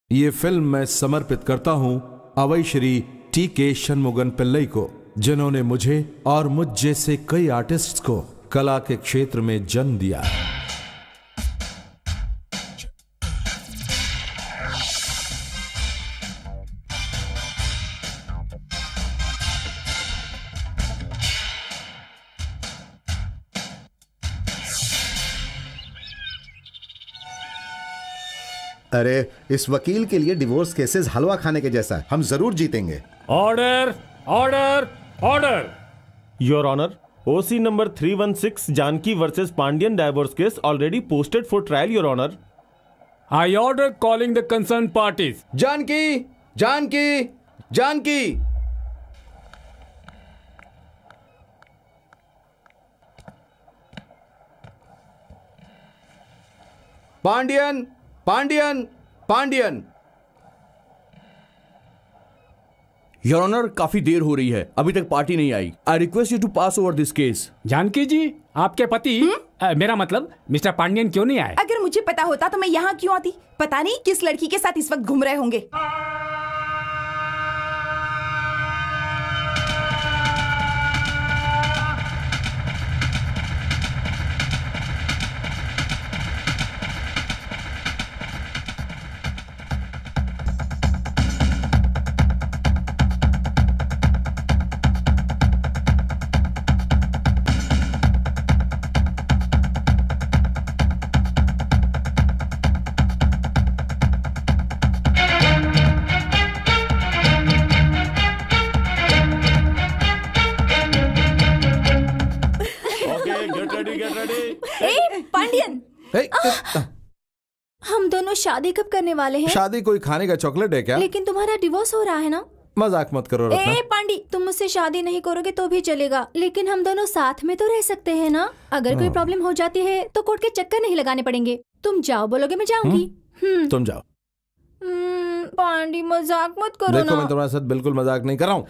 ये फिल्म मैं समर्पित करता हूं अवै श्री टी.के. शनमुगन पिल्लई को, जिन्होंने मुझे और मुझ जैसे कई आर्टिस्ट्स को कला के क्षेत्र में जन्म दिया। अरे इस वकील के लिए डिवोर्स केसेस हलवा खाने के जैसा है, हम जरूर जीतेंगे। Order order order. Your honour, OC number 316 Janaki versus Pandian divorce case already posted for trial, your honour. I order calling the concern parties. Janaki Janaki Janaki. Pandian Pandian Pandian. Your honour, काफी देर हो रही है, अभी तक पार्टी नहीं आई। I request you to pass over this case. Janaki ji, आपके पति मेरा मतलब मिस्टर पांड्यन क्यों नहीं आए? अगर मुझे पता होता तो मैं यहाँ क्यों आती? पता नहीं किस लड़की के साथ इस वक्त घूम रहे होंगे। हम दोनों शादी कब करने वाले हैं? शादी कोई खाने का चॉकलेट है क्या? लेकिन तुम्हारा डिवोर्स हो रहा है ना। मजाक मत करो रत्ना। पांडी, तुम मुझसे शादी नहीं करोगे तो भी चलेगा, लेकिन हम दोनों साथ में तो रह सकते हैं ना। अगर कोई प्रॉब्लम हो जाती है तो कोर्ट के चक्कर नहीं लगाने पड़ेंगे। तुम जाओ, बोलोगे मैं जाऊंगी। तुम जाओ। पांडी, मजाक मत करो देखो ना। मैं तुम्हारे साथ बिल्कुल मजाक नहीं कर रहा हूँ।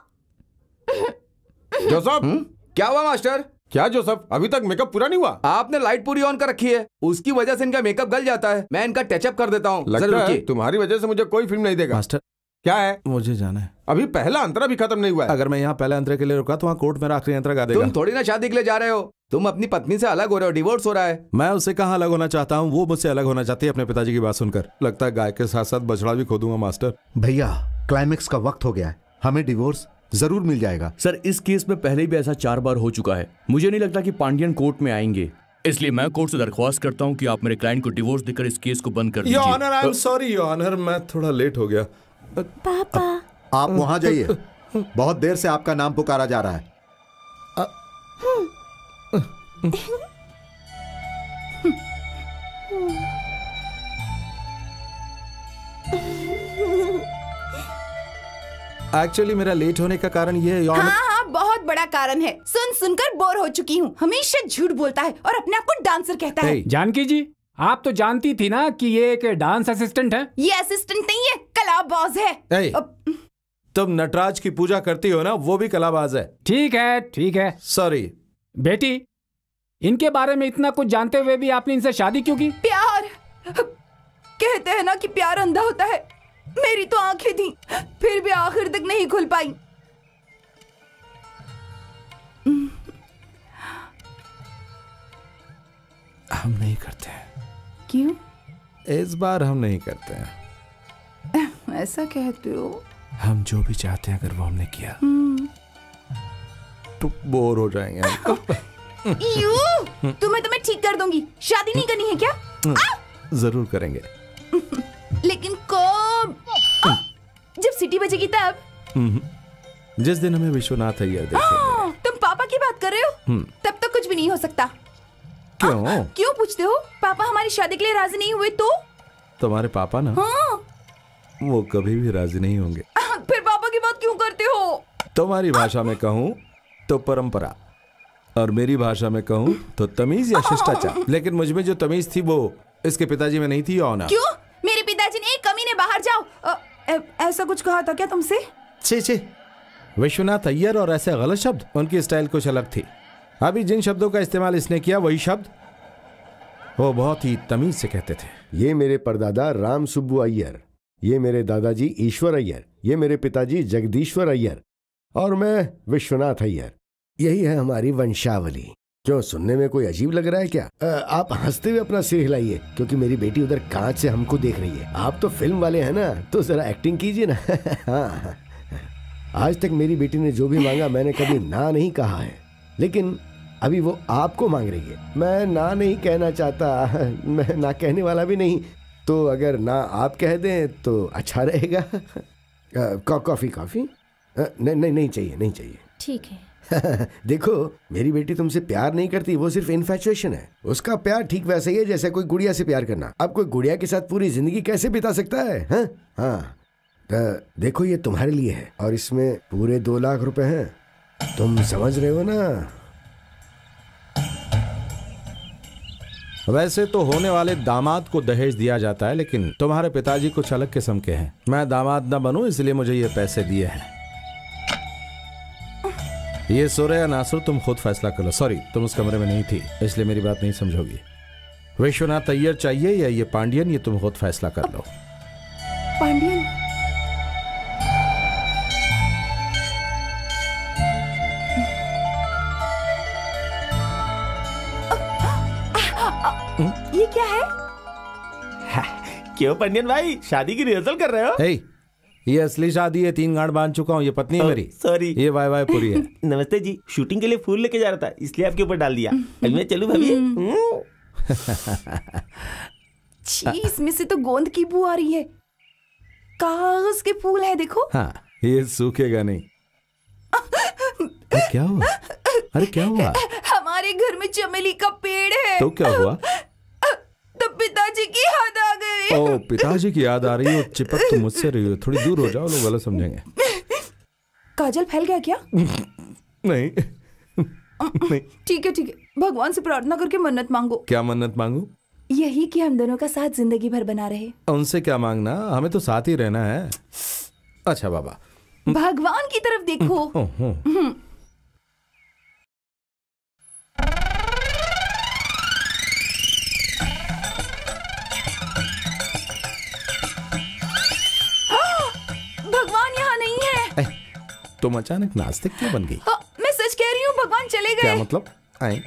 जोसेफ, क्या हुआ मास्टर? क्या जोसेफ, अभी तक मेकअप पूरा नहीं हुआ? आपने लाइट पूरी ऑन कर रखी है, उसकी वजह से इनका मेकअप गल जाता है। मैं इनका टचअप कर देता हूँ। लगता है तुम्हारी वजह से मुझे कोई फिल्म नहीं देगा। मास्टर, क्या है? मुझे जाना है। अभी पहला अंतरा भी खत्म नहीं हुआ है। अगर मैं यहाँ पहले अंतरे के लिए रुका तो वहाँ कोर्ट मेरा आखिरी अंतरा गा देगा। तुम थोड़ी ना शादी के लिए जा रहे हो, तुम अपनी पत्नी से अलग हो रहे हो, डिवोर्स हो रहा है। मैं उससे कहाँ अलग होना चाहता हूँ, वो मुझसे अलग होना चाहती है अपने पिताजी की बात सुनकर। लगता है गाय के साथ साथ बछड़ा भी खो दूंगा। मास्टर भैया, क्लाइमेक्स का वक्त हो गया है, हमें डिवोर्स जरूर मिल जाएगा। सर, इस केस में पहले भी ऐसा 4 बार हो चुका है। मुझे नहीं लगता कि पांड्यन कोर्ट में आएंगे, इसलिए मैं कोर्ट से दरख्वास्त करता हूं कि आप मेरे क्लाइंट को डिवोर्स देकर इस केस को बंद कर दीजिए। Your honour, I am sorry your honour, मैं थोड़ा लेट हो गया। पापा, आप वहां जाइए, बहुत देर से आपका नाम पुकारा जा रहा है। एक्चुअली मेरा लेट होने का कारण ये है। हाँ, बहुत बड़ा कारण है। सुन सुनकर बोर हो चुकी हूँ। हमेशा झूठ बोलता है और अपने आप को डांसर कहता है। जानकी जी, आप तो जानती थी ना कि ये एक डांस असिस्टेंट है। ये असिस्टेंट नहीं है, कलाबाज है। तुम नटराज की पूजा करती हो ना, वो भी कलाबाज है। ठीक है ठीक है, सॉरी। बेटी, इनके बारे में इतना कुछ जानते हुए भी आपने इनसे शादी क्यों की? प्यार, कहते हैं ना कि प्यार अंधा होता है। मेरी तो आंखें थी, फिर भी आखिर तक नहीं खुल पाई। हम नहीं करते हैं। क्यों? इस बार हम नहीं करते हैं। ऐसा कहते हो? हम जो भी चाहते हैं अगर वो हमने किया तो बोर हो जाएंगे। तुम्हें तो मैं ठीक कर दूंगी। शादी नहीं करनी है क्या? जरूर करेंगे। लेकिन कब? जब सिटी बजेगी तब। जिस दिन हमें विश्वनाथ अय्यर देखेंगे। तुम पापा की बात कर रहे हो? तब तो कुछ भी नहीं हो सकता। क्यों? क्यों पूछते हो? पापा हमारी शादी के लिए राजी नहीं हुए तो? तुम्हारे पापा ना, वो कभी भी राजी नहीं होंगे। फिर पापा की बात क्यों करते हो? तुम्हारी भाषा में कहूँ तो परंपरा, और मेरी भाषा में कहूँ तो तमीज या शिष्टाचार। लेकिन मुझमें जो तमीज थी वो इसके पिताजी में नहीं थी। ऑनर, क्यों? मेरे पिताजी ने, एक कमीने बाहर जाओ, ऐसा कुछ कहा था क्या तुमसे? छी, विश्वनाथ अय्यर और ऐसे गलत शब्द, उनकी स्टाइल कुछ अलग थी। अभी जिन शब्दों का इस्तेमाल इसने किया वही शब्द वो बहुत ही तमीज से कहते थे। ये मेरे परदादा राम सुब्बू अय्यर, ये मेरे दादाजी ईश्वर अय्यर, ये मेरे पिताजी जगदीश्वर अय्यर और मैं विश्वनाथ अय्यर। यही है हमारी वंशावली। क्यों, सुनने में कोई अजीब लग रहा है क्या? आप हंसते हुए अपना सिर हिलाइए क्योंकि मेरी बेटी उधर कांच से हमको देख रही है। आप तो फिल्म वाले हैं ना, तो जरा एक्टिंग कीजिए ना। हाँ, आज तक मेरी बेटी ने जो भी मांगा मैंने कभी ना नहीं कहा है, लेकिन अभी वो आपको मांग रही है। मैं ना नहीं कहना चाहता, मैं ना कहने वाला भी नहीं, तो अगर ना आप कह दें तो अच्छा रहेगा। कॉफी कॉफी नहीं नहीं नहीं चाहिए, नहीं चाहिए। ठीक है। देखो, मेरी बेटी तुमसे प्यार नहीं करती, वो सिर्फ इन्फैचुएशन है। उसका प्यार ठीक वैसे ही है जैसे कोई गुड़िया से प्यार करना। अब कोई गुड़िया के साथ पूरी जिंदगी कैसे बिता सकता है? हाँ, देखो ये तुम्हारे लिए है और इसमें पूरे 2 लाख रुपए हैं। तुम समझ रहे हो ना? वैसे तो होने वाले दामाद को दहेज दिया जाता है, लेकिन तुम्हारे पिताजी कुछ अलग किस्म के हैं। मैं दामाद न बनूं इसलिए मुझे ये पैसे दिए हैं। ये सुर या नासुर तुम खुद फैसला कर लो। सॉरी, तुम उस कमरे में नहीं थी इसलिए मेरी बात नहीं समझोगी। विश्वनाथ अय्यर चाहिए या ये पांडियन, ये तुम खुद फैसला कर लो। पांडियन? ये क्या है? क्यों पांडियन भाई, शादी की रिहर्सल कर रहे हो? हे, ये असली शादी है, 3 गांठ बांध चुका हूँ। ये पत्नी है मेरी। सॉरी, ये वाई वाई पूरी है। नमस्ते जी, शूटिंग के लिए फूल लेके जा रहा था इसलिए आपके ऊपर डाल दिया। अब मैं चलूं भाभी? छी, इसमें से तो गोंद की बू आ रही है। कागज के फूल है देखो। हाँ, ये सूखेगा नहीं। क्या हुआ? अरे क्या हुआ? हमारे घर में चमेली का पेड़ है। तो क्या हुआ? तो पिताजी की याद आ गई। ओ, पिताजी की याद आ रही हो? चिपक तो मुझसे रही हो, थोड़ी दूर हो जाओ, लोग गलत समझेंगे। काजल फैल गया क्या? नहीं नहीं। ठीक है ठीक है, भगवान से प्रार्थना करके मन्नत मांगो। क्या मन्नत मांगू? यही कि हम दोनों का साथ जिंदगी भर बना रहे। उनसे क्या मांगना, हमें तो साथ ही रहना है। अच्छा बाबा, भगवान की तरफ देखो। भगवान यहाँ नहीं है। तुम अचानक नास्तिक क्यों बन गई? मैं सच कह रही हूँ, भगवान चले गए। क्या मतलब? आए।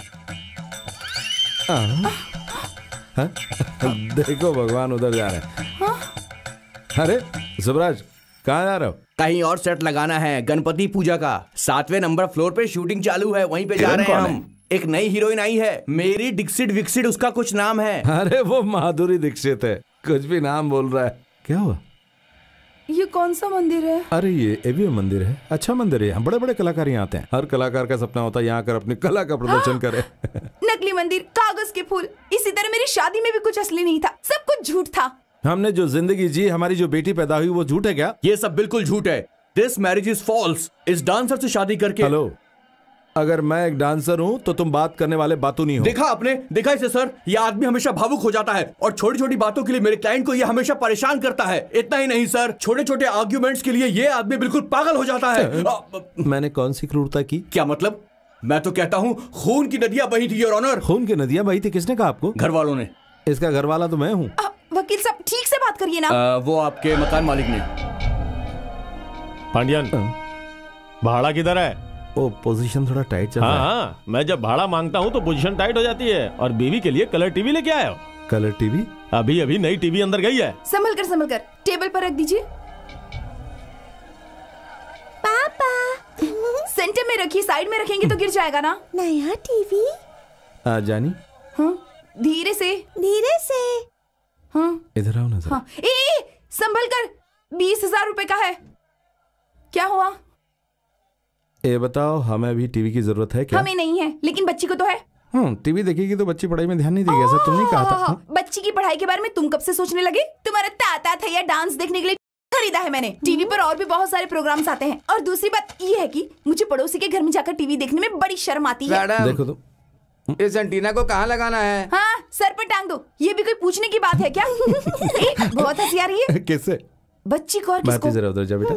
देखो भगवान उधर जा रहे हैं। अरे सुबराज, कहाँ जा रहे हो? कहीं और सेट लगाना है, गणपति पूजा का। 7वें नंबर फ्लोर पे शूटिंग चालू है, वहीं पे जा रहे हैं हम। एक नई हीरोइन आई है, मेरी दीक्षित विक्सित उसका कुछ नाम है। अरे वो माधुरी दीक्षित है, कुछ भी नाम बोल रहा है। क्या हुआ? ये कौन सा मंदिर है? अरे ये एवीएम मंदिर है। अच्छा मंदिर है, यहाँ बड़े बड़े कलाकार यहाँ आते हैं। हर कलाकार का सपना होता है यहाँ आकर अपनी कला का प्रदर्शन करे। नकली मंदिर, कागज के फूल। इसी तरह मेरी शादी में भी कुछ असली नहीं था, सब कुछ झूठ था। हमने जो जिंदगी जी, हमारी जो बेटी पैदा हुई, वो झूठ है क्या? ये सब बिल्कुल झूठ है। This marriage is false. इस डांसर से शादी करके। हेलो, अगर मैं एक डांसर हूं तो तुम बात करने वाले बातों नहीं हो। देखा आपने, देखा इसे सर, ये आदमी हमेशा भावुक हो जाता है और छोटी छोटी बातों के लिए मेरे क्लाइंट को ये हमेशा परेशान करता है। इतना ही नहीं सर, छोटे छोटे आर्ग्यूमेंट्स के लिए ये आदमी बिल्कुल पागल हो जाता है। मैंने कौन सी क्रूरता की? क्या मतलब? मैं तो कहता हूँ खून की नदियां बही थी योर ऑनर। खून की नदियां बही थी? किसने कहा आपको? घर वालों ने। इसका घर वाला तो मैं हूँ। वकील साहब ठीक से बात करिए ना। वो आपके मकान मालिक ने। पांडियन, भाड़ा किधर है? ओ, पोजीशन थोड़ा टाइट चल रहा है। हाँ, मैं जब भाड़ा मांगता हूँ तो पोजीशन टाइट हो जाती है। और बीवी के लिए कलर टीवी लेके आए हो? Colour TV? अभी अभी नई टीवी अंदर गई है। संभल कर टेबल पर रख दीजिए। पापा सेंटर में रखिए, साइड में रखेंगे तो गिर जाएगा ना। नया टीवी? जानी? हाँ, धीरे से। हाँ, इधर आओ ना जरा। हाँ, संभल कर। 20,000 रुपए का है। क्या हुआ? ये बताओ, हमें अभी टीवी की जरूरत है क्या? हमें नहीं है, लेकिन बच्ची को तो है। टीवी देखेगी तो बच्ची पढ़ाई में ध्यान नहीं देगी, ऐसा तुम नहीं कहा था? बच्ची की पढ़ाई के बारे में तुम कब से सोचने लगे? तुम्हारा ताता था या डांस देखने के लिए खरीदा है मैंने। टीवी पर और भी बहुत सारे प्रोग्राम्स आते हैं। और दूसरी बात ये है कि मुझे पड़ोसी के घर में जाकर टीवी देखने में बड़ी शर्म आती है। देखो तो, इस एंटीना को कहाँ लगाना है? हाँ, सर पर टांग दो। ये भी कोई पूछने की बात है क्या? बहुत हंसी आ रही है। किससे? बच्ची को और किसको? जरा उधर जा बेटा।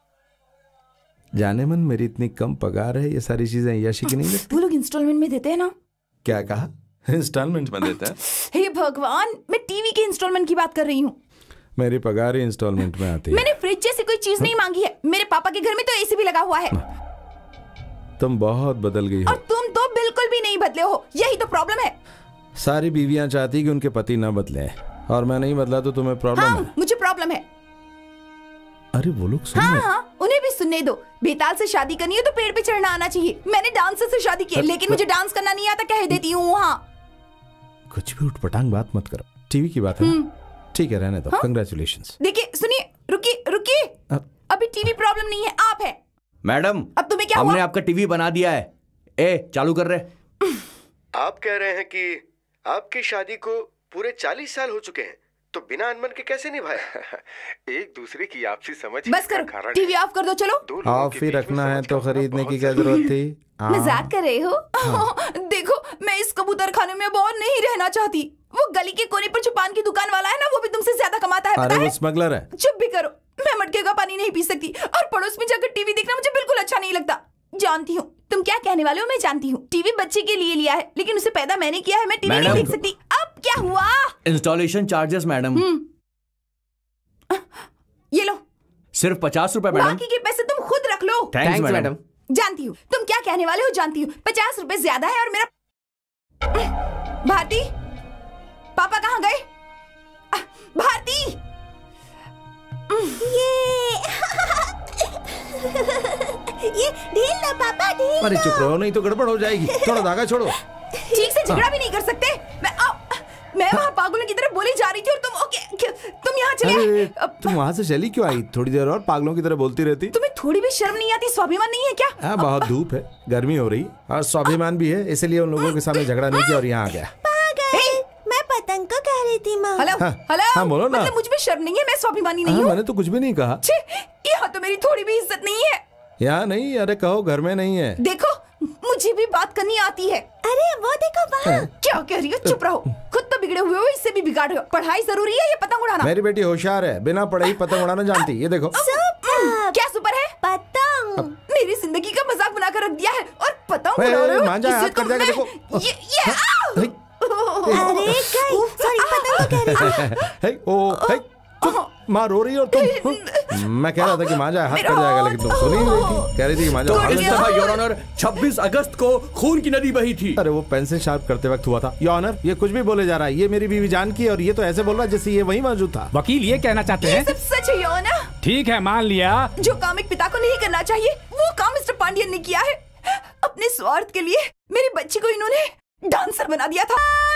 जाने मन, मेरी इतनी कम पगार है, ये सारी चीजें यशी की नहीं लगती। वो लोग इंस्टॉलमेंट में देते हैं ना। क्या कहा? इंस्टॉलमेंट में देता है? हे भगवान, मैं टीवी के इंस्टॉलमेंट की बात कर रही हूँ। मेरी पगार ही इंस्टॉलमेंट में आती है। मैंने फ्रिज जैसी कोई चीज नहीं मांगी है। मेरे पापा के घर में तो एसी भी लगा हुआ है। तुम बहुत बदल गई हो। और तुम तो बिल्कुल भी नहीं बदले हो, यही तो प्रॉब्लम है। सारी बीवियां चाहती कि उनके पति ना बदले, और मैं नहीं बदला तो तुम्हें प्रॉब्लम हाँ, है। मुझे प्रॉब्लम है। अरे वो लोग सुन हाँ रहे हैं। हाँ, उन्हें भी सुनने दो। बेताल से शादी करनी है तो पेड़ पे चढ़ना आना चाहिए। मैंने डांसर से शादी की, लेकिन मुझे डांस करना नहीं आता, कह देती हूँ। हाँ, कुछ भी उठपटांग बात मत करो। टीवी की बात है ना? ठीक है, रहने दो। कंग्रेचुलेशंस। देखिए, सुनिए, रुकिए। अभी टीवी प्रॉब्लम नहीं है, आप है। मैडम, अब तुम्हें क्या हमने हुआ? आपका टीवी बना दिया है। चालू कर रहे। आप कह रहे हैं कि आपकी शादी को पूरे 40 साल हो चुके हैं, तो बिना अनबन के कैसे निभाया? एक दूसरे की आपसी समझ बस करो, टीवी ऑफ कर दो। चलो, ऑफ ही रखना है तो खरीदने की क्या जरूरत थी? मजाक कर रहे हो? देखो, मैं इस कबूतर खाने में बहुत नहीं रहना चाहती। वो गली के कोने पर जो पान की दुकान वाला है ना, वो भी तुमसे ज्यादा कमाता है, पता अरे है? वो स्मगलर है। चुप भी करो। मैं मटके का पानी नहीं पी सकती, और पड़ोस में जाकर टीवी देखना मुझे बिल्कुल अच्छा नहीं लगता। जानती हूँ तुम क्या कहने वाले हो, मैं जानती हूँ। टीवी बच्चे के लिए लिया है, लेकिन उसे पैदा मैंने किया है। मैं टीवी नहीं देख सकती। अब क्या हुआ? Installation charges madam. ये लो, सिर्फ 50 रुपए मैडम। बाकी के पैसे तुम खुद रख लो। Thanks madam. जानती हूँ तुम क्या कहने वाले हो, जानती हूँ। 50 रुपए ज्यादा है। और मेरा भारती, पापा कहाँ गए? भारती, ये ढील लो पापा, ढील। अरे चुप रहो, नहीं तो गड़बड़ हो जाएगी। थोड़ा धागा छोड़ो। ठीक से झगड़ा भी नहीं कर सकते। मैं वहाँ पागलों की तरह बोली जा रही थी, और तुम यहाँ चले आए। तुम वहाँ से चली क्यों आई? थोड़ी देर और पागलों की तरह बोलती रहती। तुम्हें थोड़ी भी शर्म नहीं आती? स्वाभिमान नहीं है क्या? हाँ, बहुत धूप है, गर्मी हो रही, और स्वाभिमान भी है, इसलिए उन लोगों के सामने झगड़ा नहीं किया और यहाँ आ गया। मैं पतंग को कह रही थी माँ। हेलो, हाँ, बोलो ना। मतलब मुझ में शर्म नहीं है? मैं स्वाभिमानी नहीं हूँ? मैंने तो कुछ भी नहीं कहा। यहाँ तो मेरी थोड़ी भी इज्जत नहीं है। यहाँ नहीं, अरे कहो घर में नहीं है। देखो, मुझे भी बात करनी आती है। अरे वो देखो वहाँ। क्या कह रही हो? चुप रहो। खुद तो बिगड़े हुए हो, इससे भी बिगाड़ रहे हो। पढ़ाई जरूरी है, ये पतंग उड़ाना? मेरी बेटी होशियार है, बिना पढ़ाई पतंग उड़ाना जानती। ये देखो। क्या सुपर है? पतंग। मेरी जिंदगी का मजाक बनाकर रख दिया है, और पतंग उड़ा रहे हो। मांझा हाथ कर जाएगा, देखो। अरे सॉरी, पतंग को कह रही थी। माँ रो रही है और तुम। मैं कह रहा था कि मांझा हाथ कर जाएगा, लेकिन तुम सुन ही नहीं रही थी। कह रही थी कि मांझा तो इस तरह योर ऑनर 26 अगस्त को खून की नदी बही थी। अरे वो पेंसिल शार्प करते वक्त हुआ था। योर ऑनर, ये कुछ भी बोले जा रहा है। ये मेरी बीवी जान की, और ये तो ऐसे बोल रहा है जैसे ये वहीं मौजूद था। वकील ये कहना चाहते हैं? सब सच है योर ऑनर। ठीक है, मान लिया। जो काम एक पिता को नहीं करना चाहिए, वो काम मिस्टर पांडियन ने किया है। अपने स्वार्थ के लिए मेरी बच्ची को इन्होंने डांसर बना दिया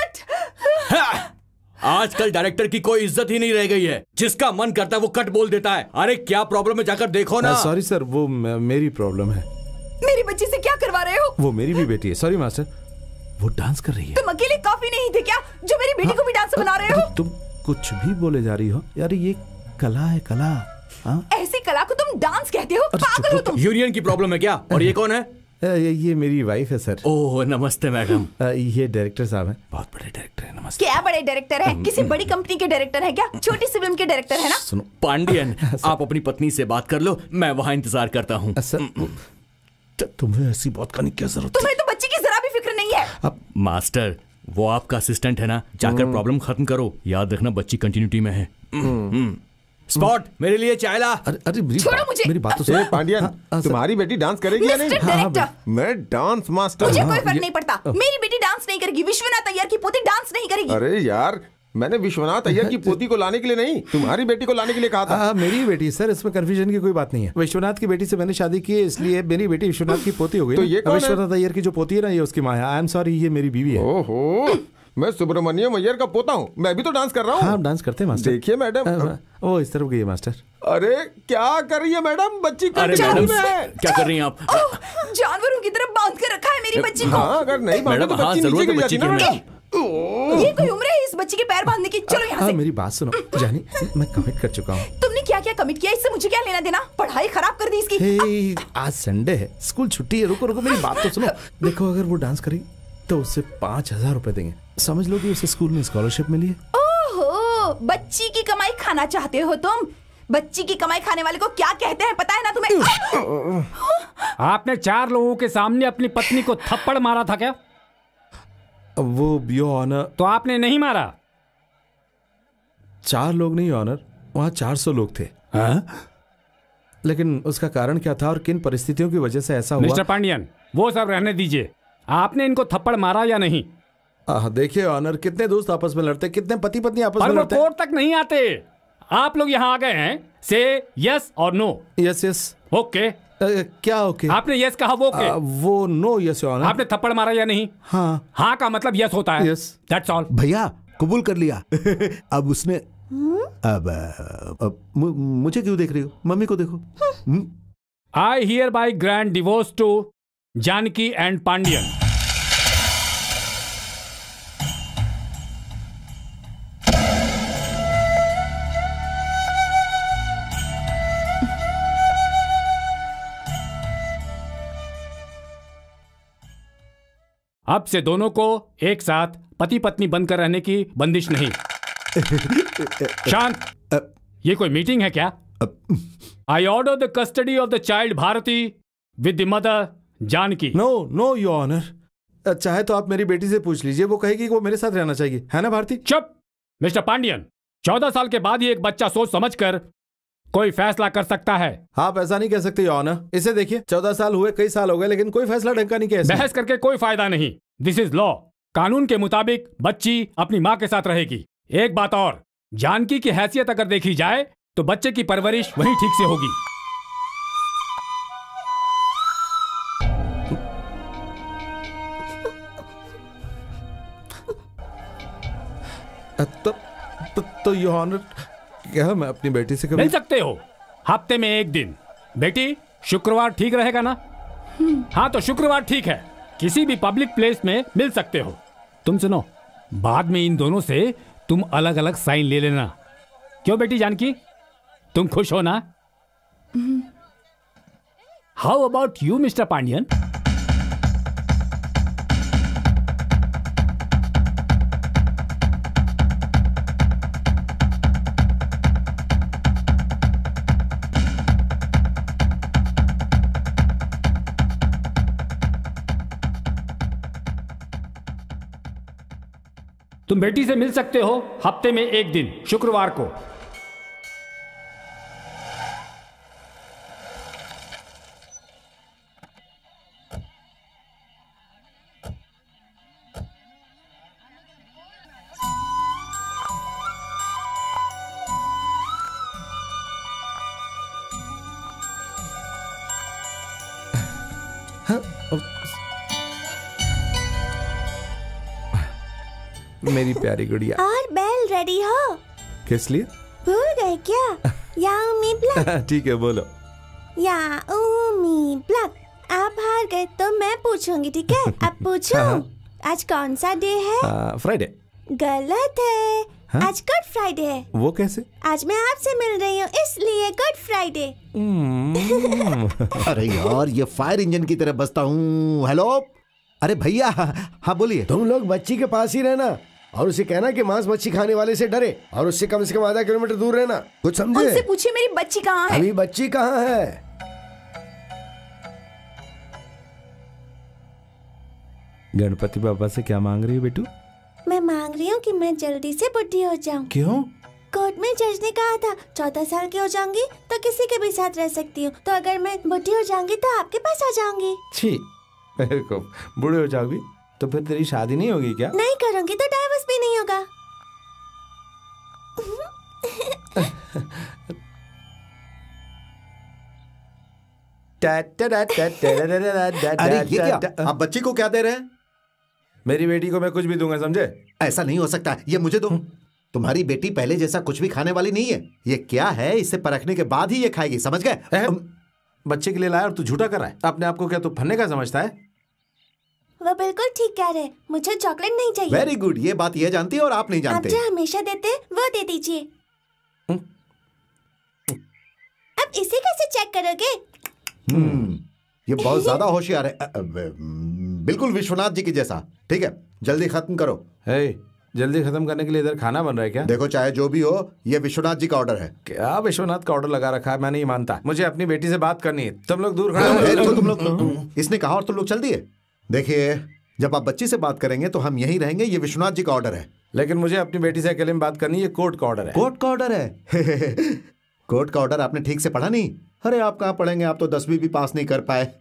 था। आजकल डायरेक्टर की कोई इज्जत ही नहीं रह गई है। जिसका मन करता है वो कट बोल देता है। अरे क्या प्रॉब्लम है, जाकर देखो ना। सॉरी सर, वो मेरी प्रॉब्लम है। मेरी बच्ची से क्या करवा रहे हो? वो मेरी भी बेटी है। सॉरी मास्टर, वो डांस कर रही है। तुम अकेले काफी नहीं थे क्या, जो मेरी बेटी को भी डांसर बना रहे हो? तुम कुछ भी बोले जा रही हो यार, ये कला है, कला। ऐसी कला को तुम डांस कहते हो? पागल हो तुम। यूनियन की प्रॉब्लम है क्या? और ये कौन है? ये मेरी वाइफ है सर। ओह नमस्ते मैडम। ये डायरेक्टर साहब हैं, बहुत बड़े डायरेक्टर हैं। नमस्ते। क्या बड़े डायरेक्टर है? किसी बड़ी कंपनी के डायरेक्टर है क्या? छोटी सी फिल्म के डायरेक्टर है ना? सुनो पांडियन, आप अपनी पत्नी से बात कर लो, मैं वहाँ इंतजार करता हूँ। तुम्हें ऐसी बात करने की क्या जरूरत? तुम्हें तो बच्ची की जरा भी फिक्र नहीं है। मास्टर, वो आपका असिस्टेंट है ना, जाकर प्रॉब्लम खत्म करो। याद रखना बच्ची कंटिन्यूटी में है। स्पॉट, मेरे लिए चाय ला। अरे छोड़ो मुझे। मेरी बात तो सुनो। पांडियन, तुम्हारी बेटी डांस करेगी या नहीं? मिस्टर डायरेक्टर, मैं डांस मास्टर। मुझे कोई फर्क नहीं पड़ता। मेरी बेटी डांस नहीं करेगी। विश्वनाथ अय्यर की पोती डांस नहीं करेगी। अरे यार, मैंने विश्वनाथ अय्यर की पोती को लाने के लिए नहीं, तुम्हारी बेटी को लाने के लिए कहा था। मेरी बेटी है सर, इसमें कंफ्यूजन की कोई बात नहीं है। विश्वनाथ की बेटी से मैंने शादी की है, इसलिए मेरी बेटी विश्वनाथ की पोती हो गई। तो ये कौन है? विश्वनाथ अय्यर की जो पोती है ना, ये उसकी माँ है। आई एम सॉरी, ये मेरी बीवी है। ओहो, मैं सुब्रमण्यम अय्यर का पोता हूँ, मैं भी तो डांस कर रहा हूँ। हाँ, डांस करते हैं मास्टर। देखिए मैडम। वो इस तरफ गई है मास्टर। अरे क्या कर रही है मैडम? बच्ची अरे मैडम, क्या कर रही हैं आप? जानवरों की तरह बांध कर रखा है मेरी बच्ची को। हाँ, अगर नहीं बांधे तो बच्ची नीचे गिर जाती ना मैडम। ये कोई उम्र है इस बच्ची के पैर बांधने की? चलो यहाँ से। मेरी बात सुनो जानी, मैं कमिट कर चुका हूँ। तुमने क्या क्या कमिट किया? इससे मुझे क्या लेना देना? पढ़ाई खराब कर दी इसकी। आज संडे है, स्कूल छुट्टी है। रुको रुको, मेरी बात तो सुनो। देखो, अगर वो डांस करेगी तो उससे 5000 रुपए देंगे। समझ लो कि उसे स्कूल में स्कॉलरशिप मिली है। ओहो, बच्ची की कमाई खाना चाहते हो तुम? बच्ची की कमाई खाने वाले को क्या कहते हैं पता है ना तुम्हें? आपने 4 लोगों के सामने अपनी पत्नी को थप्पड़ मारा था क्या? वो योर ऑनर। तो आपने नहीं मारा? 4 लोग नहीं ऑनर, वहाँ 400 लोग थे। हाँ? लेकिन उसका कारण क्या था और किन परिस्थितियों की वजह से ऐसा हुआ? मिस्टर पांडियन, वो सब रहने दीजिए। आपने इनको थप्पड़ मारा या नहीं? देखिए ऑनर, कितने दोस्त आपस में लड़ते, कितने पति पत्नी आपस में पर वो लड़ते। कोर्ट तक नहीं आते। आप लोग यहाँ आ गए हैं, से यस और नो। Yes yes. ओके। क्या ओके? आपने यस कहा, वो ओके। वो नो यस ऑनर। आपने थप्पड़ मारा या नहीं? हाँ। हाँ का मतलब यस होता है। Yes, that's all. भैया कबूल कर लिया। अब उसने अब मुझे क्यों देख रही हो? मम्मी को देखो। I hereby grant divorce to Janaki and Pandian. अब से दोनों को एक साथ पति पत्नी बनकर रहने की बंदिश नहीं। शांत। ये कोई मीटिंग है क्या? I order the custody of the child Bharati with the mother Janaki. No no your honour. चाहे तो आप मेरी बेटी से पूछ लीजिए, वो कहेगी कि वो मेरे साथ रहना चाहिए, है ना भारती? चुप मिस्टर पांडियन। 14 साल के बाद ही एक बच्चा सोच समझकर कोई फैसला कर सकता है। आप ऐसा नहीं कह सकते योर ऑनर। इसे देखिए, 14 साल हुए, कई साल हो गए, लेकिन कोई फैसला ढंग का नहीं किया। बहस करके कोई फायदा नहीं। This is law. कानून के मुताबिक बच्ची अपनी माँ के साथ रहेगी। एक बात और, जानकी की हैसियत अगर देखी जाए तो बच्चे की परवरिश वहीं ठीक से होगी। तो योर ऑनर, क्या मैं अपनी बेटी से कभी मिल सकते हो हफ्ते में एक दिन। बेटी, शुक्रवार ठीक रहेगा ना? हाँ तो शुक्रवार ठीक है। किसी भी पब्लिक प्लेस में मिल सकते हो। तुम सुनो, बाद में इन दोनों से तुम अलग अलग साइन ले लेना। क्यों बेटी जानकी, तुम खुश हो ना? How about you mister Pandian? तुम बेटी से मिल सकते हो हफ्ते में एक दिन, शुक्रवार को। मेरी प्यारी गुड़िया। और बेल रेडी हो? किस लिए? भूल गए क्या? यामी ब्लैक। ठीक है, बोलो। यामी ब्लैक। आप हार गए तो मैं पूछूंगी, ठीक है? अब पूछूं। आज कौन सा डे है? फ्राइडे। गलत है। हाँ? आज गुड फ्राइडे है। वो कैसे? आज मैं आपसे मिल रही हूँ, इसलिए गुड फ्राइडे। अरे यार, ये फायर इंजन की तरह बजता हूँ। हेलो, अरे भैया। हाँ बोलिए। तुम लोग बच्ची के पास ही रहना और उसे कहना कि मांस मच्छी खाने वाले से डरे और उससे कम से कम आधा किलोमीटर दूर रहना। कुछ समझे? उनसे पूछिए मेरी बच्ची कहाँ है? अभी बच्ची कहाँ है? गणपति बाबा से क्या मांग रही हो बेटू? मैं मांग रही हूँ कि मैं जल्दी से बुढ़ी हो जाऊँ। क्यों? कोर्ट में जज ने कहा था 14 साल की हो जाऊंगी तो किसी के भी साथ रह सकती हूँ, तो अगर मैं बुढ़ी हो जाऊंगी तो आपके पास आ जाऊंगी। छी, मेरे को बूढ़े हो जाओगी तो फिर तेरी शादी नहीं होगी क्या? नहीं करूंगी तो डाइवोर्स भी नहीं होगा। अरे ये क्या? आप बच्ची को क्या दे रहे हैं? मेरी बेटी को मैं कुछ भी दूंगा, समझे? ऐसा नहीं हो सकता, ये मुझे दो। तुम्हारी बेटी पहले जैसा कुछ भी खाने वाली नहीं है। ये क्या है, इसे परखने के बाद ही ये खाएगी, समझ गए? बच्चे के लिए लाया और तू झूठा कर रहा है। अपने आप को क्या तू फन्ने का समझता है? वो बिल्कुल ठीक कह रहे। मुझे चॉकलेट नहीं चाहिए। वेरी गुड, ये बात ये जानती है और आप नहीं जानते। आप जो हमेशा देते वो दे दीजिए। अब इसे कैसे चेक करोगे? ये बहुत ज्यादा होशियार है। बिल्कुल विश्वनाथ जी की जैसा। ठीक है, जल्दी खत्म करो। जल्दी खत्म करने के लिए इधर खाना बन रहा है क्या? देखो, चाहे जो भी हो, ये विश्वनाथ जी का ऑर्डर है। क्या विश्वनाथ का ऑर्डर लगा रखा है? मैं नहीं मानता। मुझे अपनी बेटी से बात करनी है। तुम लोग दूर तुम लोग इसने कहा और तुम लोग चल दिए। देखिए, जब आप बच्ची से बात करेंगे तो हम यहीं रहेंगे। ये विश्वनाथ जी का ऑर्डर है। लेकिन मुझे अपनी बेटी से अकेले में बात करनी है, कोर्ट का ऑर्डर है। कोर्ट का ऑर्डर है? कोर्ट का ऑर्डर आपने ठीक से पढ़ा नहीं? अरे आप कहाँ पढ़ेंगे, आप तो 10वीं भी पास नहीं कर पाए।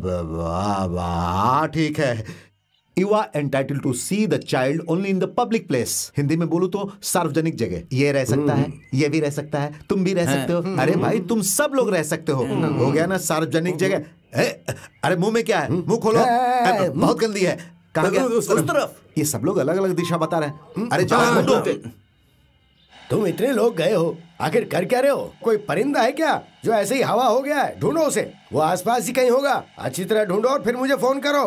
अब ठीक है। You are entitled to see the child only in the public place. Hindi में बोलू तो सार्वजनिक जगह। ये रह सकता है, ये भी रह सकता है, तुम भी रह सकते हो। अरे भाई तुम सब लोग रह सकते हो। हो गया ना सार्वजनिक जगह। अरे मुंह में क्या है, मुंह खोलो, बहुत गंदी है। कहाँ गया? उस तरफ। ये सब लोग अलग अलग दिशा बता रहे हैं। अरे जाओ। तुम इतने लोग गए हो, आखिर कर क्या रहे हो? कोई परिंदा है क्या जो ऐसे ही हवा हो गया है? ढूंढो उसे, वो आसपास ही कहीं होगा। अच्छी तरह ढूंढो और फिर मुझे फोन करो।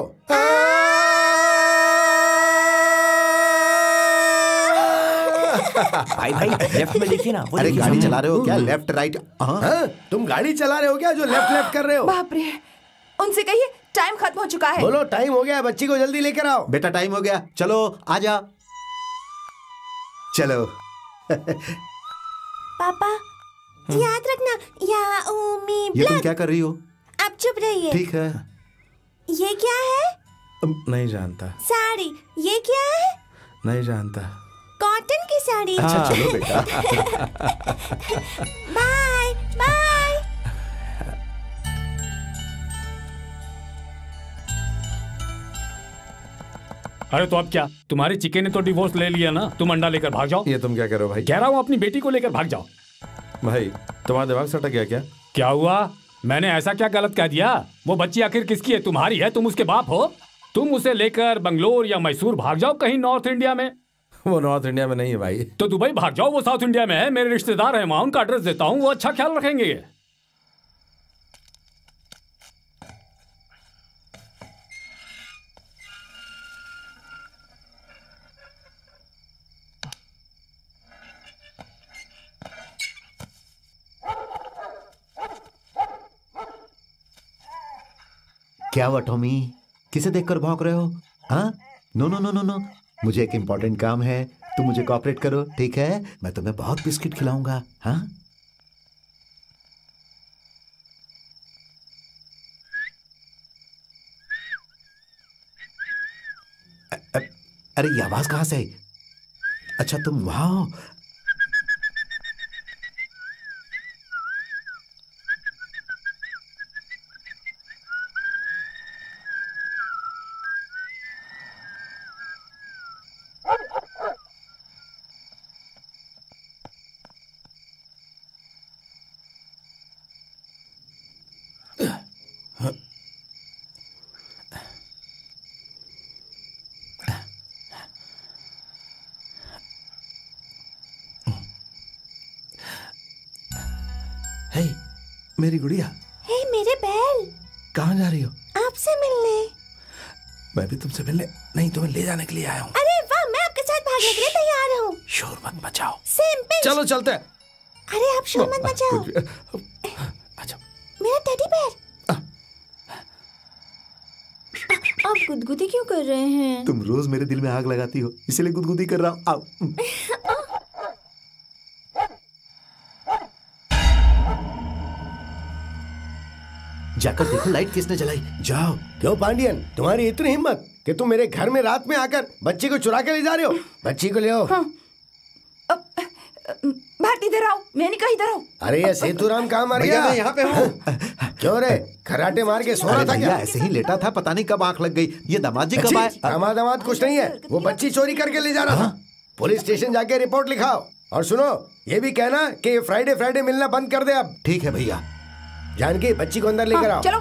भाई लेफ्ट में देखिए ना। अरे गाड़ी चला रहे हो क्या? Left right? तुम गाड़ी चला रहे हो क्या जो लेफ्ट लेफ्ट कर रहे हो? बाप रे, उनसे कहिए टाइम खत्म हो चुका है। बोलो टाइम हो गया है, बच्ची को जल्दी लेकर आओ। बेटा टाइम हो गया, चलो आजा। चलो। पापा याद रखना, या उमी ये तुम क्या कर रही हो? आप चुप रहिए। ठीक है। ये क्या है? नहीं जानता। साड़ी। ये क्या है? नहीं जानता। कॉटन की साड़ी। अच्छा चलो बेटा। Bye bye. अरे तो अब क्या, तुम्हारी चिकन ने तो डिवोर्स ले लिया ना, तुम अंडा लेकर भाग जाओ। ये तुम क्या कर रहे हो भाई? कह रहा हूँ अपनी बेटी को लेकर भाग जाओ। भाई तुम्हारा दिमाग सटक गया क्या? क्या हुआ? मैंने ऐसा क्या गलत कह दिया? वो बच्ची आखिर किसकी है? तुम्हारी है, तुम उसके बाप हो। तुम उसे लेकर बंगलोर या मैसूर भाग जाओ, कहीं नॉर्थ इंडिया में। वो नॉर्थ इंडिया में नहीं है भाई। तो दुबई भाग जाओ, वो साउथ इंडिया में है। मेरे रिश्तेदार हैं वहां, उनका एड्रेस देता हूँ, वो अच्छा ख्याल रखेंगे। क्या हुआ टॉमी, किसे देखकर भौंक रहे हो? हाँ, no no no no no, मुझे एक इंपॉर्टेंट काम है, तुम मुझे कोऑपरेट करो, ठीक है? मैं तुम्हें बहुत बिस्किट खिलाऊंगा। हाँ अरे ये आवाज कहां से आई? अच्छा तुम वहां हो। मेरी गुड़िया। हे मेरे बैल। कहाँ जा रही हो? आपसे मिलने। मैं भी तुमसे मिलने नहीं, तुम्हें ले जाने के लिए आया हूँ। अरे वाह, मैं आपके साथ भागने के लिए तैयार हूँ। शोर मत मचाओ। Same pinch. चलो चलते हैं। अरे आप शोर मत मचाओ। अच्छा मेरा टेडी बेयर। आप गुदगुदी क्यों कर रहे हैं? तुम रोज मेरे दिल में आग लगाती हो, इसलिए गुदगुदी कर रहा हूँ। आओ। जाकर देखो लाइट किसने जलाई। जाओ। क्यों पांडियन, तुम्हारी इतनी हिम्मत कि तुम मेरे घर में रात में आकर बच्ची को चुरा के ले जा रहे हो? बच्ची को ले आओ। हाँ। भारती इधर आओ, मैंने कहा इधर आओ। अरे ये सेतुराम कहाँ मर गया? मैं यहाँ पे हूँ। क्यों रे, खराटे मार के सो रहा था क्या? ऐसे ही लेटा था, पता नहीं कब आंख लग गई। ये दामाद जी कब आए? दामाद कुछ नहीं है, वो बच्ची चोरी करके ले जा रहा था। पुलिस स्टेशन जाके रिपोर्ट लिखाओ और सुनो, ये भी कहना कि फ्राइडे फ्राइडे मिलना बंद कर दे अब। ठीक है भैया। जानकी बच्ची को अंदर लेकर आओ। चलो।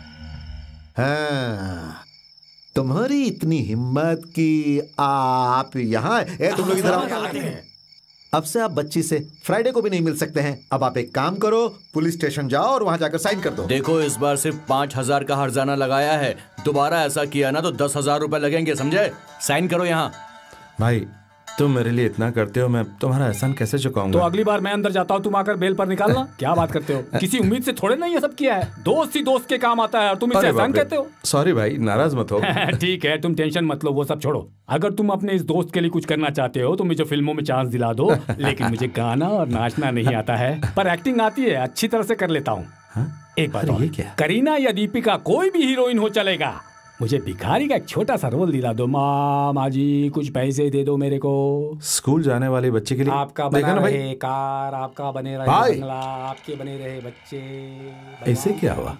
हाँ, तुम्हारी इतनी हिम्मत कि आप यहाँ, तुम लोग इधर आओ। अब से आप बच्ची से फ्राइडे को भी नहीं मिल सकते हैं। अब आप एक काम करो, पुलिस स्टेशन जाओ और वहां जाकर साइन कर दो। देखो इस बार सिर्फ 5,000 का हर्जाना लगाया है, दोबारा ऐसा किया ना तो 10,000 रुपए लगेंगे, समझे? साइन करो यहाँ। भाई तुम मेरे लिए इतना करते हो, मैं तुम्हारा एहसान कैसे चुकाऊंगा? तो अगली बार मैं अंदर जाता हूँ, तुम आकर बेल पर निकालना। क्या बात करते हो? किसी उम्मीद से थोड़े ना ये सब किया है। दोस्त ही दोस्त के काम आता है और तुम इसे एहसान कहते हो। सॉरी भाई, नाराज मत हो। ठीक है, तुम टेंशन मत लो, वो सब छोड़ो। अगर तुम अपने इस दोस्त के लिए कुछ करना चाहते हो तो मुझे फिल्मों में चांस दिला दो। लेकिन मुझे गाना और नाचना नहीं आता है, पर एक्टिंग आती है, अच्छी तरह से कर लेता हूँ। एक बात और, करीना या दीपिका कोई भी हीरोइन हो चलेगा, मुझे भिखारी का एक छोटा सा रोल दिला दो। मामा जी कुछ पैसे दे दो मेरे को। स्कूल जाने वाले बच्चे के लिए आपका बना रहे कार, आपका बने रहे बंगला, आपके बने रहे बच्चे। ऐसे क्या हुआ?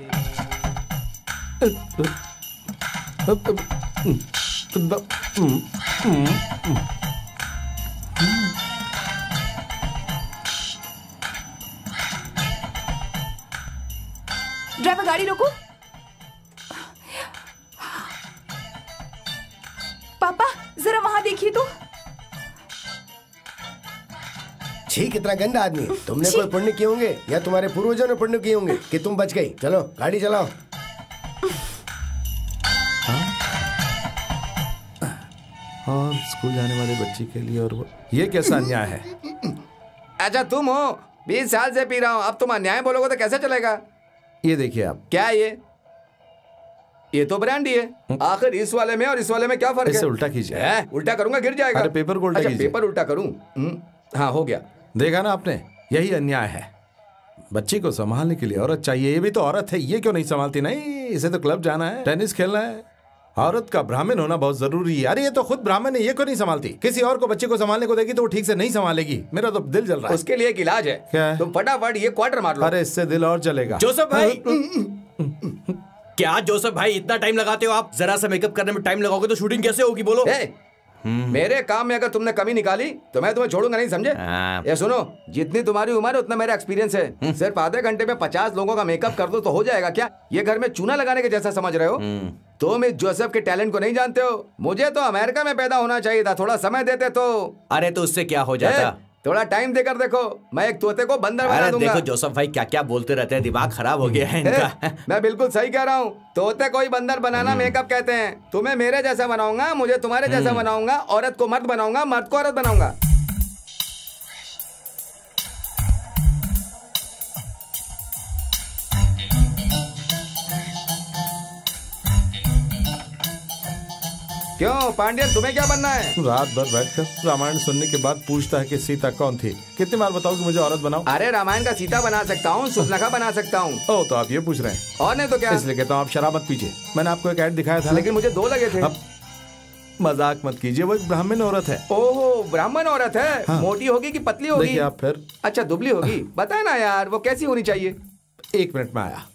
ड्राइवर गाड़ी रोको। पापा जरा वहां देखिए तो। छी कितना गंदा आदमी है। तुमने कोई पुण्य किए होंगे या तुम्हारे पूर्वजों ने पुण्य किए होंगे कि तुम बच गई। चलो गाड़ी चलाओ। और स्कूल जाने वाले बच्चे के लिए, और वो ये कैसा अन्याय है? अच्छा तुम हो, 20 साल से पी रहा हूँ, अब तुम अन्याय बोलोगे तो कैसे चलेगा? ये देखिए आप। क्या ये तो ब्रांडी है। आखिर इस वाले में और इस वाले में क्या फर्क है? इसे उल्टा कीजिए। उल्टा करूंगा गिर जाएगा। अरे पेपर को उल्टा कीजिए। पेपर उल्टा करूं? हाँ हो गया। देखा ना आपने, यही अन्याय है। बच्ची को संभालने के लिए औरत चाहिए। ये भी तो औरत है, ये क्यों नहीं संभालती? नहीं, इसे तो क्लब जाना है, टेनिस खेलना है। औरत का ब्राह्मण होना बहुत जरूरी है। अरे ये तो खुद ब्राह्मण है, ये क्यों नहीं संभालती? किसी और को बच्चे को संभालने को देगी तो वो ठीक से नहीं संभालेगी। मेरा तो दिल जल रहा है। उसके लिए एक इलाज है। क्या है? तुम फटाफट ये क्वार्टर मार लो। अरे इससे दिल और जलेगा। जोसेफ भाई क्या जोसेफ भाई इतना टाइम लगाते हो आप? जरा सा मेकअप करने में टाइम लगाओगे तो शूटिंग कैसे होगी बोलो? मेरे काम में अगर तुमने कमी निकाली तो मैं तुम्हें छोड़ूंगा नहीं, समझे? ये सुनो, जितनी तुम्हारी उम्र है उतना मेरा एक्सपीरियंस है। सिर्फ आधे घंटे में 50 लोगों का मेकअप कर दो तो हो जाएगा क्या? ये घर में चूना लगाने के जैसा समझ रहे हो? तुम इस जोसेफ के टैलेंट को नहीं जानते हो। मुझे तो अमेरिका में पैदा होना चाहिए था, थोड़ा समय देते तो। अरे तो उससे क्या हो जाता? थोड़ा टाइम देकर देखो, मैं एक तोते को बंदर बना दूंगा। देखो जोसेफ भाई क्या क्या बोलते रहते हैं, दिमाग खराब हो गया है इनका। मैं बिल्कुल सही कह रहा हूँ। तोते को ही बंदर बनाना मेकअप कहते हैं। तुम्हें मेरे जैसा बनाऊंगा, मुझे तुम्हारे जैसा बनाऊंगा, औरत को मर्द बनाऊंगा, मर्द को औरत बनाऊंगा। क्यों पांड्यन, तुम्हें क्या बनना है? रात भर बैठकर रामायण सुनने के बाद पूछता है कि सीता कौन थी। कितनी बार बताओ कि मुझे औरत बनाओ? अरे रामायण का सीता बना सकता हूँ, सुर्पनखा बना सकता हूँ। ओ तो आप ये पूछ रहे हैं? और नहीं तो क्या? इसलिए कहता हूँ आप शराब मत पीजिए। मैंने आपको एक ऐड दिखाया था, लेकिन मुझे 2 लगे थे। अब मजाक मत कीजिए, वो एक ब्राह्मण औरत है। ओहो ब्राह्मण औरत है। हाँ। मोटी होगी कि पतली होगी? देखिए आप फिर। अच्छा दुबली होगी। बताए ना यार, वो कैसी होनी चाहिए? 1 मिनट में आया।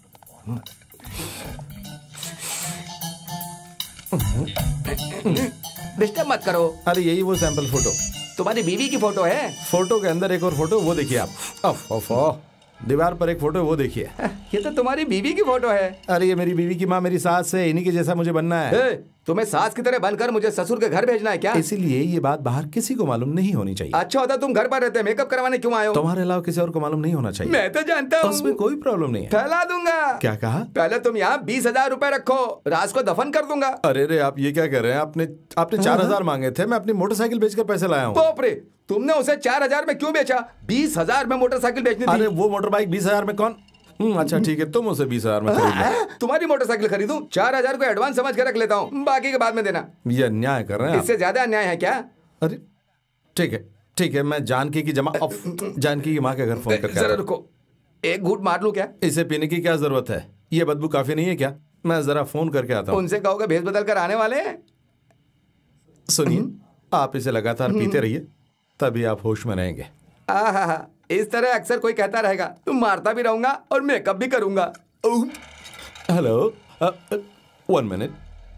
डिस्टर्ब मत करो। अरे यही वो सैंपल फोटो। तुम्हारी बीवी की फोटो है? फोटो के अंदर एक और फोटो, वो देखिए आप। दीवार पर एक फोटो, वो देखिए। ये तो तुम्हारी बीवी की फोटो है। अरे ये मेरी बीवी की माँ मेरी सास है, इन्हीं के जैसा मुझे बनना है। तुम्हें सास की तरह बनकर मुझे ससुर के घर भेजना है क्या? इसीलिए ये बात बाहर किसी को मालूम नहीं होनी चाहिए। अच्छा होता तुम घर पर रहते, मेकअप करवाने क्यों आए हो? तुम्हारे अलावा किसी और को मालूम नहीं होना चाहिए। मैं तो जानता हूँ। उसमें कोई प्रॉब्लम नहीं है। फैला दूंगा। क्या कहा? पहले तुम यहाँ 20,000 रुपए रखो, राज को दफन कर दूंगा। अरे आप ये क्या कर रहे हैं? आपने 4,000 मांगे थे, मैं अपनी मोटरसाइकिल बेचकर पैसे लाया हूँ। बाप रे, तुमने उसे 4,000 में क्यों बेचा? 20,000 में मोटरसाइकिल बेचनी थी। अरे वो मोटर बाइक 20,000 में कौन? अच्छा ठीक है, तुम उसे 20,000 में खरीद लो। तुम्हारी मोटरसाइकिल खरीदूं? 4,000 को एडवांस समझ के रख लेता हूँ, बाकी के बाद में देना। ये अन्याय कर रहे हैं। इससे ज्यादा अन्याय है क्या? अरे ठीक है, मैं जानकी की माँ के घर फोन करके जरा रुको, एक घूंट मार लूं क्या? इसे पीने की क्या जरूरत है? ये बदबू काफी नहीं है क्या? मैं जरा फोन करके आता हूँ। उनसे कहोगे भेज बदल कर आने वाले हैं। सुनिए, आप इसे लगातार पीते रहिए, तभी आप होश में रहेंगे। इस तरह अक्सर कोई कहता रहेगा, तुम मारता भी रहूंगा और मेकअप भी करूंगा। Hello, 1 minute.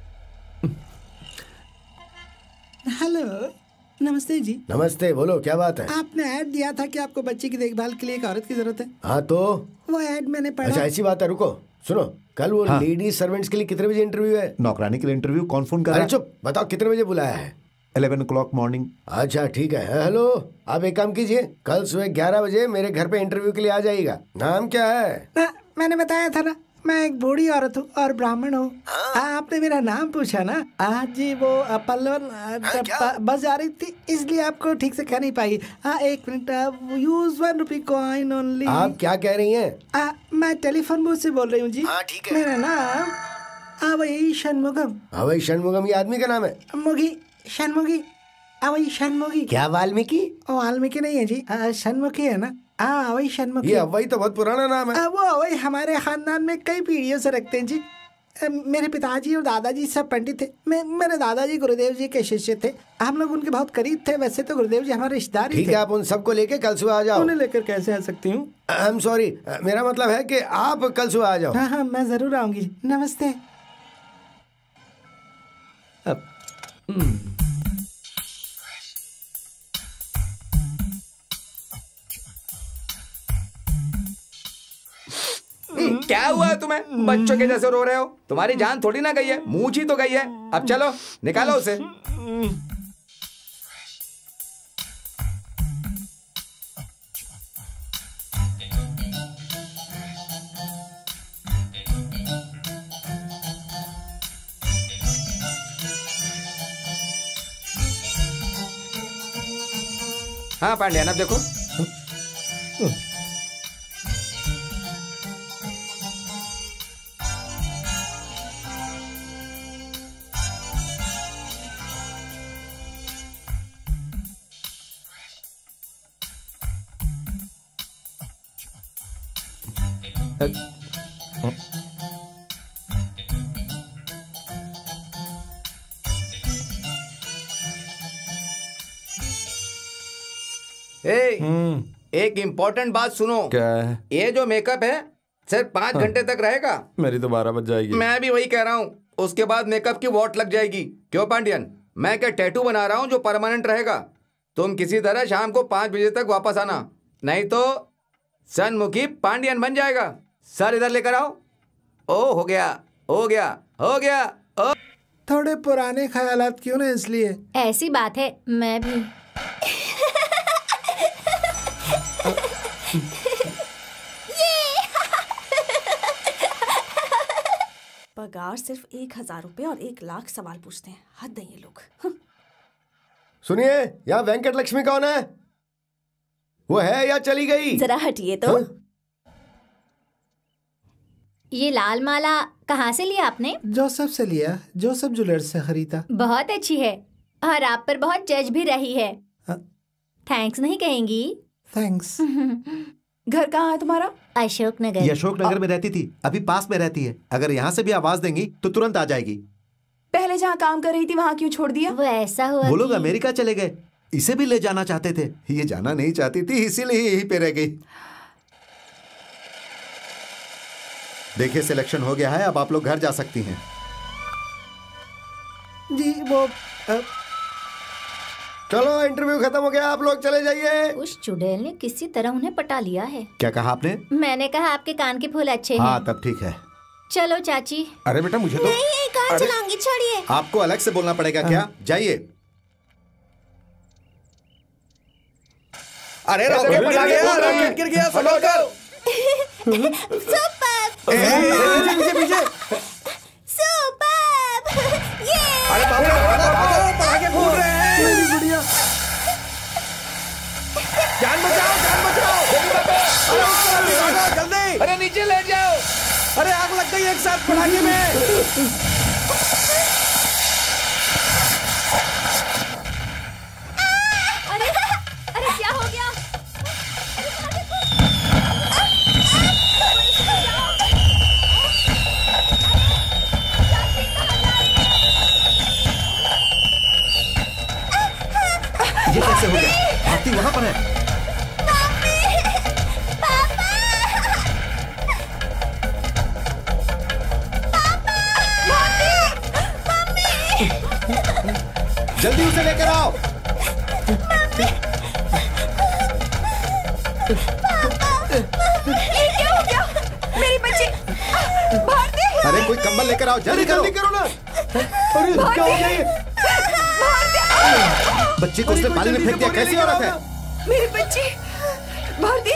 हेलो, नमस्ते जी। नमस्ते, बोलो क्या बात है? आपने ऐड दिया था कि आपको बच्चे की देखभाल के लिए एक औरत की जरूरत है। हाँ तो वो ऐड मैंने पढ़ा। अच्छा ऐसी बात है, रुको सुनो। कल वो लेडी सर्वेंट्स के लिए कितने बजे इंटरव्यू है? नौकरानी के लिए इंटरव्यू कौन फोन कर रहा है? चुप, बताओ कितने बजे बुलाया है? 11 o'clock मॉर्निंग। अच्छा ठीक है। हेलो, आप एक काम कीजिए, कल सुबह 11 बजे मेरे घर पे इंटरव्यू के लिए आ जाइएगा। नाम क्या है? मैंने बताया था ना, मैं एक बूढ़ी औरत हूँ और ब्राह्मण हूँ। आपने मेरा नाम पूछा ना। आज जी वो पल्लवन बस जा रही थी, इसलिए आपको ठीक से कह नहीं पाई। 1 minute, use 1 rupee coin only. आप क्या कह रही हैं? मैं टेलीफोन बूथ से बोल रही हूँ जी। ठीक है। मेरा नाम अवई षणमुगम। अवई षणमुगम ये आदमी का नाम है? मुगी षणमुगी, अवई षणमुगी। क्या वाल्मीकि? वाल्मीकि नहीं है जी, षणमुखी है ना। अवई षणमुखी। ये अवई तो बहुत पुराना नाम है। वो अवई हमारे खानदान में कई पीढ़ियों से रखते हैं जी। मेरे पिताजी और दादाजी सब पंडित थे। मेरे दादाजी गुरुदेव जी के शिष्य थे। हम लोग उनके बहुत करीब थे। वैसे तो गुरुदेव जी हमारे रिश्तेदार ही थे। ठीक है, आप उन सबको लेके कल सुबह आ जाओ। उन्हें लेकर कैसे आ सकती हूँ? आई एम सॉरी, मेरा मतलब है कि आप कल सुबह आ जाओ। हाँ हाँ, मैं जरूर आऊंगी। नमस्ते। क्या हुआ है तुम्हें? बच्चों के जैसे रो रहे हो? तुम्हारी जान थोड़ी ना गई है, मूंछ ही तो गई है। अब चलो निकालो उसे। हाँ पांड्यान, अब देखो। एक इम्पोर्टेंट बात सुनो। क्या है? ये जो मेकअप है सिर्फ 5 घंटे तक रहेगा। मेरी तो 12 बज जाएगी। मैं भी वही कह रहा हूँ। उसके बाद मेकअप की वॉट लग जाएगी। क्यों पांड्यन? मैं क्या टैटू बना रहा हूँ जो परमानेंट रहेगा? तुम किसी तरह शाम को 5 बजे तक वापस आना, नहीं तो सनमुखी पांड्यन बन जाएगा। सर इधर लेकर आओ। ओ हो गया, हो गया, हो गया। ओ। थोड़े पुराने ख्यालात क्यों ना, इसलिए। ऐसी बात है, मैं भी। पगार सिर्फ 1000 रुपए और 1 लाख सवाल पूछते हैं। हद है ये लोग। सुनिए, यहाँ वेंकट लक्ष्मी कौन है? वो है या चली गई? जरा हटिए तो। ये लाल माला कहाँ से लिया आपने? जोसेफ से लिया। जोसेफ ज्वेलर्स से खरीदा। बहुत अच्छी है और आप पर बहुत जज भी रही है। थैंक्स नहीं कहेंगी? थैंक्स। घर कहाँ है तुम्हारा? अशोक नगर। ये अशोक नगर में रहती थी, अभी पास में रहती है। अगर यहाँ से भी आवाज देंगी तो तुरंत आ जाएगी। पहले जहाँ काम कर रही थी वहाँ क्यों छोड़ दिया? वो ऐसा हुआ वो लोग अमेरिका चले गए। इसे भी ले जाना चाहते थे, ये जाना नहीं चाहती थी, इसीलिए यहीं पे रह गई। देखिए, सिलेक्शन हो गया है, अब आप लोग घर जा सकती हैं। जी वो चलो, इंटरव्यू खत्म हो गया, आप लोग चले जाइए। उस चुड़ैल ने किसी तरह उन्हें पटा लिया है। क्या कहा आपने? मैंने कहा आपके कान के फूल अच्छे हैं। हाँ, तब ठीक है। चलो चाची। अरे बेटा, मुझे तो नहीं, कार चलाऊंगी, छोड़िए। आपको अलग से बोलना पड़ेगा क्या? जाइए। अरे रॉकेट गिर गया, रॉकेट गिर गया, फॉलो करो। सुपर। पीछे पीछे। सुपर। ये। अरे भागो, पटाखे फूट रहे हैं। जान बचाओ, जान बचाओ। अरे भागो, जल्दी। अरे नीचे ले जाओ। अरे आग लग गई एक साथ पटाखे में। अरे क्या हो गया? ये कैसे हो गया? आरती वहाँ पर है। जल्दी उसे लेकर आओ। ये क्या हो गया? मेरी बच्ची भारती। अरे कोई कंबल लेकर आओ, जल्दी करो ना। अरे क्या हो गया ये? बच्ची को उसने पानी में फेंक दिया, कैसी औरत है? मेरी बच्ची भारती।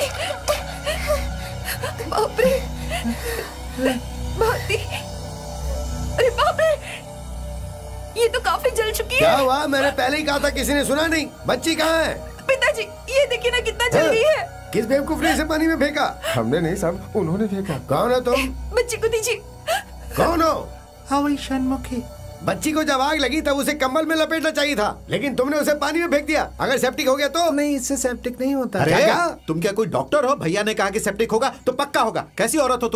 बाप रे, भारती। अरे बाप रे, ये तो काफी जल चुकी है। क्या हुआ? मैंने पहले ही कहा था, किसी ने सुना नहीं। बच्ची कहाँ है? पिताजी, ये देखिए ना कितना जल रही है। किस बेवकूफ ने इसे पानी में फेंका? हमने नहीं साहब, उन्होंने फेंका। कौन हो तुम? बच्ची को दीजिए। कौन हो? हाँ, वही सनमुखी। बच्ची को जब आग लगी तब उसे कंबल में लपेटना चाहिए था, लेकिन तुमने उसे पानी में फेंक दिया। अगर सेप्टिक हो गया तो? नहीं, इससे सेप्टिक नहीं होता। अरे तुम क्या कोई डॉक्टर हो? भैया ने कहा कि सेप्टिक होगा तो पक्का होगा। कैसी औरत हो तुम?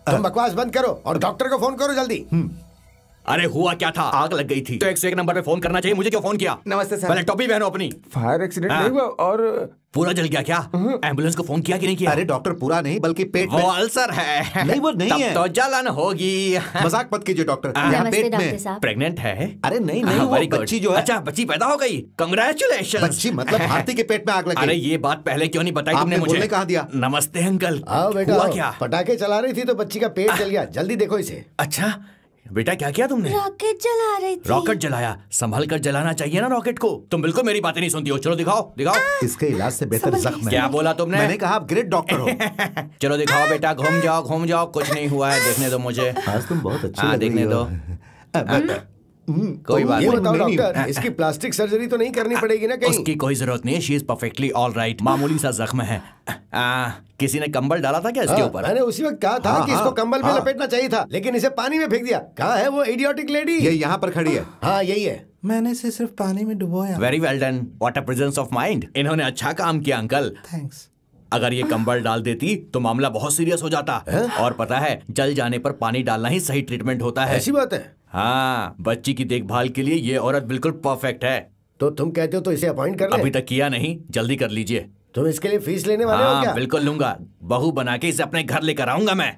तुम बकवास बंद करो और डॉक्टर को फोन करो जल्दी। अरे हुआ क्या था? आग लग गई थी तो 101 नंबर पे फोन करना चाहिए। मुझे क्यों फोन किया? नमस्ते सर। पहले टोपी पहनो अपनी। फायर एक्सीडेंट नहीं हुआ और पूरा जल गया क्या? एम्बुलेंस को फोन किया कि नहीं किया? अरे डॉक्टर, पूरा नहीं बल्कि पेट वो में अल्सर है। नहीं, वो नहीं तब है। तो जलन होगी। मजाक मत कीजिए डॉक्टर, यहाँ पेट में। प्रेग्नेंट है? अरे नहीं नहीं, वो बच्ची जो है। अच्छा, बच्ची पैदा हो गई। कांग्रेचुलेशन। बच्ची मतलब भारती के पेट में आग लगी। अरे ये बात पहले क्यों नहीं बताई तुमने मुझे? कहा दिया। नमस्ते अंकल। आओ बेटा, हुआ क्या? पटाखे चला रही थी तो बच्ची का पेट जल गया। जल्दी देखो इसे। अच्छा बेटा, क्या किया तुमने? रॉकेट जला रही थी। रॉकेट जलाया? संभल कर जलाना चाहिए ना रॉकेट को। तुम बिल्कुल मेरी बातें नहीं सुनती हो। चलो दिखाओ दिखाओ। इसके इलाज से बेहतर जख्म है। क्या बोला तुमने? मैंने कहा आप ग्रेट डॉक्टर हो। चलो दिखाओ बेटा, घूम जाओ। कुछ नहीं हुआ है, देखने दो मुझे। आज तुम बहुत अच्छे लग देखने रही हो। दो। कोई बात ये नहीं। बताओ डॉक्टर, इसकी प्लास्टिक सर्जरी तो नहीं करनी पड़ेगी ना कहीं? उसकी कोई जरूरत नहीं है। She is perfectly all right. मामूली सा जख्म है। किसी ने कंबल डाला था क्या इसके ऊपर? मैंने उसी वक्त कहा था कि इसको कंबल में लपेटना चाहिए था, लेकिन इसे पानी में फेंक दिया। कहाँ है वो इडियोटिक लेडी? ये यहाँ पर खड़ी है। हाँ यही है। मैंने इसे सिर्फ पानी में डुबोया। Very well done. What a presence of mind. इन्होंने अच्छा काम किया अंकल। थैंक्स। अगर ये कंबल डाल देती तो मामला बहुत सीरियस हो जाता। और पता है, जल जाने पर पानी डालना ही सही ट्रीटमेंट होता है। ऐसी बात है? हाँ, बच्ची की देखभाल के लिए ये औरत बिल्कुल परफेक्ट है। तो तुम कहते हो तो इसे अपॉइंट कर ले? अभी तक किया नहीं, जल्दी कर लीजिए। तुम इसके लिए फीस लेने वाले हो क्या? बिल्कुल लूंगा। बहू बना के इसे अपने घर लेकर आऊंगा मैं।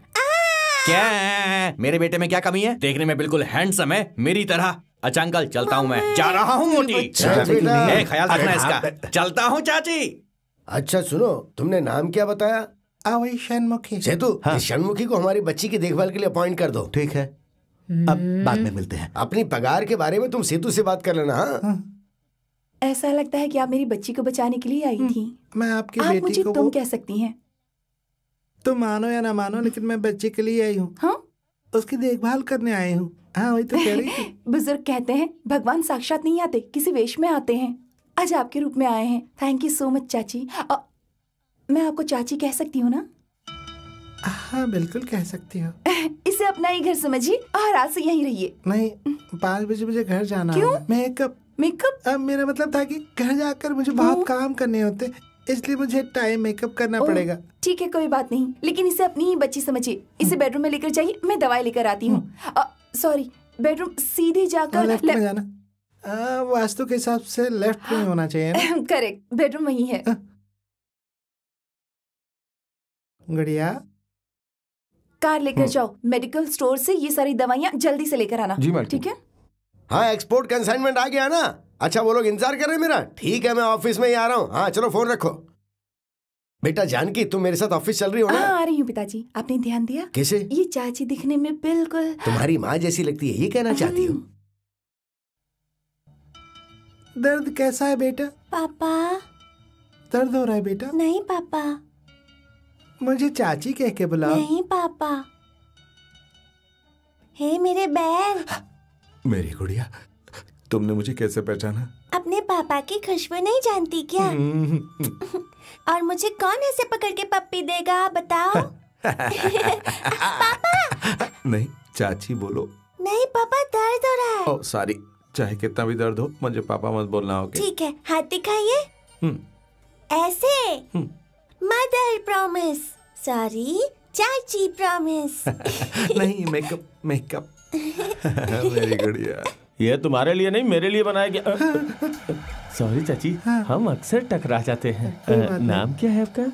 क्या मेरे बेटे में क्या कमी है? देखने में बिल्कुल हैंडसम है, मेरी तरह। अच्छा अंकल, चलता हूँ मैं। जा रहा हूँ मोटी। ख्याल रखना इसका। चलता हूँ चाची। अच्छा सुनो, तुमने नाम क्या बताया? आवई षणमुखी। सेतु, इस षणमुखी को हमारी बच्ची की देखभाल के लिए अपॉइंट कर दो। ठीक है, अब बाद में मिलते हैं। अपनी पगार के बारे में तुम सेतु से बात कर लेना। हाँ? ऐसा लगता है कि आप मेरी बच्ची को बचाने के लिए आई थी। मैं आपकी आप बेटी मुझे को तुम कह सकती हैं। तुम मानो या ना मानो, लेकिन मैं बच्चे के लिए आई हूँ। हाँ, उसकी देखभाल करने आई हूँ। हाँ वही तो कह रही थी। बुजुर्ग कहते हैं भगवान साक्षात नहीं आते, किसी वेश में आते हैं। आज आपके रूप में आए हैं। थैंक यू सो मच चाची। मैं आपको चाची कह सकती हूँ ना? हाँ बिल्कुल कह सकती हो। इसे अपना ही घर समझिए और आज से यहीं रहिए। नहीं, 5 बजे मुझे घर जाना। क्यों? मेकअप? अब मेरा मतलब था कि घर जाकर मुझे बहुत काम करने होते, इसलिए मुझे टाइम मेकअप करना पड़ेगा। ठीक है, कोई बात नहीं, लेकिन इसे अपनी ही बच्ची समझिए। इसे बेडरूम में लेकर जाइए, मैं दवाई लेकर आती हूँ। सॉरी, बेडरूम सीधे जाकर लेफ्ट में जाना। वास्तु के हिसाब से लेफ्ट में होना चाहिए ना? करेक्ट, बेडरूम वही है। गुड़िया, कार लेकर जाओ। मेडिकल स्टोर से ये सारी दवाइयाँ जल्दी से लेकर आना। जी मैडम। ठीक है? हाँ, एक्सपोर्ट कंसाइनमेंट आ गया ना? अच्छा, वो लोग इंतजार कर रहे हैं मेरा। ठीक है, मैं ऑफिस में ही आ रहा हूँ। हाँ चलो, फोन रखो। बेटा जानकी, तुम मेरे साथ ऑफिस चल रही हो ना? आ रही हूँ पिताजी। आपने ध्यान दिया? कैसे? ये चाची दिखने में बिल्कुल तुम्हारी माँ जैसी लगती है, ये कहना चाहती हूँ? दर्द कैसा है बेटा? पापा। दर्द हो रहा है बेटा? नहीं पापा। मुझे चाची कह के बुलाओ। नहीं पापा। हे मेरे बैल। मेरी गुड़िया, तुमने मुझे कैसे पहचाना? अपने पापा की खुशबू नहीं जानती क्या? और मुझे कौन ऐसे पकड़ के पप्पी देगा, बताओ? पापा। नहीं, चाची बोलो। नहीं पापा, दर्द हो रहा है। ओह सॉरी, चाहे कितना भी दर्द हो, मुझे पापा मत बोलना। ओके ठीक है, हाथ दिखाइए। ऐसे। Mother promise. सॉरी, चाची प्रॉमिस। नहीं, मेकअप। मेरी गुड़िया, ये तुम्हारे लिए नहीं, मेरे लिए बनाया गया। सॉरी चाची, हम अक्सर टकरा जाते हैं। नाम क्या है आपका?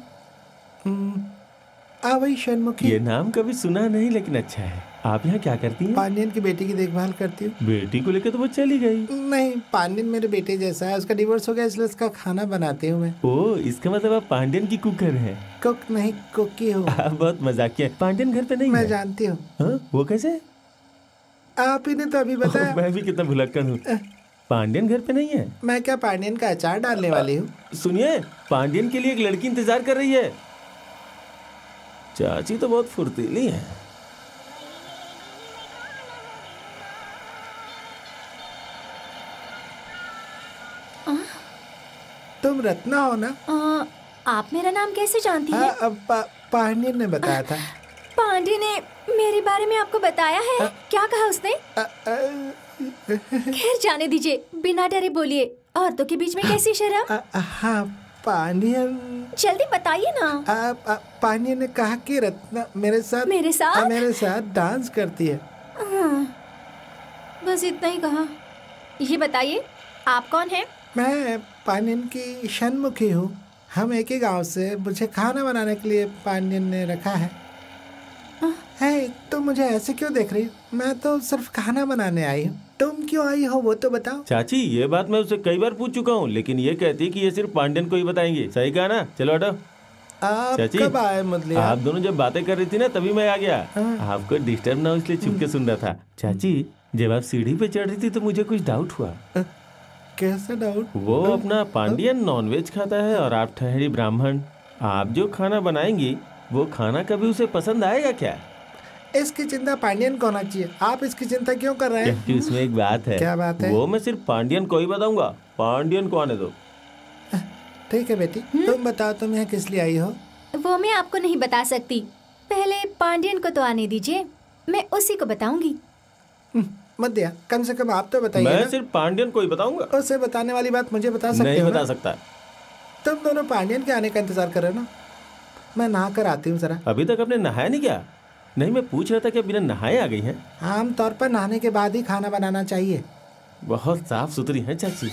आवई षणमुखी। ये नाम कभी सुना नहीं, लेकिन अच्छा है। आप यहाँ क्या करती हैं? पांडियन की बेटी की देखभाल करती हूँ। बेटी को लेकर तो वो चली गई। नहीं, पांडियन मेरे बेटे जैसा है, उसका डिवोर्स हो गया, इसलिए उसका खाना बनाती हूँ मैं। ओह, इसका मतलब आप पांडियन की कुकर हैं? कुक नहीं, कुकी हूँ। बहुत मजाकिया। पांडियन घर पे नहीं मैं है? जानती हूँ। वो कैसे? आप ही ने तो अभी बताया। मैं भी कितना भुलक्कड़ हूँ। पांडियन घर पे नहीं है? मैं क्या पांडियन का अचार डालने वाली हूँ? सुनिए, पांडियन के लिए एक लड़की इंतजार कर रही है। चाची तो बहुत फुर्तीली है। तुम रत्ना हो ना? आप मेरा नाम कैसे जानती हैं? अब पांडियन ने बताया था। पांडे ने मेरे बारे में आपको बताया है? क्या कहा उसने? खैर जाने दीजिए, बिना डरे बोलिए। औरतों के बीच में कैसी शर्म? हाँ, पांडियन। जल्दी बताइए ना। पांडियन ने कहा कि रत्ना मेरे साथ मेरे साथ डांस करती है। बस इतना ही कहा। ये बताइए आप कौन हैं? मैं पांडियन की षणमुखी हूँ। हम एक ही गांव से, मुझे खाना बनाने के लिए पांडियन ने रखा है। तो मुझे ऐसे क्यों देख रही? मैं तो सिर्फ खाना बनाने आई हूँ। तुम क्यों आई हो वो तो बताओ। चाची ये बात मैं उससे कई बार पूछ चुका हूँ, लेकिन ये कहती है कि ये सिर्फ पांडियन को ही बताएंगे। सही कहा ना? चलो हटो। चाची कब आए? मतलब आप दोनों जब बातें कर रही थी ना तभी मैं आ गया। आपको डिस्टर्ब ना हो इसलिए चुप के सुन रहा था। चाची जब आप सीढ़ी पे चढ़ रही थी तो मुझे कुछ डाउट हुआ। कैसा डाउट? वो अपना पांडियन नॉनवेज खाता है और आप ठहरी ब्राह्मण। आप जो खाना बनाएंगी वो खाना कभी उसे पसंद आएगा क्या? इसकी चिंता पांडियन को होना चाहिए। आप इसकी चिंता क्यों कर रहे हैं? क्योंकि उसमें एक बात है। क्या बात है? वो मैं सिर्फ पांडियन को ही बताऊंगा, पांडियन को आने दो। ठीक है बेटी, तुम बताओ तुम यहाँ किस लिए आई हो? वो मैं आपको नहीं बता सकती। पहले पांडियन को तो आने दीजिए, मैं उसी को बताऊंगी। मत दिया, कम से कम आप तो बताइए। मैं सिर्फ पांडियन को ही बताऊंगा। उसे बताने वाली बात मुझे बता सकते हो? नहीं बता सकता। तुम दोनों पांडियन के आने का इंतजार कर रहे हो ना? मैं नहा कर आती हूँ जरा। अभी तक आपने नहाया नहीं क्या? नहीं, मैं पूछ रहा था कि बिना नहाए आ गई हैं? आम तौर पर नहाने के बाद ही खाना बनाना चाहिए। बहुत साफ सुथरी है चाची।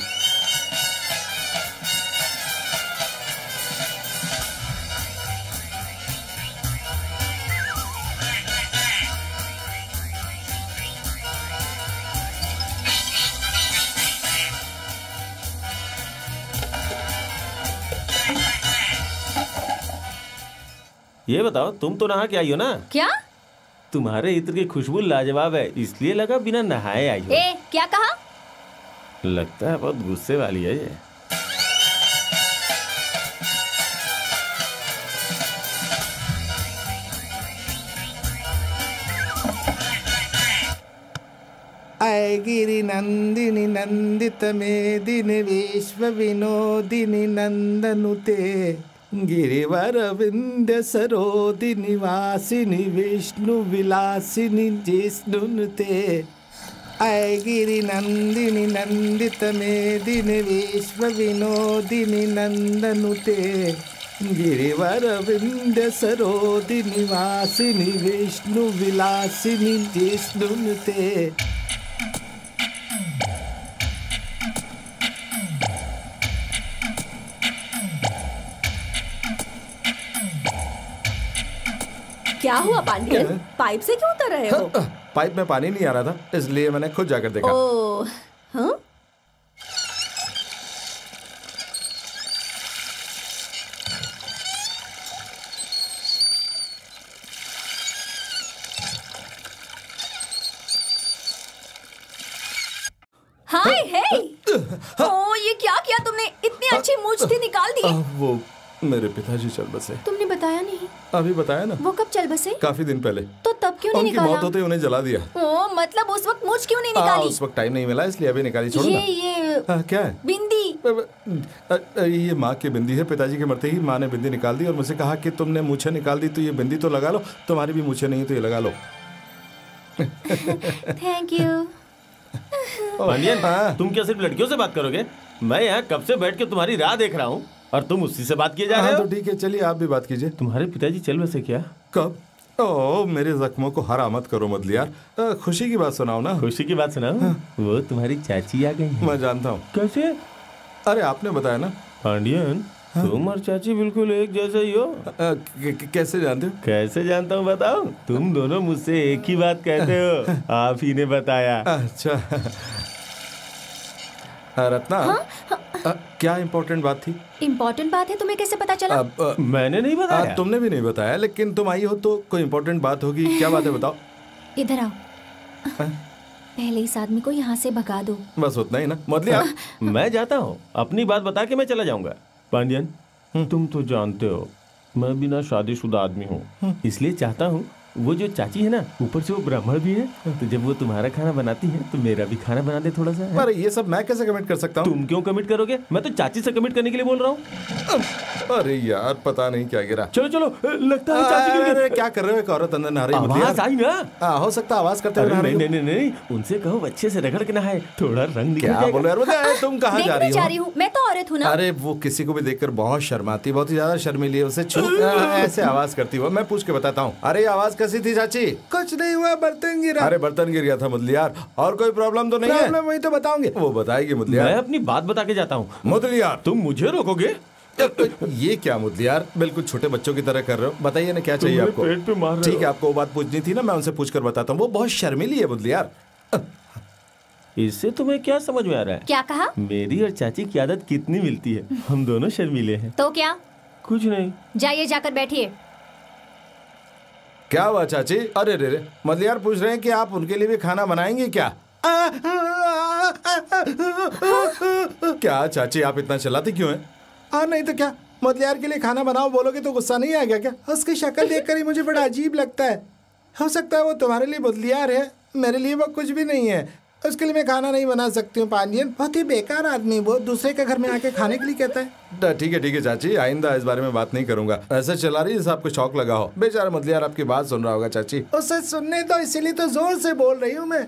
ये बताओ तुम तो नहा के आई हो ना? क्या? तुम्हारे इत्र की खुशबू लाजवाब है, इसलिए लगा बिना नहाए आई हो। क्या कहा? लगता है बहुत गुस्से वाली है ये। आए गिरि नंदिनी नंदित मेदिनी विश्व विनोदिनी नंदनुते गिरिवर विंध्य सरोदिनी वासिनी विष्णु विलासिनी जिष्णुनुते। आए गिरि नंदिनी नंदित मेदिनी विश्व विनोदिनी नंदनुते गिरिवर विंध्य सरोदिनी वासिनी विष्णु विलासिनी जिष्णुनुते। क्या हुआ पांडियन? पाइप से क्यों उतर रहे हो? पाइप में पानी नहीं आ रहा था इसलिए मैंने खुद जाकर देखा। ओह, हाँ? हाय हे! ओह, ये क्या किया तुमने? इतनी अच्छी मूंछ निकाल दी। वो मेरे पिताजी चल बसे। तुमने बताया नहीं? अभी बताया ना। वो कब चल बसे? काफी दिन पहले। तो तब क्यों नहीं उनकी निकाला? मौत होते ही उन्हें जला दिया। ओह, मतलब उस वक्त मूंछ क्यों नहीं निकाली? उस वक्त टाइम नहीं मिला इसलिए अभी निकाली। छोड़ो ना। ये क्या है? बिंदी। ये माँ की बिंदी है। पिताजी के मरते ही माँ ने बिंदी निकाल दी और मुझसे कहा कि तुमने मूछें निकाल दी तो ये बिंदी तो लगा लो, तुम्हारी भी मूछें नहीं है तो ये लगा लो। Thank you. पांडियन, तुम क्या सिर्फ लड़कियों से बात करोगे? मैं यहाँ कब से बैठ के तुम्हारी राह देख रहा हूँ और तुम उसी से बात किए जा रहे हो। तो ठीक है, चलिए आप भी बात कीजिए। तुम्हारे पिताजी चल बसे क्या? कब? ओह, मेरे जख्मों को हरा मत करो मत यार। खुशी की बात सुनाओ ना। खुशी की बात सुनाओ? वो तुम्हारी चाची आ गई। मैं जानता हूँ। कैसे? अरे आपने बताया ना। पांडियन, तुम और चाची बिल्कुल एक जैसे ही हो। कैसे जानते हो? कैसे जानता हूँ बताओ। तुम दोनों मुझसे एक ही बात कहते हो। आप ही ने बताया। अच्छा रत्ना, क्या इम्पोर्टेंट बात थी? इम्पोर्टेंट बात है, तुम्हें कैसे पता चला? मैंने नहीं बताया। तुमने भी नहीं बताया, लेकिन तुम आई हो तो कोई इम्पोर्टेंट बात होगी। क्या बात है बताओ। इधर आओ। पहले इस आदमी को यहाँ से भगा दो। बस उतना ही ना। मतलब मैं जाता हूँ, अपनी बात बता के मैं चला जाऊंगा। पांडियन, तुम तो जानते हो मैं बिना शादीशुदा आदमी हूँ, इसलिए चाहता हूँ वो जो चाची है ना, ऊपर से वो ब्राह्मण भी है, तो जब वो तुम्हारा खाना बनाती है तो मेरा भी खाना बना दे थोड़ा सा। अरे ये सब मैं कैसे कमिट कर सकता हूँ? तुम क्यों कमिट करोगे? मैं तो चाची से कमिट करने के लिए बोल रहा हूँ। अरे यार पता नहीं क्या गिरा। चलो चलो, लगता है चाची गिर गई। क्या कर रहे हो? एक औरत अंदर नहा रही है। आवाज आई ना? हो सकता है आवाज करते हुए नहा रही हो। नहीं, उनसे कहो अच्छे से रगड़ के नहाए, थोड़ा रंग निकल क्या बोल रहे हो? तुम कहाँ जा रही हो? मैं तो औरत हूँ ना। अरे वो किसी को भी देखकर बहुत शर्माती, बहुत ही ज्यादा शर्मीली है, उसे ऐसे आवाज करती हो। मैं पूछ के बताता हूँ। अरे आवाज कैसी थी चाची? कुछ नहीं हुआ, बर्तन गिरा। अरे बर्तन गिर गया था मुदलियार, और कोई प्रॉब्लम तो नहीं है? प्रॉब्लम वही तो बताऊंगे। वो बताएगी मुदलियार। मैं अपनी बात बता के जाता हूँ। मुदलियार तुम मुझे रोकोगे? ये क्या मुदलियार, बिल्कुल छोटे बच्चों की तरह कर रहे हो। बताइए ना क्या चाहिए आपको? पेट पे मार रहे हो। ठीक है, आपको वो बात पूछनी थी ना, मैं उनसे पूछ कर बताता हूँ। वो बहुत शर्मीली है मुदलियार। इससे तुम्हें क्या समझ में आ रहा है? क्या कहा? मेरी और चाची की आदत कितनी मिलती है, हम दोनों शर्मीले हैं। तो क्या? कुछ नहीं। जाइए, जाकर बैठिए। क्या हुआ चाची? अरे रे, मुदलियार पूछ रहे हैं कि आप उनके लिए भी खाना बनाएंगे क्या? क्या चाची आप इतना चिल्लाती क्यों हैं? नहीं तो क्या, मुदलियार के लिए खाना बनाओ बोलोगे तो गुस्सा नहीं आएगा क्या? उसकी शक्ल देखकर ही मुझे बड़ा अजीब लगता है। हो सकता है वो तुम्हारे लिए मुदलियार है, मेरे लिए वो कुछ भी नहीं है। उसके लिए मैं खाना नहीं बना सकती हूँ। पांडियन बहुत ही बेकार आदमी, वो दूसरे के घर में आके खाने के लिए कहता है। ठीक है चाची, आइंदा इस बारे में बात नहीं करूंगा। ऐसे चला रही है आपको शौक लगा हो। बेचारा मुदलियार आपकी बात सुन रहा होगा चाची। उसे सुनने दो, इसीलिए तो जोर से बोल रही हूँ मैं।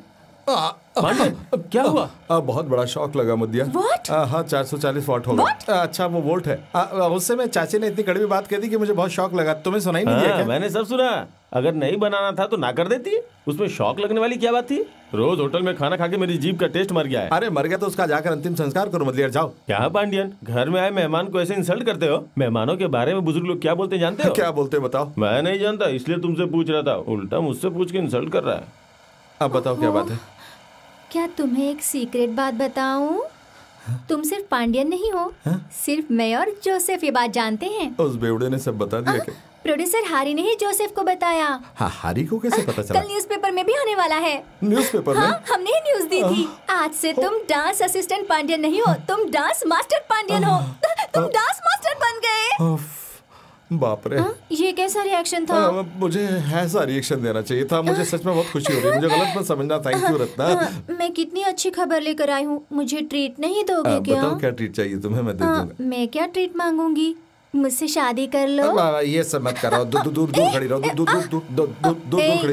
क्या हुआ? बहुत बड़ा शौक लगा मुदलियार। हाँ 440 वॉट होगा। अच्छा वो वोल्ट है। उससे मैं चाची ने इतनी कड़वी बात कह दी कि मुझे बहुत शौक लगा। तुम्हें सुनाई नहीं दिया क्या? मैंने सब सुना। अगर नहीं बनाना था तो ना कर देती, उसमें शौक लगने वाली क्या बात थी? रोज होटल में खाना खा के मेरी जीभ का टेस्ट मर गया है। अरे मर गया तो उसका जाकर अंतिम संस्कार करो मुदलियार, जाओ। क्या पांडियन, घर में आए मेहमान को ऐसे इंसल्ट करते हो? मेहमानों के बारे में बुजुर्ग लोग क्या बोलते जानते हो? क्या बोलते बताओ? मैं नहीं जानता, इसलिए तुमसे पूछ रहा था। उल्टा मुझसे पूछ के इंसल्ट कर रहा है। अब बताओ क्या बात है? क्या तुम्हें एक सीक्रेट बात बताऊं? तुम सिर्फ पांडियन नहीं हो, सिर्फ मैं और जोसेफ ये बात जानते हैं। उस बेवड़े ने सब बता दिया क्या? प्रोड्यूसर हारी ने ही जोसेफ को बताया। हाँ, हारी को कैसे पता चला? कल न्यूज़पेपर में भी आने वाला है। न्यूज़पेपर में? हाँ, हमने ही न्यूज़ दी थी। आज से तुम डांस असिस्टेंट पांडियन नहीं हो, तुम डांस मास्टर पांडियन हो। तुम डांस मास्टर बन गए। बाप रे, ये कैसा रिएक्शन था? मुझे ऐसा रिएक्शन देना चाहिए था। मुझे सच में बहुत खुशी हो रही है। मुझे गलत मत समझना। Thank you Ratna. मैं कितनी अच्छी खबर लेकर आई हूँ, मुझे ट्रीट नहीं दोगे क्या? बताओ क्या ट्रीट चाहिए तुम्हें, मैं दे दूंगा। मैं क्या ट्रीट मांगूंगी? मुझसे शादी कर लो। ये सब मत करो। दूर खड़ी रहो। दूर खड़ी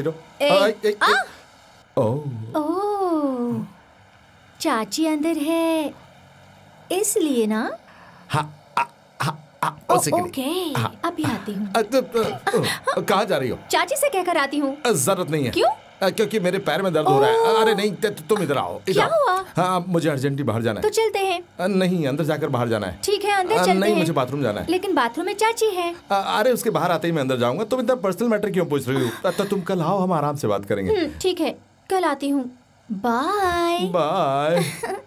रहो। ओह, चाची अंदर है इसलिए ना? हाँ, ओके, अभी आती हूँ। कहाँ जा रही हो? चाची से कहकर आती हूँ। जरूरत नहीं है। क्यों? क्योंकि मेरे पैर में दर्द हो रहा है। अरे नहीं, तुम इधर आओ। क्या हुआ? हाँ, मुझे अर्जेंटली बाहर जाना है। तो चलते हैं। नहीं, अंदर जाकर बाहर जाना है। ठीक है, अंदर चलते हैं। नहीं, मुझे बाथरूम जाना है। लेकिन बाथरूम में चाची है। अरे उसके बाहर आते ही मैं अंदर जाऊंगा। तुम इतना पर्सनल मैटर क्यों पूछ रही हो? तो तुम कल आओ, हम आराम से बात करेंगे। ठीक है, कल आती हूँ। Bye bye.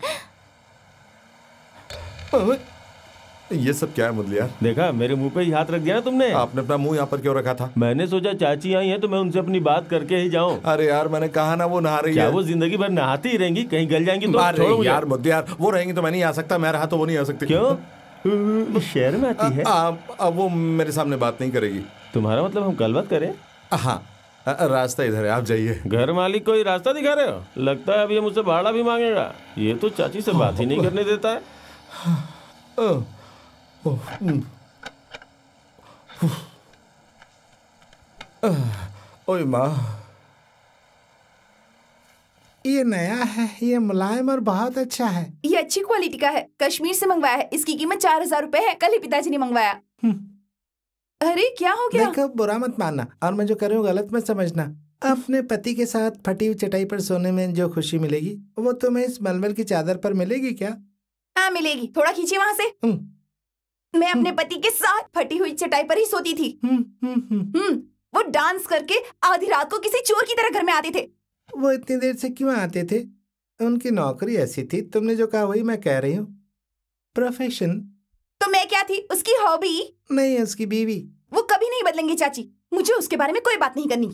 ये सब क्या है मुदलियार? देखा, मेरे मुंह पे ही हाथ रख दिया ना तुमने। आपने अपना मुंह यहाँ पर क्यों रखा था? मैंने सोचा चाची आई है तो मैं उनसे अपनी बात करके ही जाऊं। अरे यार, मैंने कहा ना वो नहा रही है। क्या वो जिंदगी भर नहाती ही रहेंगी? कहीं गल जाएंगी तो? अरे यार मुदलियार, वो रहेंगी तो मैं नहीं आ सकता। मैं रहा तो वो नहीं आ सकती। क्यों? शहर में आती है। अब वो मेरे सामने बात नहीं करेगी। तुम्हारा मतलब हम कल बात करें? हाँ, रास्ता इधर है, आप जाइए। घर मालिक कोई रास्ता दिखा रहे हो? लगता है अब ये मुझसे भाड़ा भी मांगेगा। ये तो चाची से बात ही नहीं करने देता है। ओए माँ, ये नया है, ये मुलायम और बहुत अच्छा है। ये अच्छी क्वालिटी का है, कश्मीर से मंगवाया है। इसकी कीमत 4000 रुपए है। कल ही पिताजी ने मंगवाया। अरे क्या हो गया? देखो, बुरा मत मानना और मैं जो कर रही हूँ गलत मत समझना। अपने पति के साथ फटी हुई चटाई पर सोने में जो खुशी मिलेगी वो तुम्हें इस मलमल की चादर पर मिलेगी क्या? हाँ मिलेगी। थोड़ा खींचिए वहाँ से। मैं अपने पति के साथ फटी हुई चटाई पर ही सोती थी। वो डांस करके आधी रात को किसी चोर की तरह घर में आते थे। वो इतनी देर से क्यों आते थे? उनकी नौकरी ऐसी थी। तुमने जो कहा वही मैं कह रही हूँ। प्रोफेशन। तो मैं क्या थी? उसकी हॉबी? नहीं, उसकी बीवी। वो कभी नहीं बदलेंगे चाची। मुझे उसके बारे में कोई बात नहीं करनी।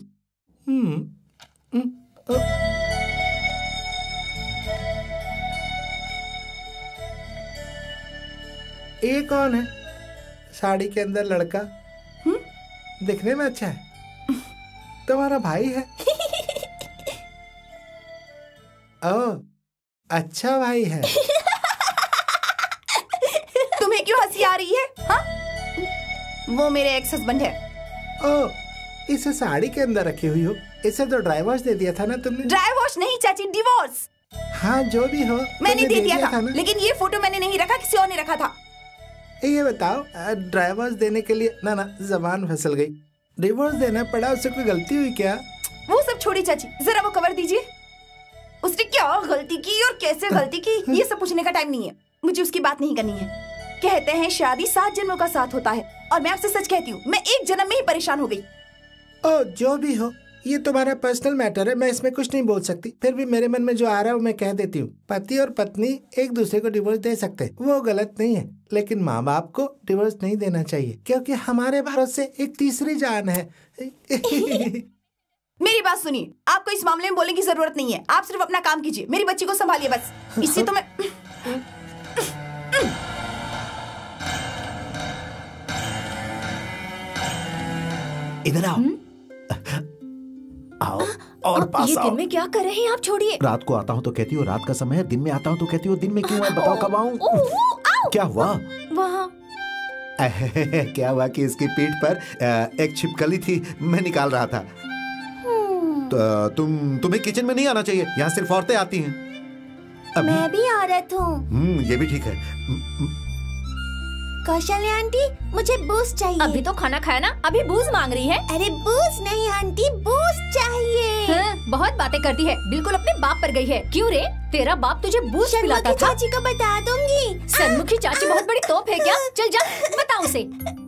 ये कौन है? साड़ी के अंदर लड़का। दिखने में अच्छा है। तुम्हारा भाई है? ओह, अच्छा भाई है। तुम्हें क्यों हंसी आ रही है? हाँ? वो मेरे एक्स हस्बैंड है। ओह, इसे साड़ी के अंदर रखी हुई हो। इसे तो ड्राई वॉश दे दिया था ना तुमने? ड्राई वॉश नहीं चाची, डिवोर्स। हाँ, जो भी हो, मैंने दे दिया था, ना? लेकिन ये फोटो मैंने नहीं रखा, किसी और ने रखा था। ये बताओ, ड्राई वॉश देने के लिए ना जबान फिसल गई। डिवोर्स देना पड़ा, उससे कोई गलती हुई क्या? वो सब छोड़ी चाची, जरा वो कवर दीजिए। उसने क्या गलती की और कैसे गलती की, ये सब पूछने का टाइम नहीं है। मुझे उसकी बात नहीं करनी है। कहते हैं शादी 7 जन्मों का साथ होता है, और मैं आपसे सच कहती हूँ, मैं 1 जन्म में ही परेशान हो गई। ओ, जो भी हो, ये तुम्हारा पर्सनल मैटर है, मैं इसमें कुछ नहीं बोल सकती। फिर भी मेरे मन में जो आ रहा है वो मैं कह देती हूँ। पति और पत्नी एक दूसरे को डिवोर्स दे सकते हैं, वो गलत नहीं है, लेकिन माँ बाप को डिवोर्स नहीं देना चाहिए, क्योंकि हमारे भारत से एक तीसरी जान है। मेरी बात सुनिए, आपको इस मामले में बोलने की जरूरत नहीं है। आप सिर्फ अपना काम कीजिए, मेरी बच्ची को संभालिए बस। इससे तो मैं इधर आओ। आओ और पास ये आओ। दिन में क्या कर रहे हैं आप? छोड़िए। रात को आता हूँ तो कहती हो रात का समय है, दिन में आता हूँ तो कहती हो दिन में क्यों है? बताओ कब आऊँ? क्या हुआ? वहाँ क्या हुआ कि इसकी पीठ पर एक छिपकली थी, मैं निकाल रहा था। तो तुम्हें किचन में नहीं आना चाहिए, यहाँ सिर्फ औरतें आती हैं। मैं भी औरत हूँ। ये भी ठीक है। कौशल्या आंटी, मुझे बूस्ट चाहिए। अभी तो खाना खाया ना, अभी बूज मांग रही है? अरे बूस्ट नहीं आंटी, बूस्ट चाहिए। हाँ, बहुत बातें करती है, बिल्कुल अपने बाप पर गई है। क्यों रे, तेरा बाप तुझे बूस्ट पिलाता था? चाची को बता दूंगी। सन्मुखी चाची बहुत बड़ी तोप है क्या? चल जा, बताओ उसे।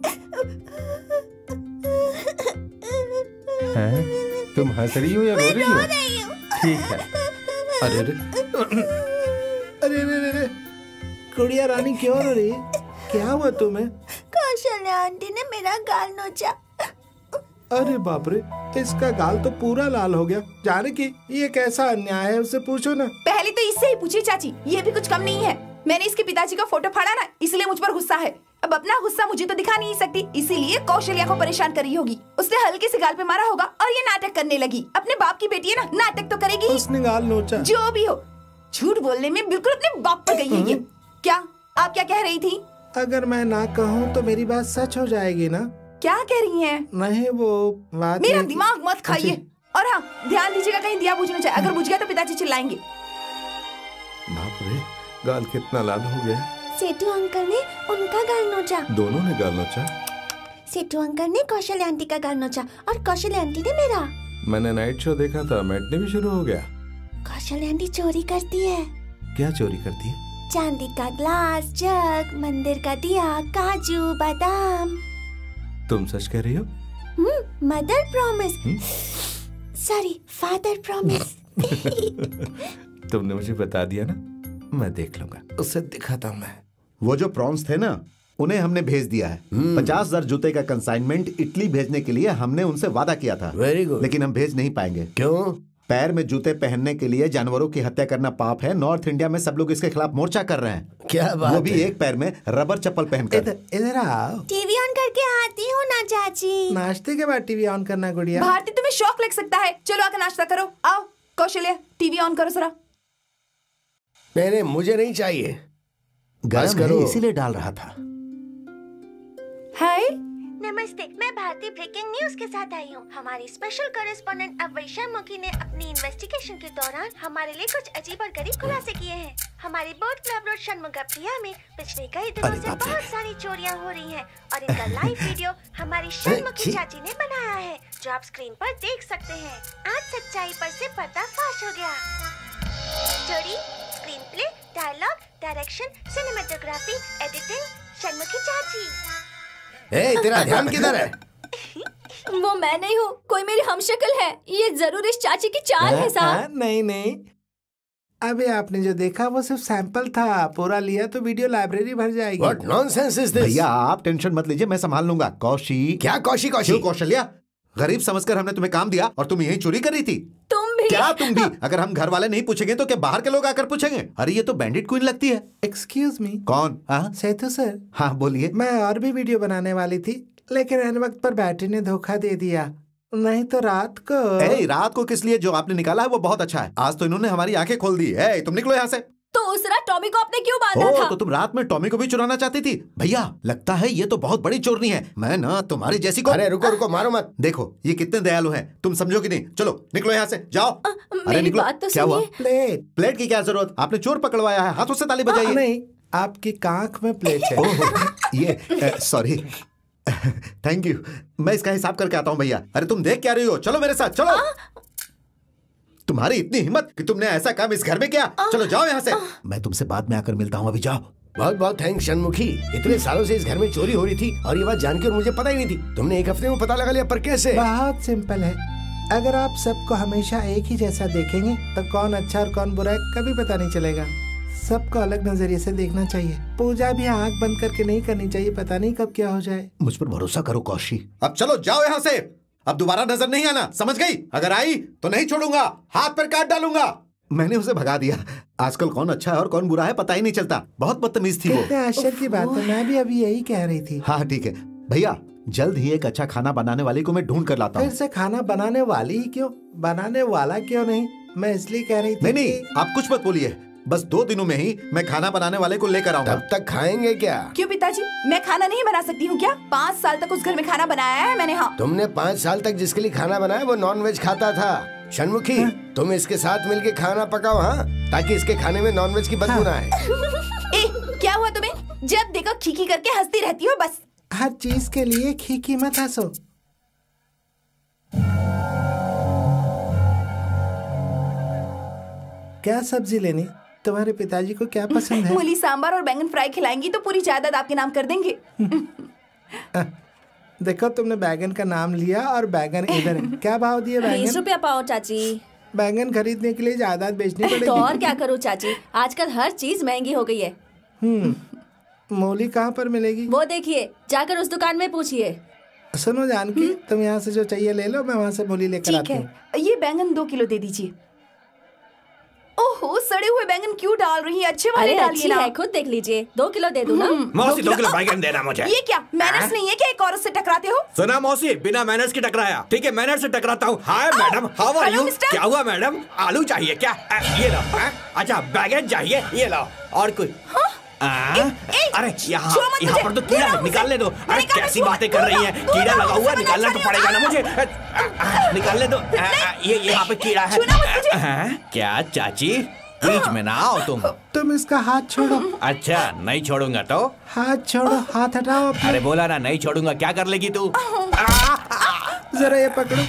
तुम हंस रही हो या रो रही हो? ठीक है। अरे अरे अरे, गुड़िया रानी क्यों रो रही है? क्या हुआ तुम्हें? कौशल्या आंटी ने मेरा गाल नोचा। अरे बाप रे, इसका गाल तो पूरा लाल हो गया। जाने की ये कैसा अन्याय है, उससे पूछो ना। पहले तो इससे ही पूछिए चाची, ये भी कुछ कम नहीं है। मैंने इसके पिताजी का फोटो फाड़ा ना, इसलिए मुझ पर गुस्सा है। अब अपना गुस्सा मुझे तो दिखा नहीं सकती, इसीलिए कौशल्या को परेशान कर रही होगी। उसने हल्के से गाल पे मारा होगा और ये नाटक करने लगी। अपने बाप की बेटी है ना, नाटक तो करेगी। उसने गाल नोचा। जो भी हो, झूठ बोलने में बिल्कुल अपने बाप पर गई है ये। क्या आप क्या कह रही थी? अगर मैं ना कहूँ तो मेरी बात सच हो जाएगी ना? क्या कह रही हैं? नहीं, वो बात मेरा दिमाग मत खाइए। और हाँ, ध्यान दीजिएगा कहीं दिया बुझ न जाए। अगर बुझ गया तो पिताजी चिल्लाएंगे। बाप रे, गाल कितना लाल हो गया। सेठू अंकल ने उनका गाल नोचा। दोनों ने गाल नोचा? सेठू अंकल ने कौशल्या आंटी का गाल नोचा और कौशल्या आंटी ने मेरा। मैंने नाइट शो देखा था, मैटने भी शुरू हो गया। कौशल्या आंटी चोरी करती है। क्या चोरी करती है? चांदी का ग्लास, जग, मंदिर का दिया, काजू, बादाम। तुम सच कह रही हो? Mother promise, sorry father promise. तुमने मुझे बता दिया ना, मैं देख लूंगा, उससे दिखाता हूँ मैं। वो जो प्रॉन्स थे ना, उन्हें हमने भेज दिया है। 50,000 जूते का कंसाइनमेंट इटली भेजने के लिए हमने उनसे वादा किया था। Very good. लेकिन हम भेज नहीं पाएंगे। क्यों? पैर में जूते पहनने के लिए जानवरों की हत्या करना पाप है। नॉर्थ इंडिया में सब लोग इसके खिलाफ मोर्चा कर रहे हैं। क्या बात वो भी है? एक पैर में रबर चप्पल पहनकर। इधर आओ। टीवी ऑन करके आती हूँ ना चाची। नाश्ते के बाद टीवी ऑन करना गुड़िया। भारती, तुम्हें शौक लग सकता है। चलो आकर नाश्ता करो। आओ कौशल्या, टीवी ऑन करो जरा। नहीं, मुझे नहीं चाहिए। गरम है, इसीलिए डाल रहा था। हाय, नमस्ते, मैं भारतीय ब्रेकिंग न्यूज के साथ आई हूँ। हमारी स्पेशल कॉरेस्पॉन्डेंट अवई शर्मुखी ने अपनी इन्वेस्टिगेशन के दौरान हमारे लिए कुछ अजीब और गरीब खुलासे किए हैं। हमारी बोट क्लब रोड शनमुगाप्रिया में पिछले कई दिनों से बहुत सारी चोरियां हो रही हैं और इनका लाइव वीडियो हमारी शर्मुखी चाची ने बनाया है, जो आप स्क्रीन पर देख सकते हैं। आज सच्चाई पर से पर्दाफाश हो गया। Story, screenplay, dialogue, direction, cinematography, editing, Shanmukhi चाची। तेरा ध्यान किधर है? वो मैं नहीं हूँ, कोई मेरी हमशक्ल है। ये जरूर इस चाची की चाल है साहब। नहीं, अभी आपने जो देखा वो सिर्फ सैंपल था। पूरा लिया तो वीडियो लाइब्रेरी भर जाएगी। What nonsense is this? भैया आप टेंशन मत लीजिए, मैं संभाल लूंगा। कौशी। क्या कौशी? क्यों कौशल्या? गरीब समझकर हमने तुम्हें काम दिया और तुम यही चोरी कर रही थी। तुम भी? क्या तुम भी? अगर हम घर वाले नहीं पूछेंगे तो क्या बाहर के लोग आकर पूछेंगे? अरे ये तो बैंडिट क्वीन लगती है। Excuse me. कौन? सेठू सर। हाँ बोलिए। मैं और भी वीडियो बनाने वाली थी, लेकिन हर वक्त पर बैटरी ने धोखा दे दिया। नहीं तो रात को। रात को किस लिए? जो आपने निकाला है वो बहुत अच्छा है। आज तो इन्होंने हमारी आंखें खोल दी। तुम निकलो यहाँ से। तो उस रात टॉमी को आपने क्यों बांधा था? तो तुम रात में टॉमी को भी चुराना चाहती थी? भैया लगता है ये तो बहुत बड़ी चोरनी है। मैं ना तुम्हारी जैसी को। अरे रुको रुको, मारो मत। देखो ये कितने दयालु हैं, तुम समझो कि नहीं? चलो निकलो यहाँ से, जाओ। अरे निकलो। क्या हुआ? प्लेट की क्या जरूरत? आपने चोर पकड़वाया है, हाथों से ताली बजाइए। नहीं, आपकी कांख में प्लेट है। ये सॉरी, थैंक यू। मैं इसका हिसाब करके आता हूँ भैया। अरे तुम देख क्या रही हो? चलो मेरे साथ चलो। तुम्हारी इतनी हिम्मत कि तुमने ऐसा काम इस घर में किया। चलो जाओ यहाँ से। मैं तुमसे बाद में आकर मिलता हूँ, अभी जाओ। बहुत बहुत थैंक्स षणमुखी। इतने सालों से इस घर में चोरी हो रही थी और ये बात जानकर और मुझे पता ही नहीं थी। तुमने एक हफ्ते में पता लगा लिया, पर कैसे? बहुत सिंपल है। अगर आप सबको हमेशा एक ही जैसा देखेंगे तो कौन अच्छा और कौन बुरा है कभी पता नहीं चलेगा। सबको अलग नजरिए से देखना चाहिए। पूजा भी आंख बंद करके नहीं करनी चाहिए, पता नहीं कब क्या हो जाए। मुझ पर भरोसा करो कौशी। अब चलो जाओ यहाँ से। अब दोबारा नजर नहीं आना, समझ गई? अगर आई तो नहीं छोड़ूंगा, हाथ पर काट डालूंगा। मैंने उसे भगा दिया। आजकल कौन अच्छा है और कौन बुरा है पता ही नहीं चलता। बहुत बदतमीज थी वो। कितने आश्चर्य की बात है, मैं भी अभी यही कह रही थी। हाँ ठीक है भैया, जल्द ही एक अच्छा खाना बनाने वाली को मैं ढूंढ कर लाता हूँ। फिर से खाना बनाने वाली ही क्यों? बनाने वाला क्यों नहीं? मैं इसलिए कह रही थी। नहीं, आप कुछ मत बोलिए। बस 2 दिनों में ही मैं खाना बनाने वाले को लेकर आऊंगा। तब तक खाएंगे क्या? क्यों पिताजी, मैं खाना नहीं बना सकती हूँ क्या? 5 साल तक उस घर में खाना बनाया है मैंने। हाँ, तुमने 5 साल तक जिसके लिए खाना बनाया वो नॉनवेज खाता था। षणमुखी, तुम इसके साथ मिलके खाना पकाओ, हाँ, ताकि इसके खाने में नॉनवेज की बदबू ना आए। क्या हुआ तुम्हें? जब देखो खीखी करके हंसती रहती हो बस। हर चीज के लिए खीखी मत हंसो। क्या सब्जी लेनी? तुम्हारे पिताजी को क्या पसंद है? मूली सांभर और बैंगन फ्राई खिलाएंगी तो पूरी जायदाद आपके नाम कर देंगे। देखो तुमने बैगन का नाम लिया और बैगन इधर है। क्या भाव दिए बैगन? 20 रुपया पाओ चाची। बैगन खरीदने के लिए जायदाद बेचनी पड़ेगी। तो और क्या करूँ चाची, आजकल हर चीज महंगी हो गई है। मूली कहाँ पर मिलेगी? वो देखिए, जाकर उस दुकान में पूछिए। सुनो जानकी, तुम यहाँ से जो चाहिए ले लो, मैं वहाँ से मूली लेकर आती हूँ। ये बैंगन 2 किलो दे दीजिए। ओहो, सड़े हुए बैंगन क्यों डाल रही है? अच्छे वाले डालिए ना। है, खुद देख लीजिए। 2 किलो दे दूं ना? मौसी 2 किलो बैंगन देना मुझे। ये क्या मैनर्स नहीं है क्या? एक औरत से टकराते हो? सुना मौसी, बिना मैनर्स के टकराया। ठीक है, मैनर्स से टकराता हूँ। Hi madam, how are you? क्या हुआ मैडम? आलू चाहिए क्या? ये लो। अच्छा बैगन चाहिए, ये लो। और कुछ? अरे यहाँ पर तो कीड़ा है, निकालने दो। अरे कैसी बातें कर रही हैं? कीड़ा लगा हुआ, निकालना तो पड़ेगा ना मुझे। निकालने दो। ये यहाँ पे कीड़ा है। क्या चाची, बीच में ना आओ तुम इसका हाथ छोड़ो। अच्छा नहीं छोड़ूंगा तो? हाथ छोड़ो, हाथ हटाओ। अरे बोला ना नहीं छोड़ूंगा, क्या कर लेगी तू? जरा ये पकड़ो।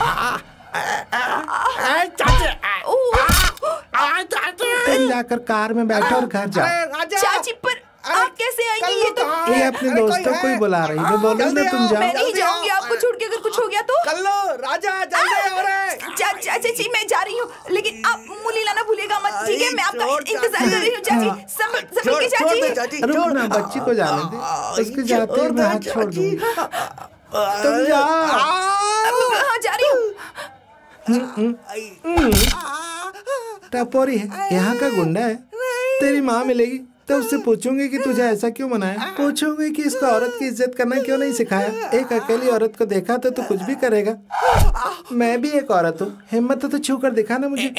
तुम जाकर कार में बैठो और घर जाओ। चाची पर आप कैसे आएंगी? ये तो ये अपने दोस्तों को ही बुला रही है। बोलो ना तुम जाओ। मैं नहीं जाऊंगी, आपको छोड़ के अगर कुछ हो गया तो? कल्लो राजा जल्दी आ रहे। चाची मैं जा रही हूँ, लेकिन आप मूली लाना भूलिएगा मत, ठीक है? मैं आपका इंतजार कर रही हूँ चाची। संभल के चाची। रुक ना, बच्ची को जाने दे। उसके जाते ही मैं हाथ छोड़ दूंगी। तुम जाओ। हाँ जा रही हूँ। टपोरी है, यहाँ का गुंडा है। तेरी माँ मिलेगी तो उससे पूछूंगी कि तुझे ऐसा क्यों बनाया। पूछूंगी कि इसको औरत की इज्जत करना क्यों नहीं सिखाया। एक अकेली औरत को देखा तो तू कुछ भी करेगा। मैं भी एक औरत हूँ, हिम्मत तो छू कर दिखा ना मुझे।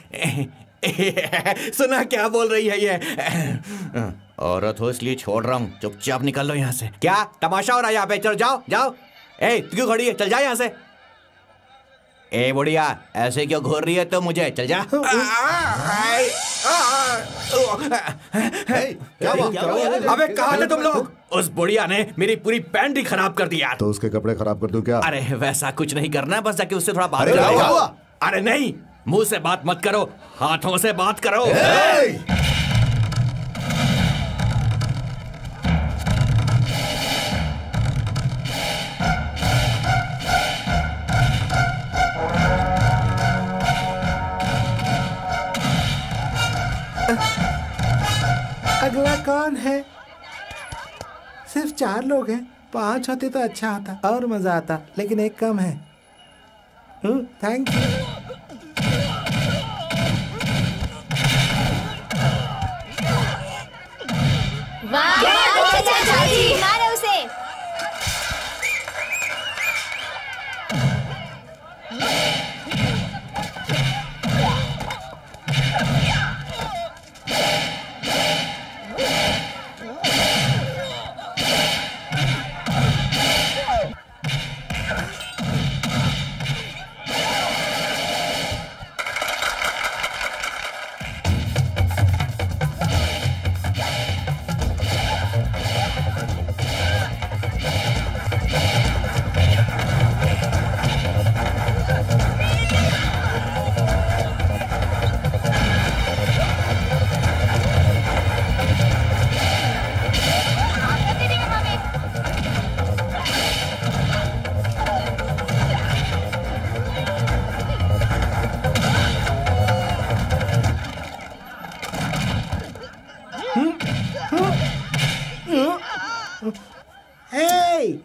सुना क्या बोल रही है ये? औरत हो इसलिए छोड़ रहा हूँ, चुपचाप निकल लो यहाँ से। क्या तमाशा हो रहा है यहाँ पे? चलो जाओ जाओ। तू क्यों खड़ी है? चल जा यहाँ से। ए बुढ़िया, ऐसे क्यों घूर रही है तो? मुझे चल जा। क्या हुआ? अबे कहाँ थे तुम लोग? उस बुढ़िया ने मेरी पूरी पैंट ही खराब कर दिया। तो उसके कपड़े खराब कर दूं क्या? अरे वैसा कुछ नहीं करना, बस जाके उससे थोड़ा बात अरे क्या हुआ? अरे नहीं, मुंह से बात मत करो, हाथों से बात करो। अगला कौन है? सिर्फ 4 लोग हैं। 5 होते तो अच्छा होता और मजा आता, लेकिन एक कम है। Thank you.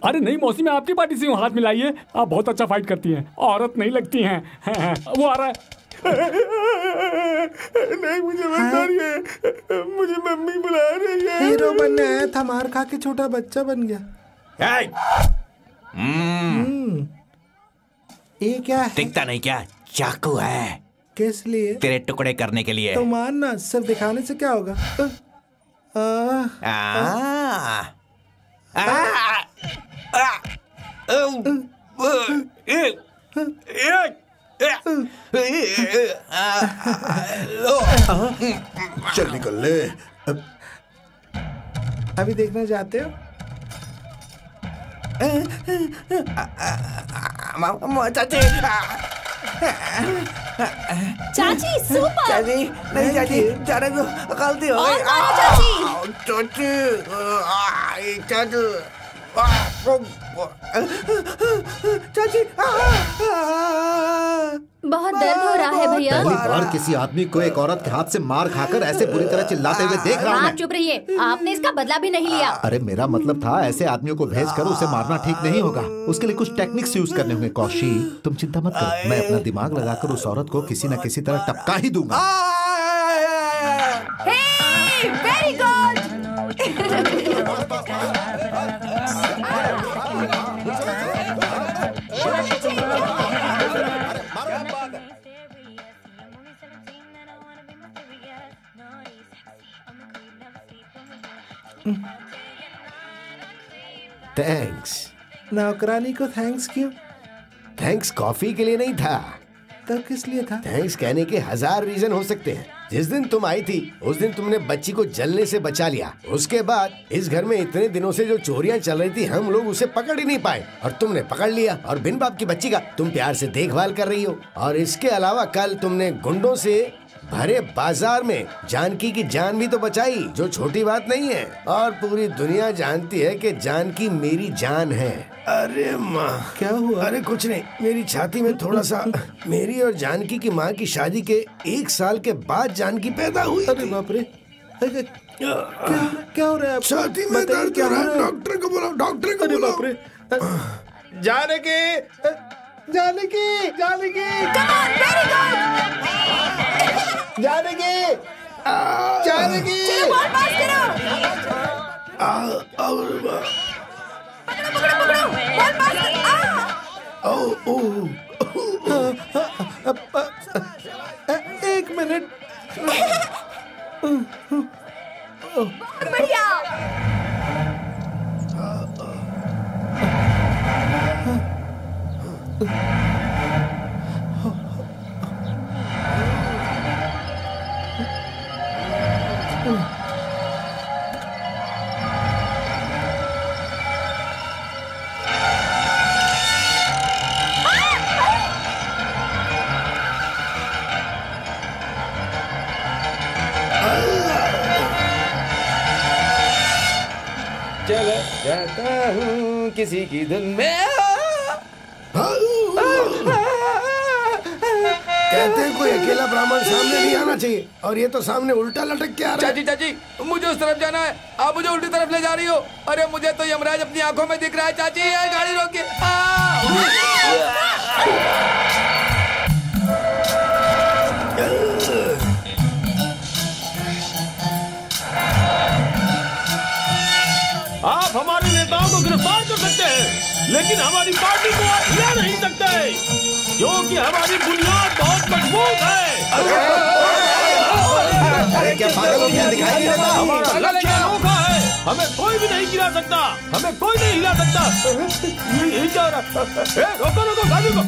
अरे नहीं मौसी, मैं आपकी पार्टी से हूँ, हाथ मिलाइए। आप बहुत अच्छा फाइट करती हैं, औरत नहीं लगती हैं। वो आ रहा है। नहीं मुझे मत मारिए, मुझे मम्मी बुला रही है। हीरो बनने आया था, मार खा के छोटा बच्चा बन गया। ये क्या है? दिखता नहीं क्या? चाकू है। किस लिए? तेरे टुकड़े करने के लिए। तो मारना, सिर्फ दिखाने से क्या होगा? चल निकल ले। अभी देखना चाहते हो? चाची, चाची सुपर। चाची नहीं चाची, जाने दो, गलती हो गई। चाची, चाची, चाची, बहुत दर्द हो रहा है भैया। पहली बार किसी आदमी को एक औरत के हाथ से मार खाकर ऐसे बुरी तरह चिल्लाते हुए देख रहा हूँ आप मैं। चुप रहिए, आपने इसका बदला भी नहीं लिया। अरे मेरा मतलब था ऐसे आदमियों को भेजकर उसे मारना ठीक नहीं होगा, उसके लिए कुछ टेक्निक्स यूज करने होंगे। कौशी तुम चिंता मत करो, मैं अपना दिमाग लगाकर उस औरत को किसी न किसी तरह टपका ही दूंगा। Very good. थैंक्स। नौकरानी को थैंक्स क्यों? थैंक्स कॉफी के लिए नहीं था। तब किस लिए था? थैंक्स कहने के 1000 रीजन हो सकते हैं। जिस दिन तुम आई थी उस दिन तुमने बच्ची को जलने से बचा लिया। उसके बाद इस घर में इतने दिनों से जो चोरियां चल रही थी हम लोग उसे पकड़ ही नहीं पाए, और तुमने पकड़ लिया। और बिन बाप की बच्ची का तुम प्यार से देखभाल कर रही हो। और इसके अलावा कल तुमने गुंडों से भरे बाजार में जानकी की जान भी तो बचाई, जो छोटी बात नहीं है। और पूरी दुनिया जानती है कि जानकी मेरी जान है। अरे माँ, क्या हुआ? अरे कुछ नहीं, मेरी छाती में थोड़ा सा। मेरी और जानकी की माँ की शादी के 1 साल के बाद जानकी पैदा हुई। अरे बाप रे, क्या हो रहा है? छाती में दर्द हो रहा है, डॉक्टर को बुलाओ, डॉक्टर को बुलाओ। बाप रे, जानकी, जानकी, जानकी, जानकी, जानकी, चलो बॉल पास करो। पकड़ो पकड़ो पकड़ो, बॉल पास करो। एक मिनट। बढ़िया। चला जाता हूँ किसी की धुन में। कहते हैं कोई अकेला ब्राह्मण सामने नहीं आना चाहिए, और ये तो सामने उल्टा लटक के आ रहा है। चाची चाची, मुझे उस तरफ जाना है, आप मुझे उल्टी तरफ ले जा रही हो। अरे मुझे तो यमराज अपनी आंखों में दिख रहा है। चाची गाड़ी रोकिए। आप हमारे नेताओं को गिरफ्तार कर सकते हैं, लेकिन हमारी पार्टी को आप हिला नहीं सकते, क्योंकि हमारी बुनियाद बहुत मजबूत है। अरे क्या पागल हो गया, दिखाई नहीं देता? हमारा लक्ष्य अनोखा है, हमें कोई भी नहीं गिरा सकता, हमें कोई नहीं हिला सकता। ये क्या हो रहा? रोको रोको गाड़ी को।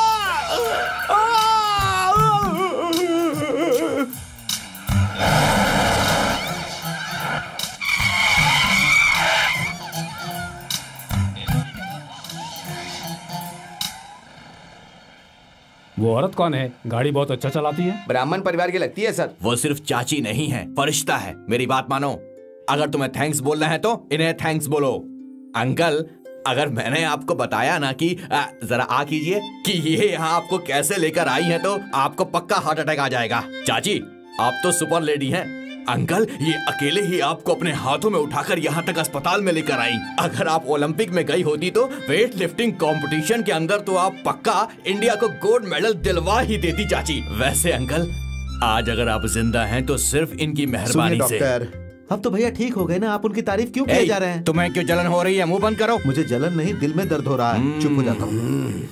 वो औरत कौन है? गाड़ी बहुत अच्छा चलाती है। ब्राह्मण परिवार की लगती है सर। वो सिर्फ चाची नहीं है, फरिश्ता है। मेरी बात मानो, अगर तुम्हें थैंक्स बोलना है तो इन्हें थैंक्स बोलो। अंकल, अगर मैंने आपको बताया ना कि जरा आ कीजिए कि ये यहाँ आपको कैसे लेकर आई है, तो आपको पक्का हार्ट अटैक आ जाएगा। चाची, आप तो सुपर लेडी हैं, अंकल ये अकेले ही आपको अपने हाथों में उठाकर यहाँ तक अस्पताल में लेकर आई। अगर आप ओलंपिक में गई होती तो वेट लिफ्टिंग कंपटीशन के अंदर तो आप पक्का इंडिया को गोल्ड मेडल दिलवा ही देती चाची। वैसे अंकल आज अगर आप जिंदा हैं तो सिर्फ इनकी मेहरबानी से। डॉक्टर अब तो भैया ठीक हो गए ना, आप उनकी तारीफ क्यों किए जा रहे हैं? तुम्हें क्यों जलन हो रही है? मुंह बंद करो। मुझे जलन नहीं, दिल में दर्द हो रहा है। चुप हो जाता हूँ।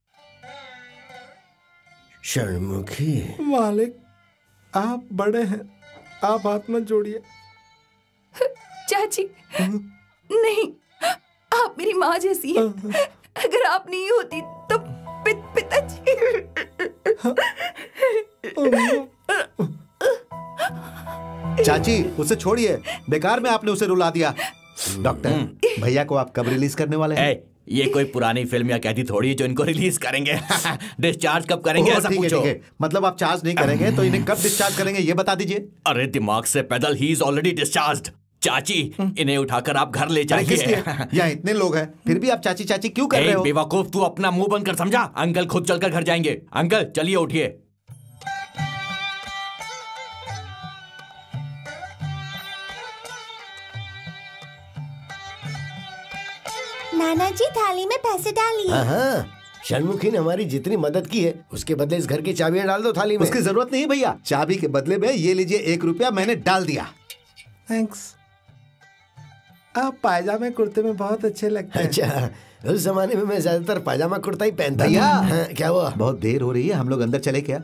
षणमुखी मालिक आप बड़े हैं, आप हाथ मत जोड़िए। चाची नहीं, आप मेरी माँ जैसी है। अगर आप नहीं होती तो पिताजी। चाची उसे छोड़िए, बेकार में आपने उसे रुला दिया। डॉक्टर भैया को आप कब रिलीज करने वाले हैं? ये कोई पुरानी फिल्म या कैदी थोड़ी है जो इनको रिलीज करेंगे। डिस्चार्ज कब करेंगे ऐसा पूछो। ठीक है। मतलब आप चार्ज नहीं करेंगे तो इन्हें कब डिस्चार्ज करेंगे ये बता दीजिए। अरे दिमाग से पैदल, ही इज ऑलरेडी डिस्चार्ज्ड। चाची इन्हें उठाकर आप घर ले जाइए। यहाँ इतने लोग हैं फिर भी आप चाची चाची क्यों कर रहे हो? बेवकूफ तू अपना मुंह बंद कर, समझा? अंकल खुद चलकर घर जाएंगे। अंकल चलिए उठिए। नाना जी थाली में पैसे डालिए। हाँ, षणमुखी ने हमारी जितनी मदद की है उसके बदले इस घर की चाबियां डाल दो थाली में। उसकी जरूरत नहीं भैया, चाबी के बदले में ये लीजिए 1 रुपया मैंने डाल दिया। थैंक्स। आप पायजामे कुर्ते में बहुत अच्छे लगते हैं। अच्छा, उस जमाने में मैं ज्यादातर पायजामा कुर्ता ही पहनता भैया था। क्या हुआ? बहुत देर हो रही है, हम लोग अंदर चले क्या?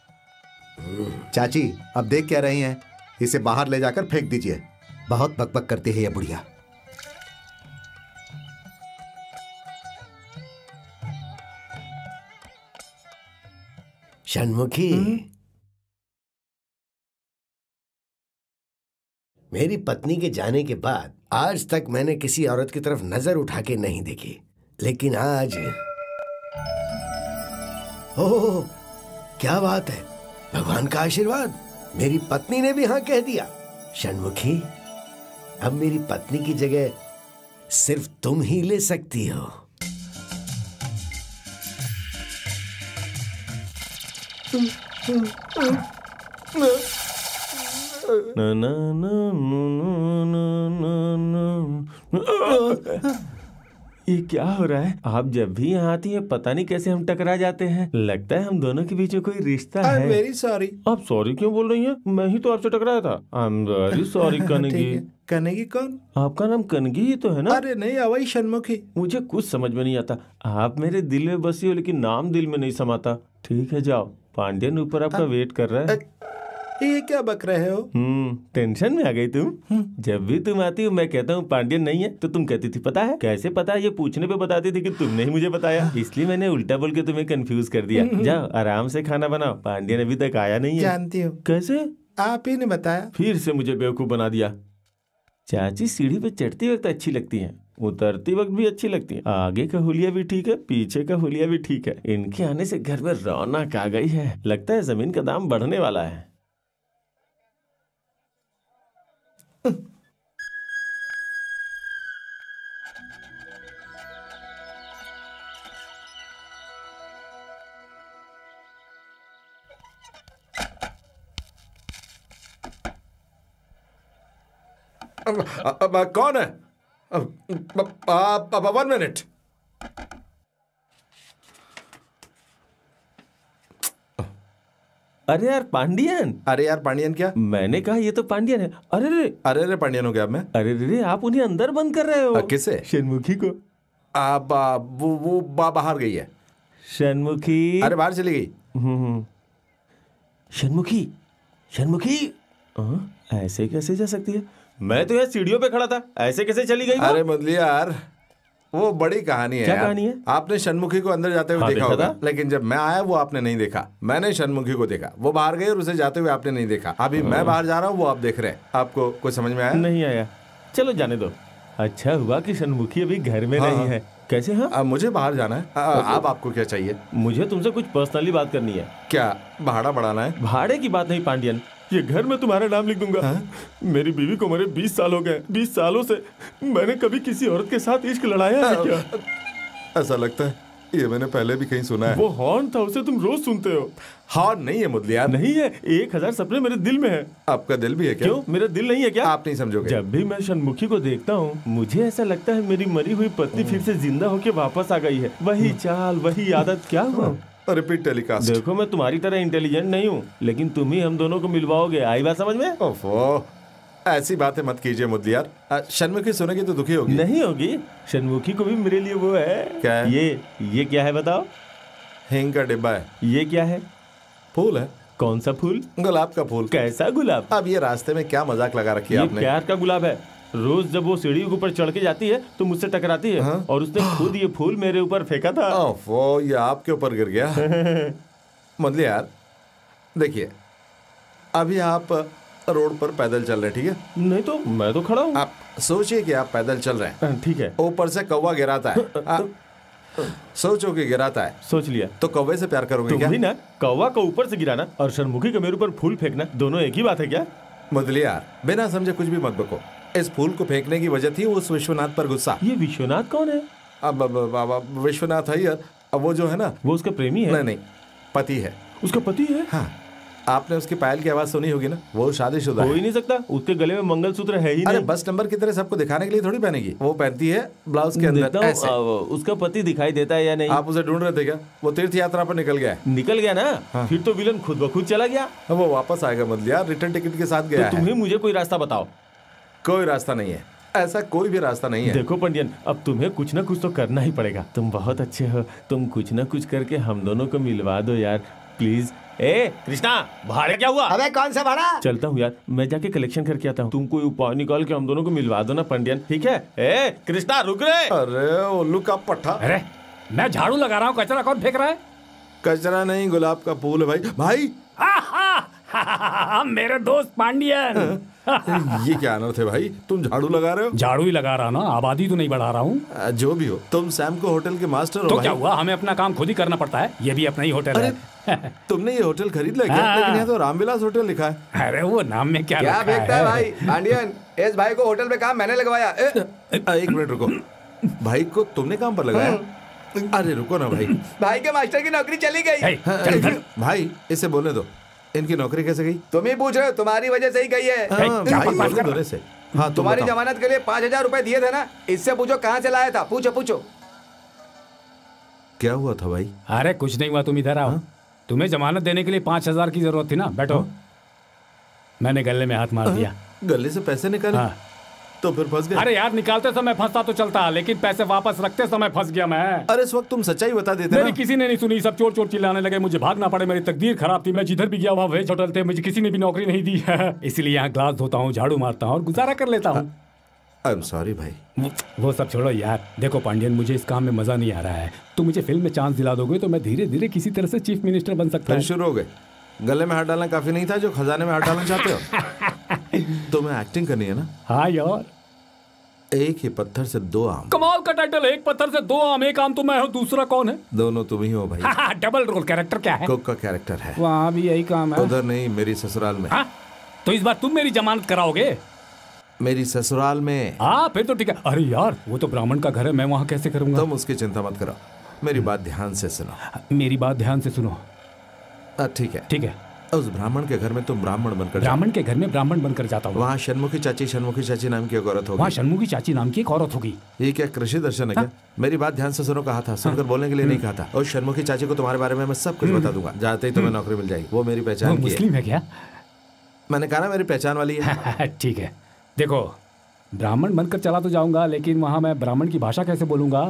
चाची अब देख क्या रही हैं? इसे बाहर ले जाकर फेंक दीजिए। बहुत बकबक करती है ये बुढ़िया। षणमुखी मेरी पत्नी के जाने के बाद आज तक मैंने किसी औरत की तरफ नजर उठा के नहीं देखी, लेकिन आज ओह क्या बात है, भगवान का आशीर्वाद, मेरी पत्नी ने भी हाँ कह दिया। षणमुखी अब मेरी पत्नी की जगह सिर्फ तुम ही ले सकती हो। ना ना ना ये क्या हो रहा है? आप जब भी यहाँ आती है पता नहीं कैसे हम टकरा जाते हैं। लगता है हम दोनों के बीच में कोई रिश्ता है। Very sorry. आप सॉरी क्यों बोल रही हैं? मैं ही तो आपसे टकराया था। I am very sorry Kannagi. Kannagi कौन? आपका नाम कनगी ही तो है ना? अरे नहीं, वही षणमुखी। मुझे कुछ समझ में नहीं आता। आप मेरे दिल में बसी हो लेकिन नाम दिल में नहीं समाता। ठीक है जाओ, पांड्यन ऊपर आपका वेट कर रहा है। ये क्या बक रहे हो? टेंशन में आ गई तुम। जब भी तुम आती हो मैं कहता हूँ पांड्यन नहीं है तो तुम कहती थी पता है। कैसे पता है? ये पूछने पे बताती थी कि तुमने ही मुझे बताया, इसलिए मैंने उल्टा बोल के तुम्हें कंफ्यूज कर दिया। जाओ आराम से खाना बनाओ, पांड्यन अभी तक आया नहीं है। जानती हूँ। कैसे? आप ही ने बताया। फिर से मुझे बेवकूफ बना दिया। चाची सीढ़ी पे चढ़ती वक्त अच्छी लगती है, उतरती वक्त भी अच्छी लगती है। आगे का हुलिया भी ठीक है, पीछे का हुलिया भी ठीक है। इनके आने से घर में रौनक आ गई है। लगता है जमीन का दाम बढ़ने वाला है। अब कौन है? 1 मिनट। अरे यार पांडियन। अरे यार पांडियन क्या? मैंने कहा ये तो पांडियन है। अरे रे अरे पांडियन हो गया मैं। अरे रे आप उन्हें अंदर बंद कर रहे हो। किसे? षणमुखी को। वो बाहर गई है। षणमुखी अरे बाहर चली गई। षणमुखी षणमुखी ऐसे कैसे जा सकती है? मैं तो यहाँ सीढ़ियों पे खड़ा था, ऐसे कैसे चली गई? अरे मुदलिया यार, वो बड़ी कहानी है। क्या कहानी है? आपने षणमुखी को अंदर जाते हुए देखा होगा, लेकिन जब मैं आया वो आपने नहीं देखा। मैंने षणमुखी को देखा, वो बाहर गई और उसे जाते हुए आपने नहीं देखा। अभी मैं बाहर जा रहा हूँ, वो आप देख रहे हैं। आपको कुछ समझ में आया? नहीं आया। चलो जाने दो। अच्छा हुआ कि षणमुखी अभी घर में नहीं है। कैसे? हाँ मुझे बाहर जाना है। आपको क्या चाहिए? मुझे तुमसे कुछ पर्सनली बात करनी है। क्या भाड़ा बढ़ाना है? भाड़े की बात नहीं पांडियन, ये घर में तुम्हारा नाम लिख दूंगा। मेरी बीवी को मरे 20 साल हो गए। 20 सालों से मैंने कभी किसी औरत के साथ इश्क लड़ाया है क्या? ऐसा लगता है ये मैंने पहले भी कहीं सुना है। वो हॉर्न था, उसे तुम रोज सुनते हो। हॉर्न नहीं है मुदलियार। नहीं है, 1000 सपने मेरे दिल में है। आपका दिल भी है क्या? क्यों, मेरा दिल नहीं है क्या? आप नहीं समझोगे। जब भी मैं षणमुखी को देखता हूँ मुझे ऐसा लगता है मेरी मरी हुई पत्नी फिर से जिंदा होके वापस आ गई है। वही चाल, वही आदत। क्या हुआ? Repeat telecast. देखो मैं तुम्हारी तरह इंटेलिजेंट नहीं हूँ, लेकिन तुम ही हम दोनों को मिलवाओगे। आई बात समझ में? ओफो, ऐसी बातें मत कीजिए मुदलियार। षणमुखी सुनेगी तो दुखी होगी। नहीं होगी, षणमुखी को भी मेरे लिए वो है। क्या है? ये क्या है बताओ? हिंग का डिब्बा है। ये क्या है? फूल है। कौन सा फूल? गुलाब का फूल। कैसा गुलाब? अब ये रास्ते में क्या मजाक लगा रखी है आपने? प्यार का गुलाब है। रोज जब वो सीढ़ी के ऊपर चढ़ के जाती है तो मुझसे टकराती है। हाँ? और उसने खुद ये फूल मेरे ऊपर फेंका था। ओफो, ये आपके ऊपर गिर गया। मुदलियार देखिए, अभी आप रोड पर पैदल चल रहे हैं, ठीक है? नहीं तो मैं तो खड़ा हूँ। आप सोचिए कि आप पैदल चल रहे हैं, ठीक है। ऊपर से कौवा गिराता है। सोचो कि गिराता है। सोच लिया। तो कौवे से प्यार करोगे क्या? तुम भी ना, कौवा को ऊपर से गिराना और षणमुखी को मेरे ऊपर फूल फेंकना दोनों एक ही बात है क्या? मुदलियार, बिना समझे कुछ भी मत बको। इस फूल को फेंकने की वजह थी उस विश्वनाथ पर गुस्सा। ये विश्वनाथ कौन है? अब विश्वनाथ अय्यर, अब वो जो है ना, वो उसका प्रेमी है? नहीं, पति है। उसका पति है? हाँ, आपने उसकी पायल की आवाज सुनी होगी ना, वो शादीशुदा है। हो ही नहीं सकता, उसके गले में मंगलसूत्र है ही नहीं। अरे बस नंबर की तरह सबको दिखाने के लिए थोड़ी पहनेगी, वो पहनती है ब्लाउज के अंदर ऐसे। उसका पति दिखाई देता है या नहीं? आप उसे ढूंढ रहे थे क्या? वो तीर्थ यात्रा पर निकल गया। निकल गया ना? हाँ। फिर तो विलन खुद ब खुद चला गया। वो वापस आएगा मुदलियार, रिटर्न टिकट के साथ गया। तो तुम्हें मुझे कोई रास्ता बताओ। कोई रास्ता नहीं है, ऐसा कोई भी रास्ता नहीं है। देखो पंडियन, अब तुम्हें कुछ ना कुछ तो करना ही पड़ेगा। तुम बहुत अच्छे हो, तुम कुछ ना कुछ करके हम दोनों को मिलवा दो यार, प्लीज। ए कृष्णा, भाड़े क्या हुआ? अबे कौन सा भाड़ा? चलता हूँ यार, मैं जाके कलेक्शन करके आता हूँ। तुम कोई उपाय निकाल के हम दोनों को मिलवा दो ना पंडियन, ठीक है? ए कृष्णा रुक रे। अरे उल्लू का पट्टा। अरे मैं झाड़ू लगा रहा हूँ, कचरा कौन फेंक रहा है? कचरा नहीं, गुलाब का फूल है भाई। भाई मेरे दोस्त पांडियन। ये क्या अनर्थ है भाई, तुम झाड़ू लगा रहे हो? झाड़ू ही लगा रहा ना, आबादी तो नहीं बढ़ा रहा हूँ। जो भी हो, तुम सैम को होटल के मास्टर हो। तो क्या हुआ, हमें अपना काम खुद ही करना पड़ता है, ये भी अपना ही होटल है। तुमने ये होटल खरीद लिया क्या? लेकिन यहाँ तो रामविलास होटल लिखा है। अरे वो नाम में क्या फेंकता है भाई पांडियन? इस भाई को होटल पे काम मैंने लगवाया। एक मिनट रुको, भाई को तुमने काम पर लगाया? अरे रुको ना भाई, भाई के मास्टर की नौकरी चली गई। भाई इसे बोलने दो, इनकी नौकरी कैसे गई? तुम ही पूछ रहे हो, तुम्हारी वजह से ही गई है। हाँ, तुम्हारी जमानत के लिए 5000 रुपए दिए थे ना, इससे पूछो कहाँ से लाया था। पूछो। क्या हुआ था भाई? अरे कुछ नहीं हुआ, तुम इधर आओ। तुम्हें जमानत देने के लिए 5000 की जरूरत थी ना, बैठो। मैंने गले में हाथ मार दिया। गले से पैसे निकाले? हाँ। तो फिर फंस गए? अरे यार, निकालते समय फंसता तो चलता, लेकिन पैसे वापस रखते समय फंस गया मैं। अरे इस वक्त तुम सच्चाई बता देते मेरी किसी ने नहीं सुनी, सब चोर चोर चिल्लाने लगे, मुझे भागना पड़े। मेरी तकदीर खराब थी, मैं जिधर भी गया वहाँ वेज होटल थे, मुझे किसी ने भी नौकरी नहीं दी है। इसलिए यहाँ ग्लास धोता हूँ, झाड़ू मारता हूँ और गुजारा कर लेता हूँ। आई एम सॉरी भाई। वो सब छोड़ो यार। देखो पांडियन, मुझे इस काम में मजा नहीं आ रहा है। तुम मुझे फिल्म में चांस दिला दोगे तो मैं धीरे धीरे किसी तरह से चीफ मिनिस्टर बन सकता हूँ। शुरू हो गए। गले में हाथ डालना काफी नहीं था जो खजाने में हाथ डालना चाहते हो? तुम्हें एक्टिंग करनी है ना? हाँ यार। एक ही पत्थर से दो आम। कमाल का टाइटल, एक पत्थर से दो आम। एक आम तो मैं हूँ, दूसरा कौन है? दोनों तुम ही हो भाई। Double role. कैरेक्टर क्या है? कुक का कैरेक्टर है। वहाँ भी यही काम है? उधर नहीं, मेरी ससुराल में। तो इस बार तुम मेरी जमानत कराओगे? मेरी ससुराल में। हाँ फिर तो ठीक है। अरे यार, वो तो ब्राह्मण का घर है, मैं वहाँ कैसे करूँगा? तुम उसकी चिंता मत करो, मेरी बात ध्यान से सुनो। मेरी बात ध्यान से सुनो। ठीक है, ठीक है। उस ब्राह्मण के घर में तुम ब्राह्मण बनकर ब्राह्मण के घर में ब्राह्मण बनकर जाता हूँ। वहाँ शनमुखी चाची नाम की एक औरत होगी। वहाँ शनमुखी चाची नाम की एक औरत होगी। ये क्या कृषि दर्शन है क्या? मेरी बात ध्यान से सुनो, कहा था सुनकर बोलने के लिए नहीं कहा था। और शनमुखी चाची को तुम्हारे बारे में मैं सब कुछ बता दूंगा, जाते ही तुम्हें नौकरी मिल जाएगी। वो मेरी पहचान की है। मुस्लिम है क्या? मैंने कहा ना मेरी पहचान वाली है। ठीक है। देखो, ब्राह्मण बनकर चला तो जाऊंगा, लेकिन वहाँ मैं ब्राह्मण की भाषा कैसे बोलूंगा?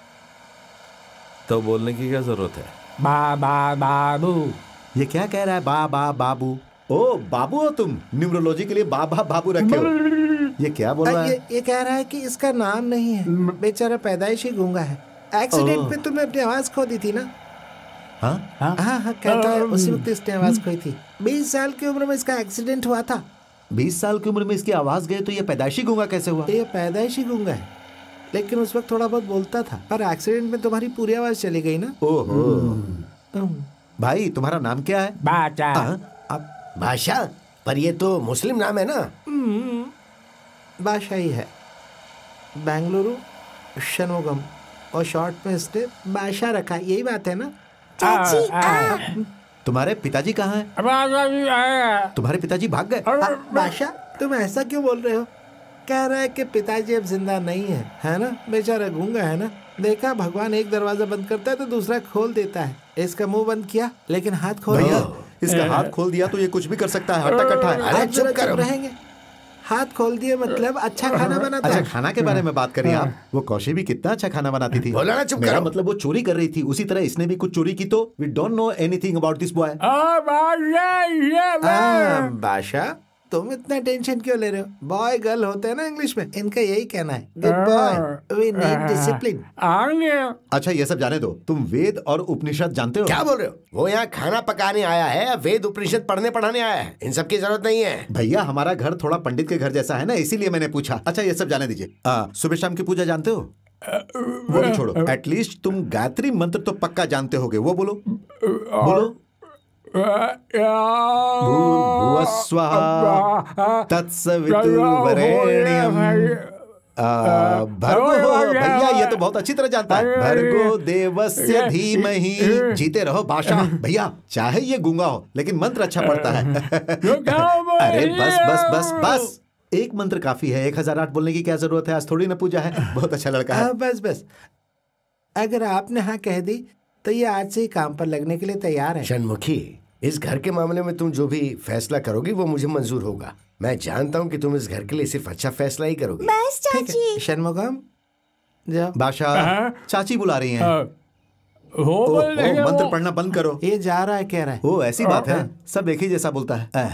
तो बोलने की क्या जरूरत है? बाबू। ये क्या कह रहा है? बाबू? ओ बाबू हो तुम? न्यूमरोलॉजी के लिए बाबू रखे हो? ये क्या बोल रहा है? ये कह रहा है कि इसका नाम नहीं है, बेचारा पैदाइशी गूंगा है। एक्सीडेंट में तुमने अपनी आवाज खो दी थी ना? हाँ, कहता है उसी वक्त इसने आवाज खोई थी। 20 साल की उम्र में इसका एक्सीडेंट हुआ था। 20 साल की उम्र में इसकी आवाज गई, तो ये पैदाइशी गूंगा कैसे हुआ? ये पैदाइशी गूंगा है, लेकिन उस वक्त थोड़ा बहुत बोलता था, पर एक्सीडेंट में तुम्हारी पूरी आवाज चली गई ना। ओहो। भाई तुम्हारा नाम क्या है? बादशाह? पर ये तो मुस्लिम नाम है ना? बादशाह ही है। बेंगलुरु षणमुगम। और शॉर्ट में इसने बादशाह रखा, यही बात है ना? चाची तुम्हारे पिताजी कहाँ हैं? तुम्हारे पिताजी भाग गए? बादशाह तुम ऐसा क्यों बोल रहे हो? कह रहा है कि पिताजी अब जिंदा नहीं है ना? बेचारा गूंगा है ना? देखा, भगवान एक दरवाजा बंद करता है तो दूसरा खोल देता है। इसका मुंह बंद किया लेकिन हाथ खोल दिया। इसका हाथ खोल दिया तो ये कुछ भी कर सकता है, हट्टा कट्टा है। अरे चुप करो। रहेंगे, हाथ खोल दिए मतलब अच्छा खाना बनाता है। अच्छा, खाना के बारे में बात करिए आप। वो कौशी भी कितना अच्छा खाना बनाती थी। बोला ना चुप मेरा करो। मतलब वो चोरी कर रही थी, उसी तरह इसने भी कुछ चोरी की। तो we don't know anything about this boy. बादशाह तुम इतना टेंशन क्यों ले रहे हो? बॉय गर्ल होते हैं ना इंग्लिश में, इनका यही कहना है। Good boy, we need discipline. अच्छा ये सब जाने दो, तुम वेद और उपनिषद जानते हो? क्या बोल रहे हो? वो यहाँ खाना पकाने आया है, वेद उपनिषद पढ़ने पढ़ाने आया है। इन सब की जरूरत नहीं है। भैया हमारा घर थोड़ा पंडित के घर जैसा है ना, इसीलिए मैंने पूछा। अच्छा ये सब जाने दीजिए। सुबह शाम की पूजा जानते हो? वो भी छोड़ो, एटलीस्ट तुम गायत्री मंत्र तो पक्का जानते होगे, वो बोलो। बोलो। भूर्भुवस्वः तत्सवितुर्वरेण्यं भर्गो। भैया ये तो बहुत अच्छी तरह जानता है। भर्गो देवस्य धीमहि। जीते रहो बादशाह। भैया चाहे ये गूंगा हो लेकिन मंत्र अच्छा पढ़ता है। अरे बस बस बस बस, एक मंत्र काफी है। 1008 बोलने की क्या जरूरत है? आज थोड़ी ना पूजा है। बहुत अच्छा लड़का है। बस बस, अगर आपने हाँ कह दी तो ये आज से ही काम पर लगने के लिए तैयार है। षणमुखी, इस घर के मामले में तुम जो भी फैसला करोगी वो मुझे मंजूर होगा। मैं जानता हूँ कि तुम इस घर के लिए सिर्फ अच्छा फैसला ही करोगी। बस चाची। षणमुखम जाओ। बादशाह चाची बुला रही हैं। मंत्र पढ़ना बंद करो। ये जा रहा है कह रहा है। ओ ऐसी बात है, सब एक ही जैसा बोलता है।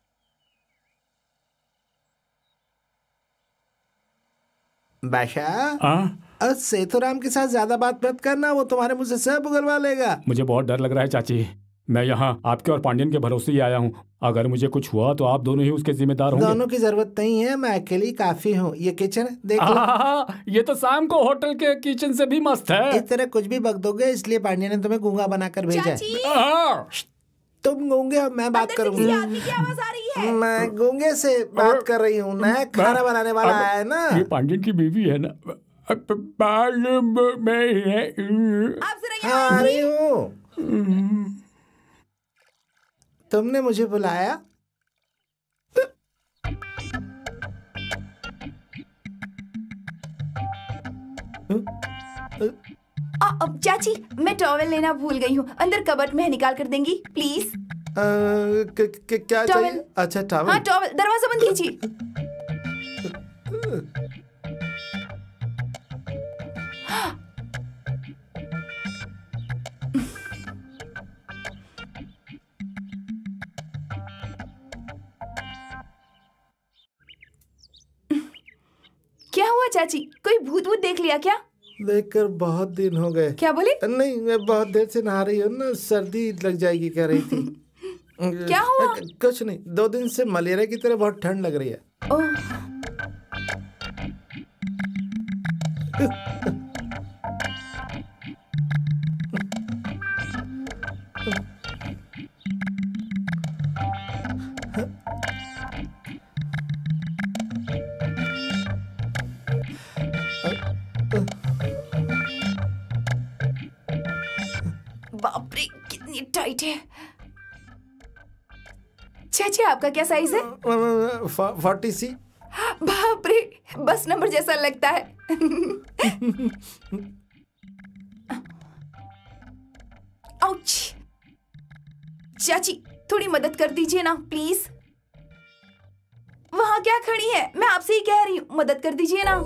बादशाह सेतुराम के साथ ज्यादा बात मत करना, वो तुम्हारे मुंह से सब उगलवा लेगा। मुझे बहुत डर लग रहा है चाची। मैं यहाँ आपके और पांडियन के भरोसे ही आया हूँ। अगर मुझे कुछ हुआ तो आप दोनों ही उसके जिम्मेदार होंगे। दोनों की जरूरत नहीं है, मैं अकेली काफी हूँ। ये किचन है, देख लो। ये तो शाम को होटल के किचन से भी मस्त है। इस तरह कुछ भी बक दोगे, इसलिए पांडियन ने तुम्हें गूंगा बनाकर भेजा है। तुम गूंगे और मैं बात करूंगी। मैं गूंगे से बात कर रही हूँ। नया खाना बनाने वाला है ना। ये पांडियन की बीवी है ना। हाँ आ रही हूँ। तुमने मुझे बुलाया? चाची मैं टॉवेल लेना भूल गई हूँ, अंदर कबर्ड में है, निकाल कर देंगी प्लीज? क्या चाहिए? अच्छा टॉवेल। हाँ टॉवेल, दरवाजा बंद कीजिए। क्या हुआ चाची, कोई भूत वूत देख लिया क्या? देखकर बहुत दिन हो गए। क्या बोले? नहीं मैं बहुत देर से नहा रही हूँ ना, सर्दी लग जाएगी कह रही थी। क्या हुआ? कुछ नहीं, 2 दिन से मलेरिया की तरह बहुत ठंड लग रही है। बाप रे कितनी टाइट है। चाची आपका क्या साइज है? 40C। बाप रे बस नंबर जैसा लगता है। आउच। चाची थोड़ी मदद कर दीजिए ना प्लीज। वहां क्या खड़ी है, मैं आपसे ही कह रही हूँ, मदद कर दीजिए ना।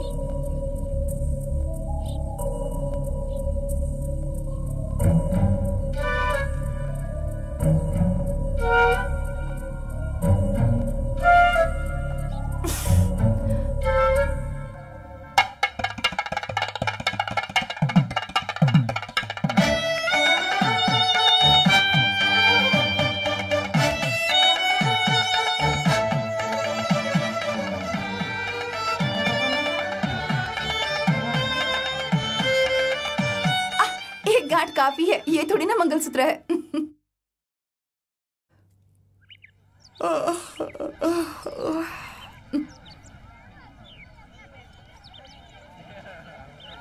एक गांठ काफी है, ये थोड़ी ना मंगलसूत्र है।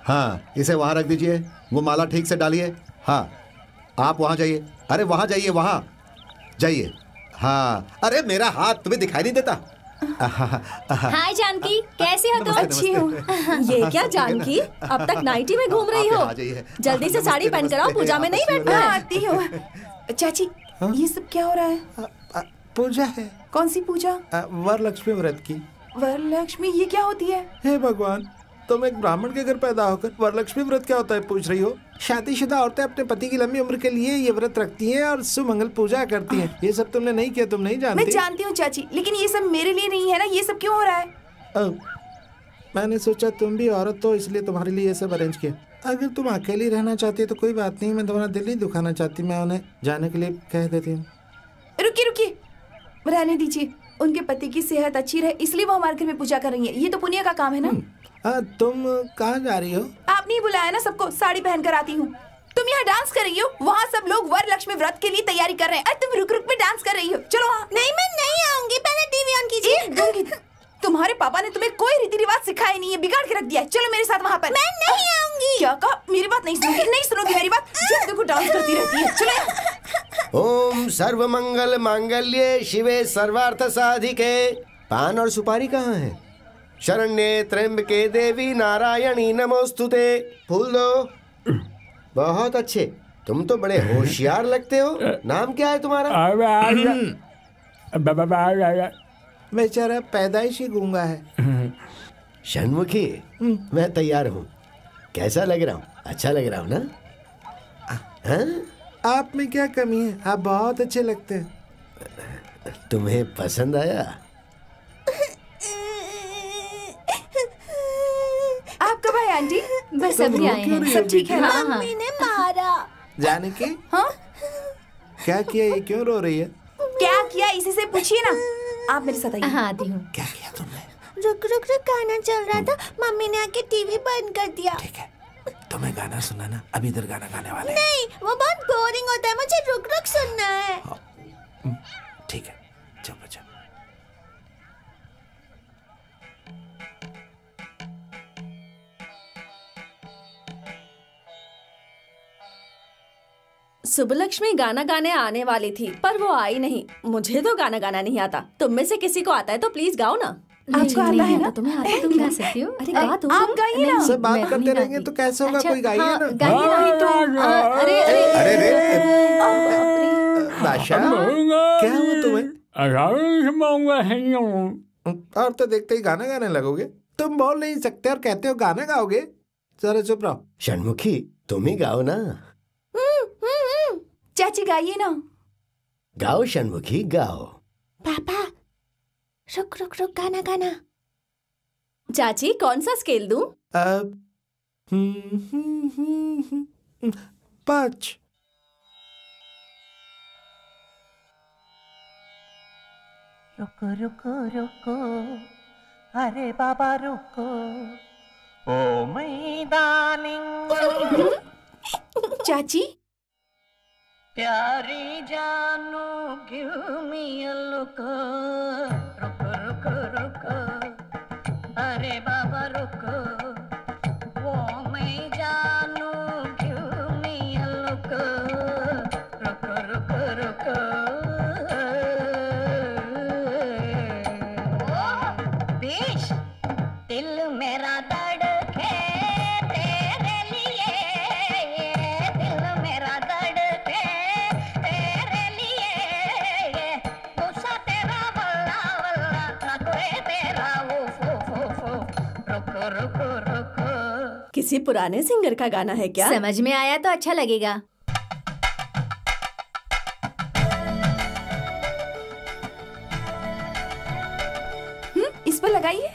हाँ, इसे वहां रख दीजिए। वो माला ठीक से डालिए। हाँ, आप वहां जाइए। अरे वहां जाइए, वहां जाइए। हाँ, अरे मेरा हाथ तुम्हें दिखाई नहीं देता? हाय जानकी, कैसी हो तुम? अच्छी हूँ। ये क्या जानकी, अब तक नाइटी में घूम रही हो? जल्दी से साड़ी पहन कर आओ, पूजा में नहीं बैठना है। आती हूँ। चाची, ये सब क्या हो रहा है? पूजा है। कौन सी पूजा? वरलक्ष्मी व्रत की। वरलक्ष्मी, ये क्या होती है? हे भगवान, तुम एक ब्राह्मण के घर पैदा होकर वरलक्ष्मी व्रत क्या होता है पूछ रही हो? शादीशुदा औरतें अपने पति की लंबी उम्र के लिए ये व्रत रखती हैं और सुमंगल पूजा करती हैं। ये सब तुमने नहीं किया, तुम नहीं जानती? मैं जानती हूँ चाची, लेकिन ये सब मेरे लिए नहीं है ना। ये सब क्यों हो रहा है? मैंने सोचा तुम भी औरत हो, इसलिए तुम्हारे लिए ये सब अरेंज किया। अगर तुम अकेली रहना चाहती है तो कोई बात नहीं, मैं तुम्हारा दिल नहीं दुखाना चाहती। मैं उन्हें जाने के लिए कह देती हूँ। रुकिए रुकिए, रहने दीजिए। उनके पति की सेहत अच्छी रहे इसलिए वो हमारे घर में पूजा कर रही है। ये तो पुण्य का काम है ना। तुम कहाँ जा रही हो? आपने बुलाया ना सबको, साड़ी पहन कर आती हूँ। तुम यहाँ डांस कर रही हो, वहाँ सब लोग वरलक्ष्मी व्रत के लिए तैयारी कर रहे हैं। अरे तुम रुक रुक में डांस कर रही हो। चलो वहाँ। नहीं, मैं नहीं आऊंगी, पहले टीवी ऑन कीजिए। तुम्हारे पापा ने तुम्हें कोई रीति रिवाज सिखाया नहीं है, बिगाड़ के रख दिया है। चलो मेरे साथ वहाँ पर। मैं नहीं आऊंगी। क्या कहा? मेरी बात नहीं सुनोगी? नहीं सुनोगी मेरी बात? जब देखो डांस करती रहती है। चलो। ओम सर्वमंगल मांगल्ये शिवे सर्वार्थ साधिके। पान और सुपारी कहाँ है? शरण्ये त्र्यंबके देवी नारायणी नमोस्तुते। फूल दो। बहुत अच्छे, तुम तो बड़े होशियार लगते हो। नाम क्या है तुम्हारा? बेचारा पैदाइशी गूंगा है। षणमुखी, मैं तैयार हूँ। कैसा लग रहा हूँ? अच्छा लग रहा हूँ ना? हाँ? आप में क्या कमी है? आप बहुत अच्छे लगते हैं। तुम्हें पसंद आया? आप कब आए आंटी? बस अभी आए हैं। सब ठीक है? हाँ, मम्मी ने मारा। जाने की? हाँ? क्या किया? ये क्यों रो रही है? क्या किया इसी से पूछिए ना। आप मेरे साथ आइए। हाँ, आती हूँ। क्या किया तुमने? रुक रुक रुक, गाना चल रहा था, मम्मी ने आके टीवी बंद कर दिया। ठीक है, तुम्हें गाना सुनाना। अभी इधर गाना गाने वाले हैं। नहीं, वो बहुत बोरिंग होता है, मुझे रुक रुक सुनना है। ठीक है, चलो बच्चा। सुबलक्ष्मी गाना गाने आने वाली थी पर वो आई नहीं। मुझे तो गाना गाना नहीं आता। तुम में से किसी को आता है तो प्लीज गाओ ना। आपको आता है ना? तुम्हें आता है, तुम गा सकती हो। अरे गा तुम। आप गाइए ना। सब बात करते रहेंगे तो कैसे होगा? कोई गाइए ना। गाइए ना तो। अरे अरे अरे बादशाह, क्या हुआ तुम्हें? और तो देखते ही गाना गाने लगोगे। तुम बोल नहीं सकते और कहते हो गाना गाओगे। जरा चुप रहो। षणमुखी, तुम ही गाओ ना। चाची गाइए ना। गाओ षणमुखी, गाओ। पापा, रुक रुक रुक, गाना गाना। चाची कौन सा स्केल दूं? 5। रुको रुको रुको, अरे बाबा रुको, ओ मैदानी चाची प्यारी जानू गिव मी अ लुक। रुको रुको रुको, अरे बाबा रुको, वो मैं जानू गिव मी अ लुक। रुको रुको रुको, बीश दिल मेरा धड़के तेरे लिए, दिल मेरा धड़के तेरे लिए, गुस्सा तेरा वल्ला वल्ला, नखरे तेरा उफ उफ उफ उफ। रुको रुको रुको। किसी पुराने सिंगर का गाना है क्या? समझ में आया तो अच्छा लगेगा। इस पर लगाइए।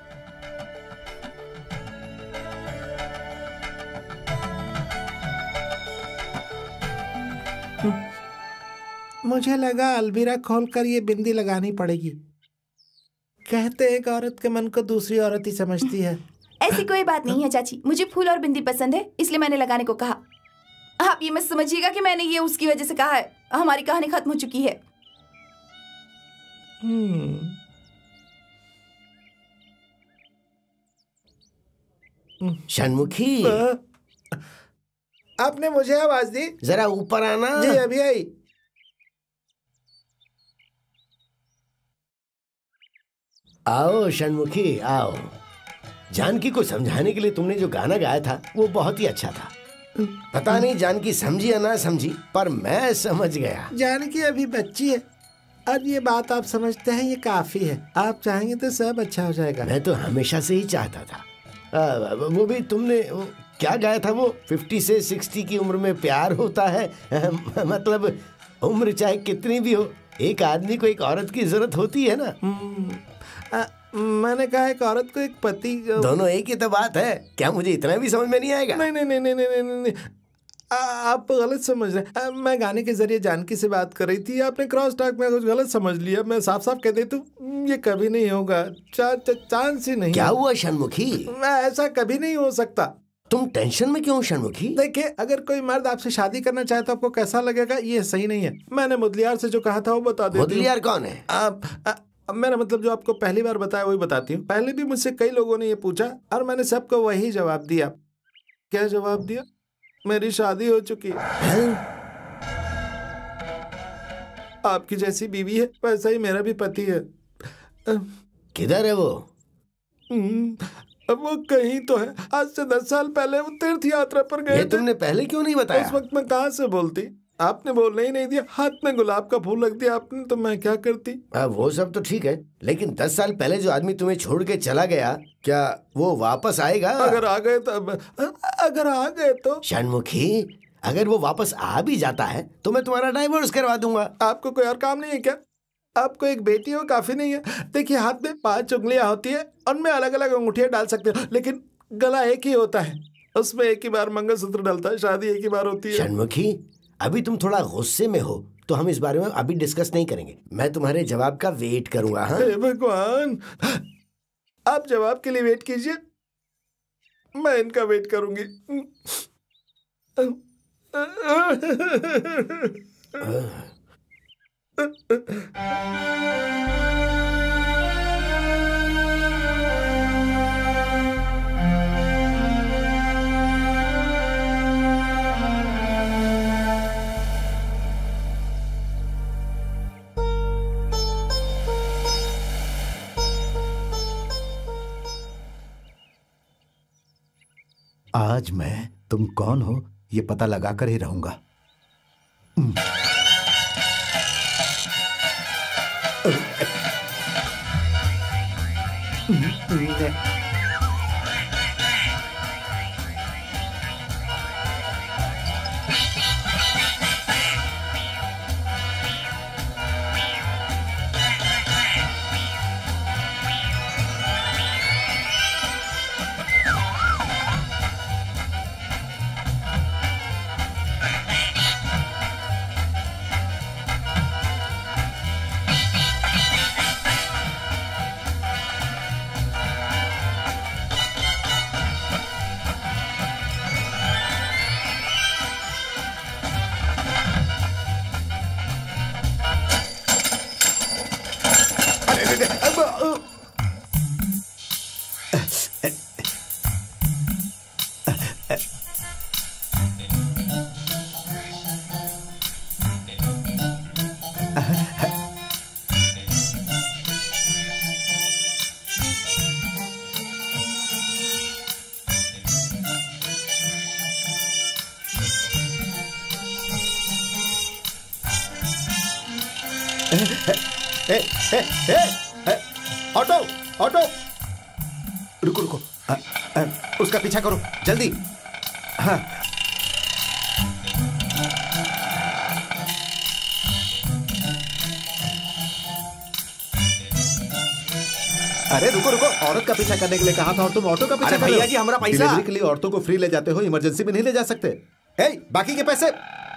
मुझे लगा अलमीरा खोलकर ये बिंदी लगानी पड़ेगी। कहते एक औरत के मन को दूसरी औरत ही समझती है। ऐसी कोई बात नहीं है चाची, मुझे फूल और बिंदी पसंद है इसलिए मैंने लगाने को कहा। आप ये मत समझिएगा कि मैंने ये उसकी वजह से कहा है। हमारी कहानी खत्म हो चुकी है। षणमुखी, आपने मुझे आवाज दी? जरा ऊपर आना। जी अभी आई। आओ षणमुखी आओ। जानकी को समझाने के लिए तुमने जो गाना गाया था वो बहुत ही अच्छा था। पता नहीं जानकी समझी या ना समझी, पर मैं समझ गया। जानकी अभी बच्ची है और ये बात आप समझते हैं, ये काफी है। आप चाहेंगे तो सब अच्छा हो जाएगा। मैं तो हमेशा से ही चाहता था। वो भी तुमने क्या गाया था वो, 50 से 60 की उम्र में प्यार होता है। मतलब उम्र चाहे कितनी भी हो, एक आदमी को एक औरत की जरूरत होती है ना। मैंने कहा एक औरत को एक पति। दोनों एक ही तो बात है। क्या मुझे इतना भी समझ में नहीं आएगा? नहीं नहीं नहीं नहीं नहीं नहीं, नहीं। आप गलत समझ रहे हैं। मैं गाने के जरिए जानकी से बात कर रही थी, आपने क्रॉस टॉक में कुछ गलत समझ लिया। मैं साफ साफ कह देता हूँ ये कभी नहीं होगा, चांस ही नहीं। क्या हुआ षणमुखी? ऐसा कभी नहीं हो सकता। तुम टेंशन में क्यों षणमुखी? देखिए, अगर कोई मर्द आपसे शादी करना चाहे तो आपको कैसा लगेगा, ये सही नहीं है। मैंने मुदलियार से जो कहा था वो बता देती हूँ। मुदलियार कौन है? मेरा मतलब जो आपको पहली बार बताया वही बताती हूँ। पहले भी मुझसे कई लोगों ने ये पूछा और मैंने सबको वही जवाब दिया। क्या जवाब दिया? मेरी शादी हो चुकी है। आपकी जैसी बीवी है वैसा ही मेरा भी पति है। किधर है वो? अब वो कहीं तो है। आज से 10 साल पहले वो तीर्थ यात्रा पर गए थे। तुमने पहले क्यों नहीं बताया? उस वक्त मैं कहाँ से बोलती, आपने बोलने ही नहीं दिया। हाथ में गुलाब का फूल रख दिया आपने, तो मैं क्या करती। वो सब तो ठीक है, लेकिन 10 साल पहले जो आदमी तुम्हें छोड़ के चला गया, क्या वो वापस आएगा? अगर आ गए तो षणमुखी, अगर वो वापस आ भी जाता है तो मैं तुम्हारा डाइवोर्स करवा दूंगा। आपको कोई और काम नहीं है क्या? आपको एक बेटी हो काफी नहीं है? देखिए, हाथ में 5 उंगलियां होती है, उनमें अलग अलग अंगूठियां डाल सकते हो, लेकिन गला एक ही होता है, उसमें एक ही बार मंगलसूत्र डलता है, शादी एक ही बार होती है। षणमुखी, अभी तुम थोड़ा गुस्से में हो तो हम इस बारे में अभी डिस्कस नहीं करेंगे। मैं तुम्हारे जवाब का वेट करूंगा। हाँ? हे भगवान, आप जवाब के लिए वेट कीजिए, मैं इनका वेट करूंगी। आज मैं तुम कौन हो ये पता लगाकर ही रहूंगा। ऑटो ऑटो, रुको रुको, उसका पीछा करो जल्दी। हाँ, अरे रुको रुको, औरत का पीछा करने के लिए कहा था और तुम ऑटो का पीछा कर रहे हो। भैया जी, हमारा पैसा। डिलीवरी के लिए औरतों को फ्री ले जाते हो, इमरजेंसी में नहीं ले जा सकते। बाकी के पैसे।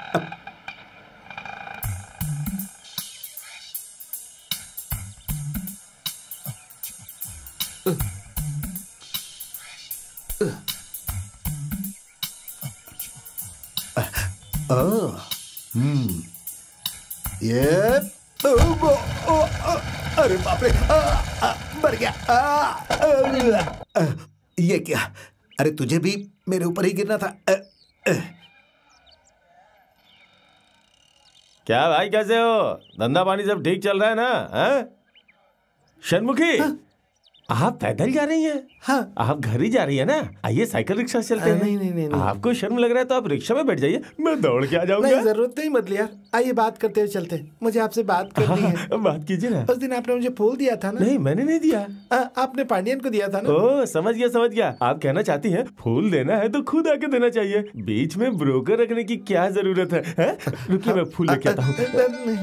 ये अरे बाप रे, मर गया। ये क्या? अरे तुझे भी मेरे ऊपर ही गिरना था। क्या भाई, कैसे हो? धंधा पानी सब ठीक चल रहा है ना? षणमुखी, आप पैदल जा रही हैं? हाँ। आप घर ही जा रही है ना? आइए साइकिल रिक्शा से चलते हैं। नहीं। आपको शर्म लग रहा है तो आप रिक्शा में बैठ जाइए, मैं दौड़ के आ जाऊंगा। नहीं, जरूरत नहीं बदली यार, आइए बात करते हुए चलते हैं। मुझे आपसे बात करनी है। बात कीजिए ना। उस दिन आपने मुझे फूल दिया था ना? नहीं, मैंने नहीं दिया। आपने पांडियन को दिया था ना? ओह, समझ गया। आप कहना चाहती हैं फूल देना है तो खुद आके देना चाहिए, बीच में ब्रोकर रखने की क्या जरूरत है? रुकिए, मैं फूल लेके आता हूँ।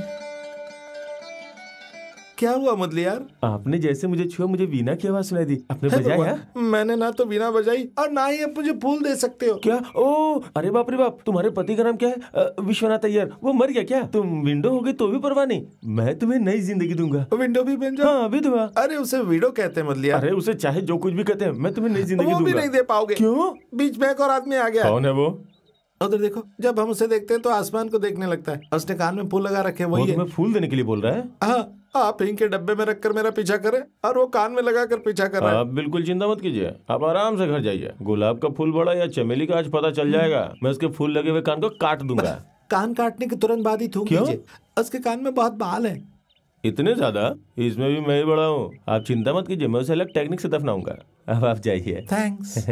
क्या हुआ मुदली यार? आपने जैसे मुझे छुआ, मुझे वीणा की आवाज सुनाई दी। आपने बजाया? मैंने ना तो वीणा बजाई और ना ही आप मुझे फूल दे सकते हो। क्या? ओह, अरे बाप रे बाप, तुम्हारे पति का नाम क्या है? विश्वनाथ अय्यर। वो मर गया क्या? तुम विंडो हो गई तो भी परवाह नहीं, मैं तुम्हें नई जिंदगी दूंगा। विंडो भी बन जाओ? हाँ, विधवा। अरे उसे विडो कहते हैं मुदली यार। अरे उसे चाहे जो कुछ भी कहते हैं, मैं तुम्हें नई जिंदगी दूंगा। वो भी नहीं दे पाओगे। क्यों? बीच में एक और आदमी आ गया। कौन है वो? उधर देखो, जब हम उसे देखते हैं तो आसमान को देखने लगता है। उसने कान में फूल लगा रखे हैं, वही है। तुम्हें फूल देने के लिए बोल रहा है? हाँ, आप इंक के डब्बे में रखकर मेरा पीछा करें और वो कान में लगाकर पीछा कर रहा है। आप बिल्कुल चिंता मत कीजिए, आप आराम से घर जाइए। गुलाब का फूल बड़ा या चमेली का आज पता चल जाएगा। मैं उसके फूल लगे हुए कान को काट दूंगा। कान काटने के तुरंत बाद ही थूक दीजिए। उसके कान में बहुत बाल है। इतने ज्यादा? इसमें भी मैं ही बड़ा हूँ। आप चिंता मत कीजिए, मैं उसे अलग टेक्निक से दफनाऊंगा। अब आप जाइए। थैंक्स।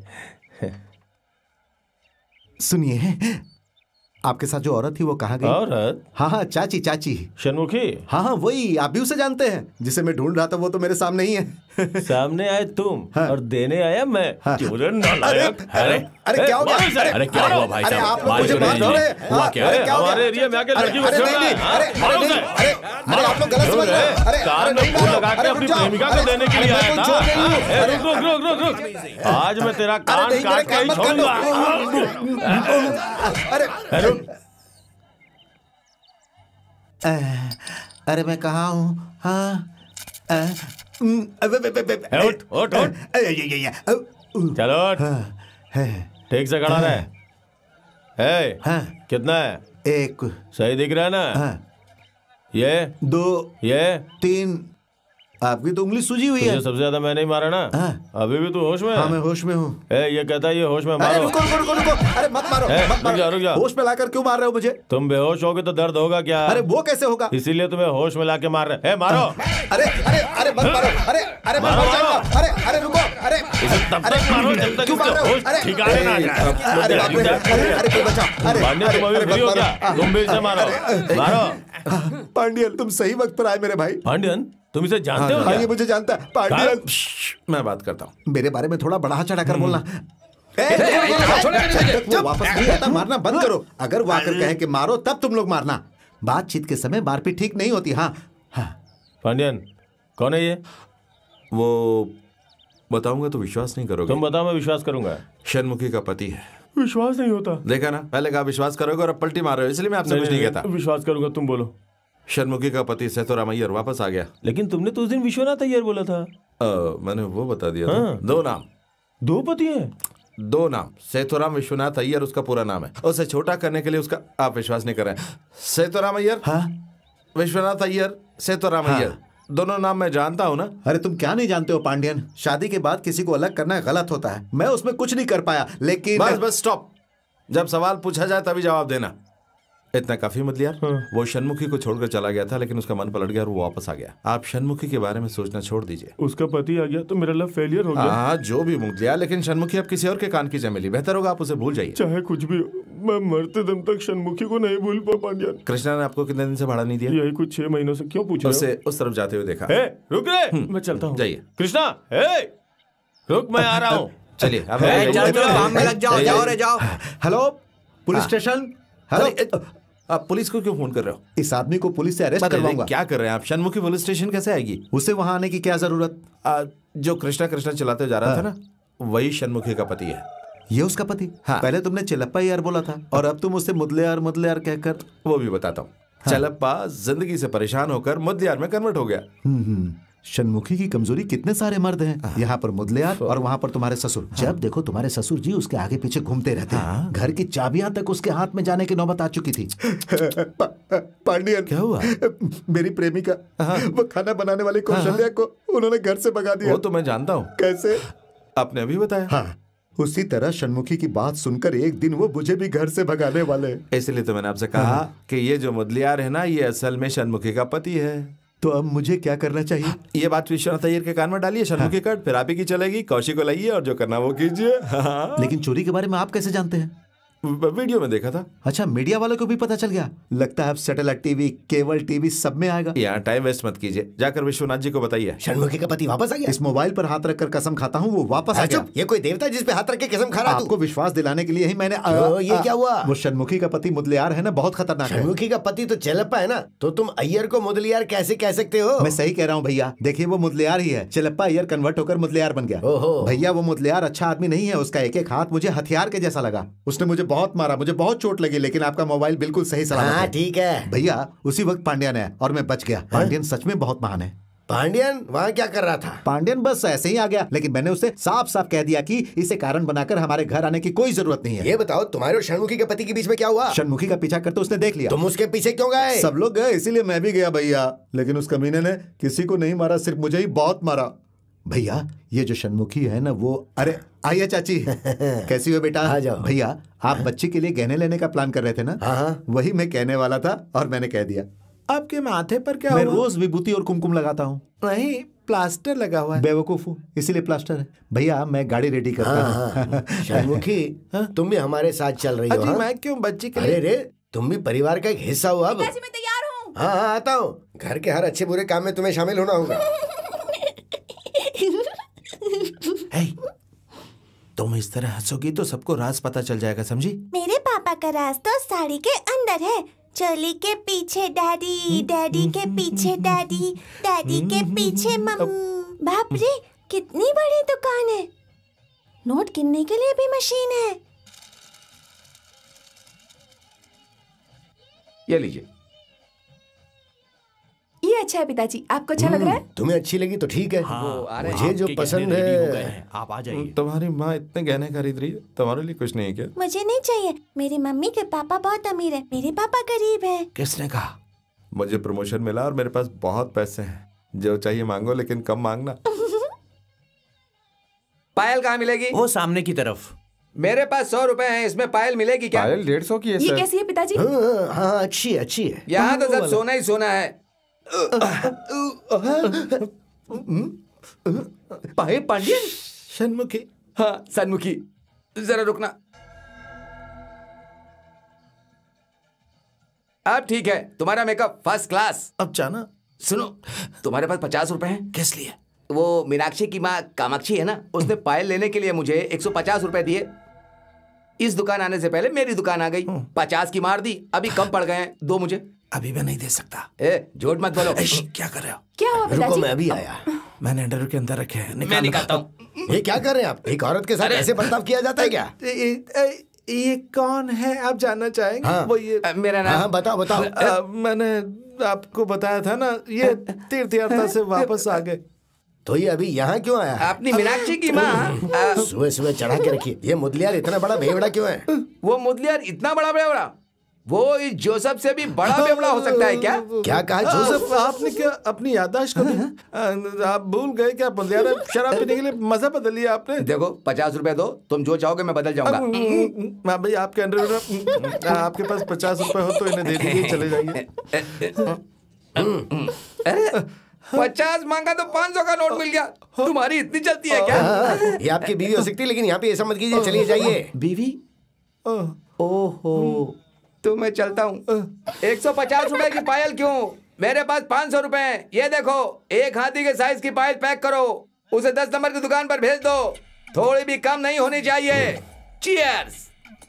सुनिए, आपके साथ जो औरत थी वो कहाँ गई? औरत? हाँ, चाची। षणमुखी? हाँ, वही। आप भी उसे जानते हैं? जिसे मैं ढूंढ रहा था वो तो मेरे सामने ही है। सामने आए तुम। हाँ। और देने आया मैं। अरे क्या हो गया? अरे क्या हुआ भाई साहब? आप लोग मुझे मार रहे हैं। हुआ क्या? हमारे एरिया में आके लड़की को छोड़ रहा है। अरे आप लोग गलत समझ रहे हैं। कान में फूल लगा के अपनी प्रेमिका को देने के लिए आया था। रुक। आज मैं तेरा कान काट के ही छोड़ूंगा। अरे मैं कहाँ हूँ? हाँ, उठ। चलो ठीक से खड़ा रहे। कितना है? 1। सही दिख रहा है ना? ये 2, ये 3। आपकी तो उंगली सूजी हुई है। सबसे ज्यादा मैंने ही मारा ना। अभी भी तू होश में है? हाँ, मैं होश में हूँ। ये कहता है ये होश में। मारो। अरे रुको। अरे मत मारो। रुक जा। होश में लाकर क्यों मार रहे हो मुझे? तुम बेहोश होगे तो दर्द होगा क्या? अरे वो कैसे होगा? इसीलिए तुम्हें होश में लाके मार रहे। मारो। अरे मत मारो। अरे मैं मर जाऊंगा। अरे रुको। इसे तब तक मारो जब तक इसका होश ठिकाने ना आ जाए। अरे कोई बचाओ। पांड्यन, तुम अभी फ्री हो क्या? तुम भी इसे मारो। पांड्यन, तुम सही वक्त पर आए मेरे भाई। पांड्यन, तुम इसे जानते हो? हाँ, ये मुझे जानता है। पांड्यन, मैं बात करता हूँ। मेरे बारे में थोड़ा बढ़ा चढ़ा कर बोलना। वापस नहीं आता, मारना बंद करो। अगर वो आकर कहे कि मारो तब तुम लोग मारना। बातचीत के समय मारपीट ठीक नहीं होती। हाँ। पांड्यन, कौन है ये? वो बताऊंगा तो विश्वास नहीं करोगे। तुम बताओ, मैं विश्वास करूंगा। षणमुखी का पति है। विश्वास नहीं होता। देखा ना, पहले कहा विश्वास करोगे और अब पलटी मार रहे हो, इसलिए मैं आपसे कुछ नहीं कहता। विश्वास करूंगा, तुम बोलो। षणमुखी का पति सेतुराम अय्यर वापस आ गया। लेकिन तुमने तो उस दिन विश्वनाथ अय्यर बोला था। मैंने वो बता दिया था। 2 नाम। 2 पति हैं? 2 नाम। सेतुराम विश्वनाथ अय्यर उसका पूरा नाम है। उसे छोटा करने के लिए उसका आप विश्वास नहीं कर रहे हैं। सेतुराम अय्यर, विश्वनाथ अय्यर, सेतुराम अय्यर, दोनों नाम मैं जानता हूँ ना। अरे तुम क्या नहीं जानते हो पांड्यन? शादी के बाद किसी को अलग करना गलत होता है। मैं उसमें कुछ नहीं कर पाया, लेकिन बस स्टॉप। जब सवाल पूछा जाए तभी जवाब देना। इतना काफी मत लिया। वो षणमुखी को छोड़कर चला गया था, लेकिन उसका मन पलट गया और वो वापस आ गया। आप षणमुखी के बारे में सोचना छोड़ दीजिए। उसका पति आ गया तो मेरा लव फेलियर हो गया। हाँ, जो भी मुझ लिया, लेकिन षणमुखी अब किसी और के कान की चमेली। बेहतर होगा आप उसे भूल जाइए। चाहे कुछ भी हो, मैं मरते दम तक षणमुखी को नहीं भूल पांड्यन। कृष्णा ने आपको कितने दिन से भाड़ा नहीं दिया? यही कुछ 6 महीनों से। क्यों पूछ रहे हो? उसे उस तरफ जाते हुए देखा। रुक रे, मैं चलता हूँ। जाइए। कृष्णा, रुक, मैं आ रहा हूँ। चलिए काम में लग जाओ। जाओ। Hello, police station. हेलो, आप पुलिस को क्यों फोन कर रहे हो? इस आदमी को पुलिस से अरेस्ट करवाऊंगा। क्या कर रहे हैं आप? षणमुखी पुलिस स्टेशन कैसे आएगी? उसे वहां आने की क्या जरूरत? जो कृष्णा चलाते जा रहा था ना, वही षणमुखी का पति है। ये उसका पति? हाँ। पहले तुमने चिलप्पा यार बोला था और अब तुम उससे मुदलियार कहकर। वो भी बताता हूँ। चिलप्पा जिंदगी से परेशान होकर मुदलियार में कन्वर्ट हो गया। षणमुखी की कमजोरी कितने सारे मर्द हैं। यहाँ पर मुदलियार और वहाँ पर तुम्हारे ससुर। जब देखो तुम्हारे ससुर जी उसके आगे पीछे घूमते रहते हैं। घर की चाबियां तक उसके हाथ में जाने की नौबत आ चुकी थी। पांड्यन, क्या हुआ? मेरी प्रेमिका, वो खाना बनाने वाली कौशल्या को उन्होंने घर से भगा दिया। वो तो मैं जानता हूँ। कैसे? आपने अभी बताया। हाँ, उसी तरह षणमुखी की बात सुनकर एक दिन वो मुझे भी घर से भगाने वाले। इसलिए तो मैंने आपसे कहा कि ये जो मुदलियार है ना, ये असल में षणमुखी का पति है। तो अब मुझे क्या करना चाहिए? ये बात विश्वनाथ अय्यर के कान में डालिए, षणमुखी कट, फिर आप ही की चलेगी। कौशिक को लाइए और जो करना वो कीजिए। लेकिन चोरी के बारे में आप कैसे जानते हैं? वीडियो में देखा था। अच्छा, मीडिया वालों को भी पता चल गया? लगता है अब सैटेलाइट टीवी, केबल टीवी सब में आएगा। यहाँ टाइम वेस्ट मत कीजिए, जाकर विश्वनाथ जी को बताइए। षणमुखी का पति वापस आ गया। इस मोबाइल पर हाथ रखकर कसम खाता हूँ, वो वापस आ गया। ये कोई देवता जिस पे हाथ रख के कसम खा रहा है? आपको विश्वास दिलाने के लिए ही मैंने ये क्या हुआ? वो षणमुखी का पति मुदलियार है ना, बहुत खतरनाक है। षणमुखी का पति तो चेलप्पा है ना, तो तुम अय्यर को मुदलियार कैसे कह सकते हो? मैं सही कह रहा हूँ भैया, देखिए वो मुदलियार ही है। चेलप्पा अय्यर कन्वर्ट होकर मुदलियार बन गया। भैया वो मुदलियार अच्छा आदमी नहीं है, उसका एक एक हाथ मुझे हथियार के जैसा लगा। उसने मुझे बहुत मारा, मुझे बहुत चोट लगी, लेकिन आपका मोबाइल बिल्कुल सही सलामत है। ठीक है भैया, उसी वक्त पांड्यन है और मैं बच गया। पांड्यन सच में बहुत महान है। पांड्यन वहाँ क्या कर रहा था? पांड्यन बस ऐसे ही आ गया, लेकिन मैंने उसे साफ साफ कह दिया कि इसे कारण बनाकर हमारे घर आने की कोई जरूरत नहीं है। ये बताओ, तुम्हारे और षणमुखी के पति के बीच में क्या हुआ? षणमुखी का पीछा करते उसने देख लिया। तुम उसके पीछे क्यों गए? सब लोग गए, इसीलिए मैं भी गया भैया। लेकिन उस कमीने ने किसी को नहीं मारा, सिर्फ मुझे ही बहुत मारा। भैया, ये जो षणमुखी है ना वो, अरे आइए चाची। कैसी हो बेटा? आ जाओ। भैया, आप बच्ची के लिए गहने लेने का प्लान कर रहे थे ना? हाँ। वही मैं कहने वाला था और मैंने कह दिया। आपके माथे पर क्या मैं हुआ? रोज विभूति और कुमकुम लगाता हूँ। नहीं, प्लास्टर लगा हुआ है। बेवकूफ हूँ, इसीलिए प्लास्टर है। भैया, मैं गाड़ी रेडी करता हूँ। षणमुखी, तुम भी हमारे साथ चल रही हो? मैं क्यों बच्ची के लिए? अरे रे, तुम भी परिवार का एक हिस्सा हो अब। मैं तैयार हूँ। हाँ, आता हूँ। घर के हर अच्छे बुरे काम में तुम्हें शामिल होना होगा। तुम इस तरह हंसोगी तो सबको राज पता चल जाएगा, समझी? मेरे पापा का राज तो साड़ी के अंदर है। चोली के पीछे डैडी, डैडी के पीछे डैडी, डैडी के पीछे मम्मी। बाप रे, कितनी बड़ी दुकान है। नोट गिनने के लिए भी मशीन है। ये लीजिए। ये अच्छा है पिताजी, आपको अच्छा लग रहा है? तुम्हें अच्छी लगी तो ठीक है। मुझे जो पसंद है। आप आ जाइए। तुम्हारी माँ इतने गहने खरीद रही है, तुम्हारे लिए कुछ नहीं क्या? मुझे नहीं चाहिए। मेरी मम्मी के पापा बहुत अमीर है, मेरे पापा गरीब है। किसने कहा? मुझे प्रमोशन मिला और मेरे पास बहुत पैसे हैं। जो चाहिए मांगो, लेकिन कम मांगना। पायल कहाँ मिलेगी? वो सामने की तरफ। मेरे पास 100 रुपए हैं, इसमें पायल मिलेगी क्या? पायल 150 की है ये सर। कैसी है पिताजी? हाँ, अच्छी अच्छी है। यहाँ तो सब सोना ही सोना है। पांड्यन, षणमुखी। हाँ, षणमुखी, जरा रुकना। अब ठीक है, तुम्हारा मेकअप फर्स्ट क्लास। अब जाना। सुनो, तुम्हारे पास 50 रुपए हैं? किस लिए? वो मीनाक्षी की माँ कामाक्षी है ना, उसने पायल लेने के लिए मुझे 150 रुपए दिए। इस दुकान आने से पहले मेरी दुकान आ गई, 50 की मार दी। अभी कम पड़ गए हैं, दो मुझे। अभी मैं नहीं दे सकता। झूठ मत बोलो। क्या कर रहे हो? क्या हुआ पिताजी? रुको, मैं अभी आया। मैंने अंडरवेयर के अंदर रखे हैं। मैं निकालता हूँ। ये क्या कर रहे हैं आप? एक औरत के साथ ऐसे बर्ताव किया जाता है क्या? ये कौन है, आप जानना चाहेंगे? हाँ। वो ये मेरा नाम। हाँ, बताओ बताओ। मैंने आपको बताया था ना, ये तीर्थ यात्रा से वापस आ गए। तो ये अभी यहाँ क्यों आया है? अपनी मीनाक्षी की माँ। सुबह सुबह चढ़ा के रखिए। ये मुदलियार इतना बड़ा बेवड़ा क्यों है? वो मुदलियार इतना बड़ा बेवड़ा? वो इस जोसेफ से भी बड़ा बेवड़ा हो सकता है क्या? क्या कहा जोसेफ? आपने क्या अपनी याददाश्त को आप भूल गए क्या? मुदलियार शराब पीने के लिए मजा बदल लिया आपने। देखो, 50 रुपए दो, तुम जो चाहोगे मैं बदल जाऊंगा। भाई, आपके अंडरवेयर आपके पास 50 रुपए हो तो इन्हें दे दीजिए, चले जाइए। 50 मांगा तो 500 का नोट मिल गया। तुम्हारी इतनी चलती है क्या? ये आपकी बीवी हो सकती है, लेकिन यहाँ पे ऐसा मत कीजिए। चलिए जाइए। बीवी? ओहो, तो मैं चलता हूँ। 150 रुपए की पायल क्यों? मेरे पास 500 रुपए हैं। ये देखो, एक हाथी के साइज की पायल पैक करो, उसे 10 नंबर की दुकान पर भेज दो। थोड़ी भी कम नहीं होनी चाहिए। चीयर्स।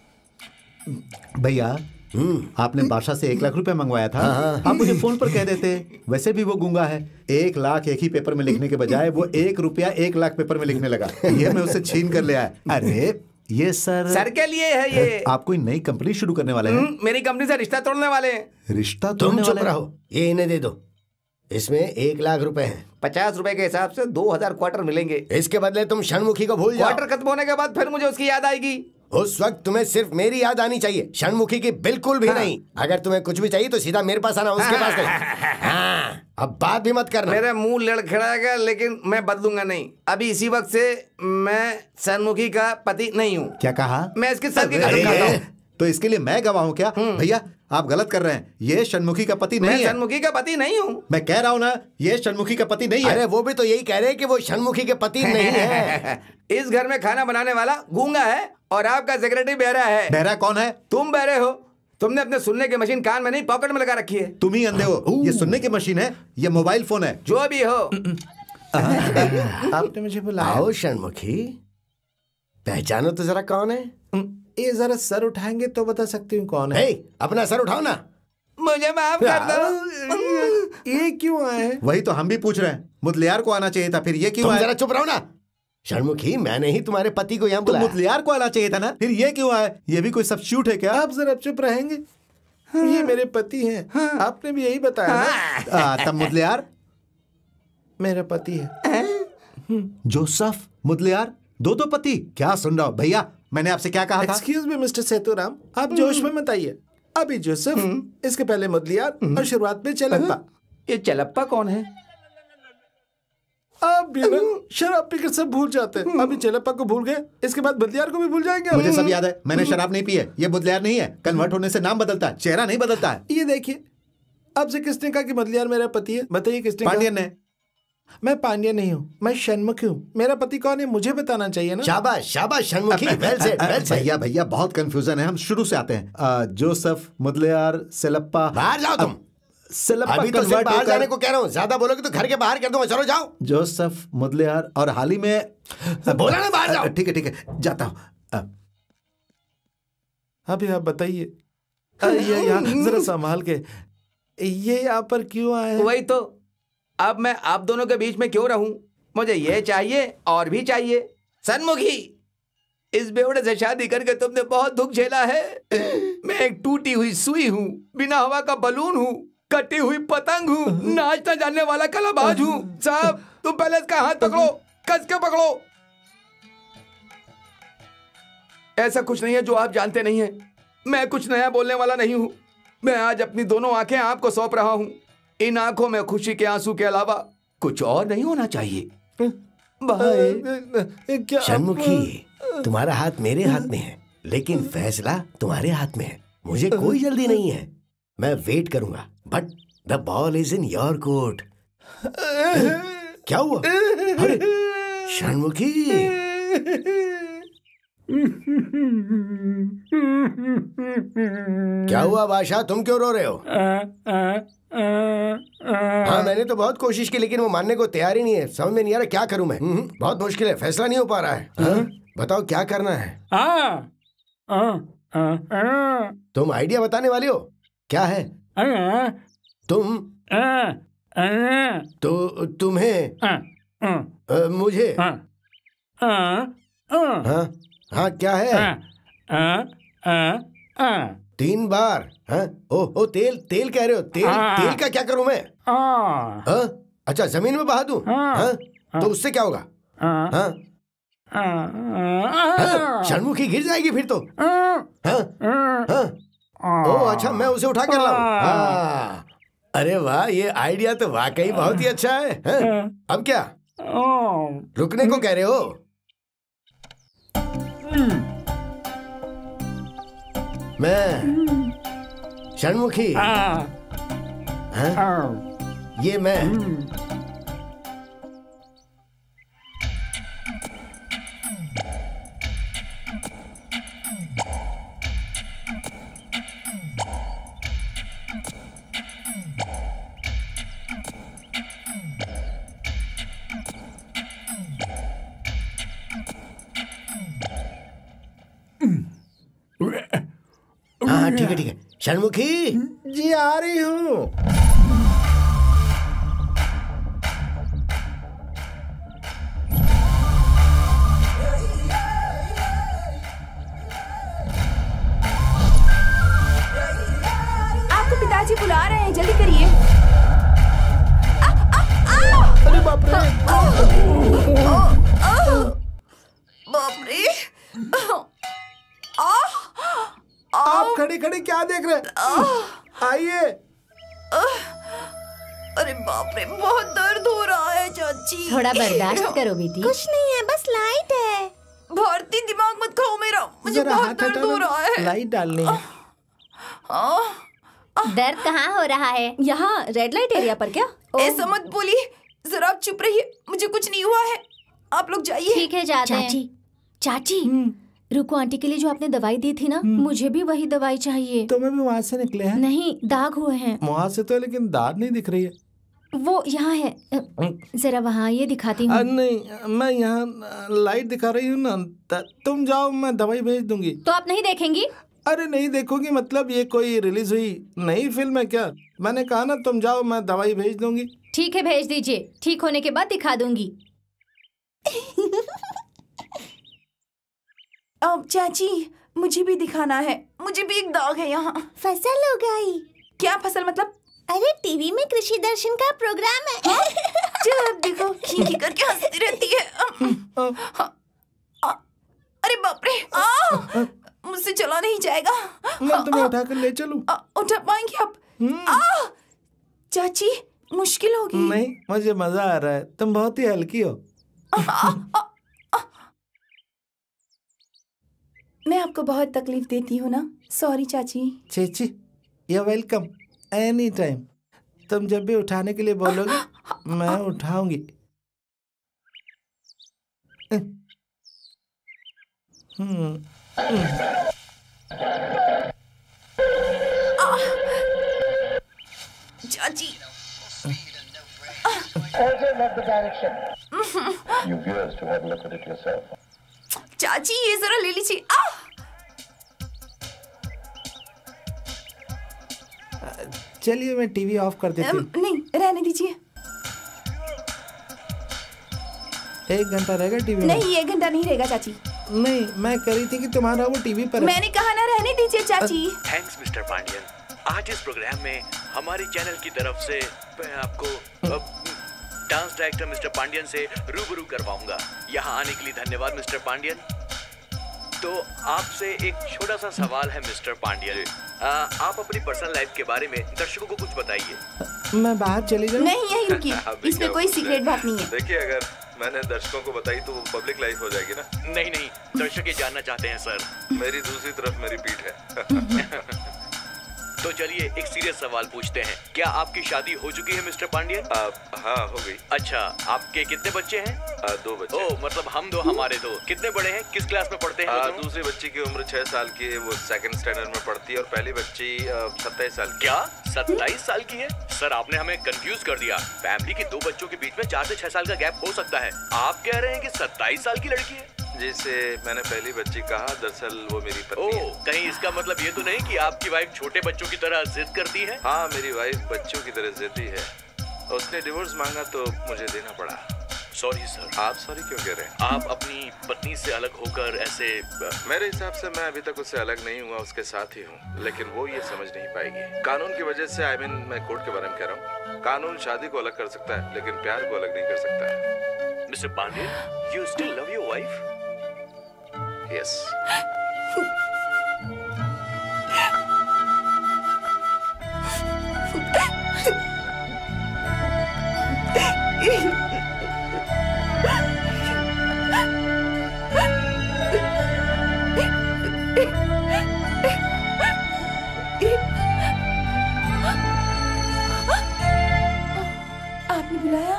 भैया, आपने बादशाह से 1 लाख रुपए मंगवाया था। आप मुझे फोन पर कह देते। वैसे भी वो गूंगा है। 1 लाख एक ही पेपर में लिखने के बजाय वो 1 रुपया 1 लाख पेपर में लिखने लगा। ये मैं उससे छीन कर ले आया। अरे ये सर के लिए है ये। आप कोई नई कंपनी शुरू करने वाले हैं? मेरी कंपनी से रिश्ता तोड़ने वाले हैं। रिश्ता तुम तोड़ने चुप वाले? रहो। ये इन्हें दे दो। इसमें 1 लाख रुपए हैं। 50 रुपए के हिसाब से 2000 क्वार्टर मिलेंगे। इसके बदले तुम षणमुखी को भूल जाओ। क्वार्टर खत्म होने के बाद फिर मुझे उसकी याद आएगी। उस वक्त तुम्हें सिर्फ मेरी याद आनी चाहिए, षणमुखी की बिल्कुल भी नहीं। अगर तुम्हें कुछ भी चाहिए तो सीधा मेरे पास आना, उसके पास नहीं। हाँ, अब बात भी मत करना। मेरा मुंह लड़खड़ाएगा लेकिन मैं बदलूंगा नहीं। अभी इसी वक्त से मैं षणमुखी का पति नहीं हूँ। क्या कहा? मैं इसके सर की कसम खाता हूँ। तो इसके लिए मैं गवाह हूँ क्या? भैया आप गलत कर रहे हैं, ये षणमुखी का पति नहीं है। मैं षणमुखी का पति नहीं हूँ। मैं कह रहा हूँ ना, ये षणमुखी का पति नहीं है। अरे वो भी तो यही कह रहे हैं कि वो षणमुखी के पति नहीं है। इस घर में खाना बनाने वाला गूंगा है और आपका सेक्रेटरी बहरा है। बहरा कौन है? तुम बहरे हो। तुमने अपने सुनने की मशीन कान में नहीं पॉकेट में लगा रखी है। तुम ही अंधे हो। ये सुनने की मशीन है, ये मोबाइल फोन है। जो भी हो। आपने मुझे बुलाया। आओ षणमुखी, पहचानो तो जरा कौन है। ये जरा सर उठाएंगे तो बता सकती हूँ कौन है। अपना सर उठाओ ना। मुझे माफ कर दो। ये क्यों आए? वही तो हम भी पूछ रहे हैं। मुदलियार को आना चाहिए था, फिर ये क्यों तुम आए? जरा चुप रहो ना। षणमुखी, मैंने ही तुम्हारे पति को यहाँ बुलाया। मुदलियार को आना चाहिए था ना, फिर ये क्यों आए? ये भी कोई सब्स्टिट्यूट है क्या? आप जरा चुप रहेंगे? ये मेरे पति हैं। आपने भी यही बताया ना? तब मुदलियार मेरा पति है। जोसेफ मुदलियार, दो पति? क्या सुन रहा हो भैया? मैंने आपसे क्या कहा था? एक्सक्यूज मी मिस्टर सेतुराम, आप जोश में मत आइए। अभी जोसेफ, इसके पहले मुदलियार और शुरुआत में चलप्पा। ये चलप्पा कौन है? आप भी ना शराब पीकर सब भूल जाते हैं। अभी चलप्पा को भूल गए, इसके बाद मुदलियार को भी भूल जाएंगे। मुझे सब याद है, मैंने शराब नहीं पी है। ये मुदलियार नहीं है, कन्वर्ट होने से नाम बदलता है, चेहरा नहीं बदलता है। ये देखिए, अब से किसने कहा कि मुदलियार मेरा पति है? बताइए किसने? पांड्यन ने। मैं पांड्यन नहीं हूँ, मैं षणमुखी हूँ। मेरा पति कौन है मुझे बताना चाहिए ना। शाबाश शाबाश Shanmukhi, well said well said. भैया बहुत कंफ्यूजन है, हम शुरू से आते हैं। जोसेफ, मुदलियार, सेलप्पा। बाहर जाओ तुम। सेलप्पा अभी तो सिर्फ बाहर जाने को कह रहा हूँ, ज्यादा बोलोगे तो घर के बाहर कर दूंगा। चलो जाओ। जोसेफ, मुदलियार और हाल ही में बोला ना बाहर जाओ। ठीक है जाता हूँ। अभी आप बताइए, ये यहाँ जरा संभाल के, ये यहाँ पर क्यों आए? वही तो, अब मैं आप दोनों के बीच में क्यों रहूं? मुझे ये चाहिए और भी चाहिए। षणमुखी, इस बेवड़े से शादी करके तुमने बहुत दुख झेला है। मैं एक टूटी हुई सुई हूँ, बिना हवा का बलून हूँ, कटी हुई पतंग हूँ, नाचना जानने वाला कलाबाज हूँ। साहब, तुम पहले इसका हाथ पकड़ो, कस के पकड़ो। ऐसा कुछ नहीं है जो आप जानते नहीं है। मैं कुछ नया बोलने वाला नहीं हूँ। मैं आज अपनी दोनों आंखें आपको सौंप रहा हूँ। इन आंखों में खुशी के आंसू के अलावा कुछ और नहीं होना चाहिए। षणमुखी, तुम्हारा हाथ मेरे हाथ में है, लेकिन फैसला तुम्हारे हाथ में है। मुझे कोई जल्दी नहीं है, मैं वेट करूंगा, but the ball is in your court. क्या हुआ? अरे षणमुखी, क्या हुआ बादशाह, तुम क्यों रो रहे हो? हाँ, मैंने तो बहुत कोशिश की लेकिन वो मानने को तैयार ही नहीं है। समझ में नहीं आ रहा क्या करूं मैं। बहुत मुश्किल है, फैसला नहीं हो पा रहा है। बताओ क्या करना है? तुम आइडिया बताने वाले हो? क्या है? तुम तो तुम्हें मुझे हाँ क्या है? 3 बार। हाँ? ओ तेल तेल कह रहे हो? तेल का क्या करूं मैं? अच्छा, जमीन में बहा दूं? तो उससे क्या होगा? षणमुखी गिर जाएगी फिर तो। ओ अच्छा, मैं उसे उठा कर लाऊं। अरे वाह, ये आइडिया तो वाकई बहुत ही अच्छा है। अब क्या रुकने को कह रहे हो? मैं षणमुखी, ये मैं। हाँ ठीक है। षणमुखी जी, आ रही हूँ। आपको पिताजी बुला रहे हैं, जल्दी करिए। अरे बाप रे, बाप रे। क्या देख रहे हैं? आइए। अरे बाप रे, बहुत दर्द हो रहा है चाची। थोड़ा बर्दाश्त करो बेटी। कुछ नहीं है, बस लाइट है। भारती दिमाग मत खाओ मेरा, मुझे जरा बहुत हाथ दर्द हटाओ हो ना, रहा है। लाइट डालनी है। दर्द कहाँ हो रहा है? यहाँ रेड लाइट एरिया पर क्या? ऐसा मत बोलिए, जरा आप चुप रहिए, मुझे कुछ नहीं हुआ है। आप लोग जाइए। ठीक है, जाते हैं। चाची, चाची, रुको, आंटी के लिए जो आपने दवाई दी थी ना, मुझे भी वही दवाई चाहिए। तुम्हें भी वहाँ से निकले हैं? नहीं, दाग हुए हैं। वहाँ से तो, लेकिन दाग नहीं दिख रही है। वो यहाँ है, जरा वहाँ ये दिखाती हूँ। नहीं, मैं यहाँ लाइट दिखा रही हूँ ना। तुम जाओ, मैं दवाई भेज दूंगी। तो आप नहीं देखेंगी? अरे नहीं देखूंगी मतलब, ये कोई रिलीज हुई नई फिल्म है क्या? मैंने कहा ना तुम जाओ, मैं दवाई भेज दूंगी। ठीक है, भेज दीजिए, ठीक होने के बाद दिखा दूंगी। अब चाची, मुझे भी दिखाना है, मुझे भी एक दाग है यहाँ। फसल हो गई। क्या फसल मतलब? अरे टीवी में कृषि दर्शन का प्रोग्राम है। जब देखो खी करके हंसती रहती है। अरे बाप रे, मुझसे चला नहीं जाएगा। मैं तुम्हें उठा कर ले चलूं? उठा पाएंगे आप? चाची, मुश्किल होगी। नहीं, मुझे मजा आ रहा है, तुम बहुत ही हल्की हो। मैं आपको बहुत तकलीफ देती हूँ ना, सॉरी चाची। Chechi, you welcome any time. तुम जब भी उठाने के लिए बोलोगे मैं उठाऊंगी। चाची, चाची ये जरा ले लीजिए। चलिए मैं टीवी ऑफ कर देती हूँ। नहीं, रहने दीजिए। 1 घंटा रहेगा टीवी? नहीं, 1 घंटा नहीं रहेगा चाची। नहीं, मैं कह रही थी कि तुम्हारा वो टीवी पर। मैंने कहा ना, रहने दीजिए चाची। Thanks mister Pandian. आज इस प्रोग्राम में हमारे चैनल की तरफ से मैं आपको डांस डायरेक्टर मिस्टर पांडियन से रूबरू करवाऊंगा। यहाँ आने के लिए धन्यवाद मिस्टर पांडियन। तो आपसे एक छोटा सा सवाल है मिस्टर पांडियन, आप अपनी पर्सनल लाइफ के बारे में दर्शकों को कुछ बताइए। मैं बाहर चली जाऊँ? नहीं, यहीं रुकिए, इसमें कोई सीक्रेट बात नहीं है। देखिए, अगर मैंने दर्शकों को बताई तो वो पब्लिक लाइफ हो जाएगी ना। नहीं नहीं, दर्शक ये जानना चाहते हैं सर। मेरी दूसरी तरफ मेरी पीठ है। तो चलिए एक सीरियस सवाल पूछते हैं, क्या आपकी शादी हो चुकी है मिस्टर पांडियन? हाँ, हो गई। अच्छा, आपके कितने बच्चे हैं? 2 बच्चे। ओह, मतलब हम 2 हमारे 2। कितने बड़े हैं, किस क्लास में पढ़ते हैं? दूसरी बच्ची की उम्र 6 साल की है, वो 2nd स्टैंडर्ड में पढ़ती है, और पहली बच्ची 27 साल की। क्या 27 साल की है? सर आपने हमें कंफ्यूज कर दिया। फैमिली के 2 बच्चों के बीच में 4 से 6 साल का गैप हो सकता है, आप कह रहे हैं कि 27 साल की लड़की है? जिसे मैंने पहली बच्ची कहा, दरअसल वो मेरी पत्नी है। कहीं इसका मतलब ये तो नहीं कि आपकी वाइफ छोटे बच्चों की तरह जिद करती है? हाँ, मेरी वाइफ बच्चों की तरह जिद्दी है। उसने डिवोर्स मांगा तो मुझे देना पड़ा। Sorry sir. आप सॉरी क्यों कह रहे हैं? आप अपनी पत्नी से अलग होकर ऐसे। मेरे हिसाब से मैं अभी तक उससे अलग नहीं हुआ, उसके साथ ही हूँ, लेकिन वो ये समझ नहीं पाएगी। कानून की वजह से, मैं कोर्ट के बारे में कह रहा हूँ। कानून शादी को अलग कर सकता है, लेकिन प्यार को अलग नहीं कर सकता। Mister Pandian, you still love your wife? Yes. आपने बुलाया?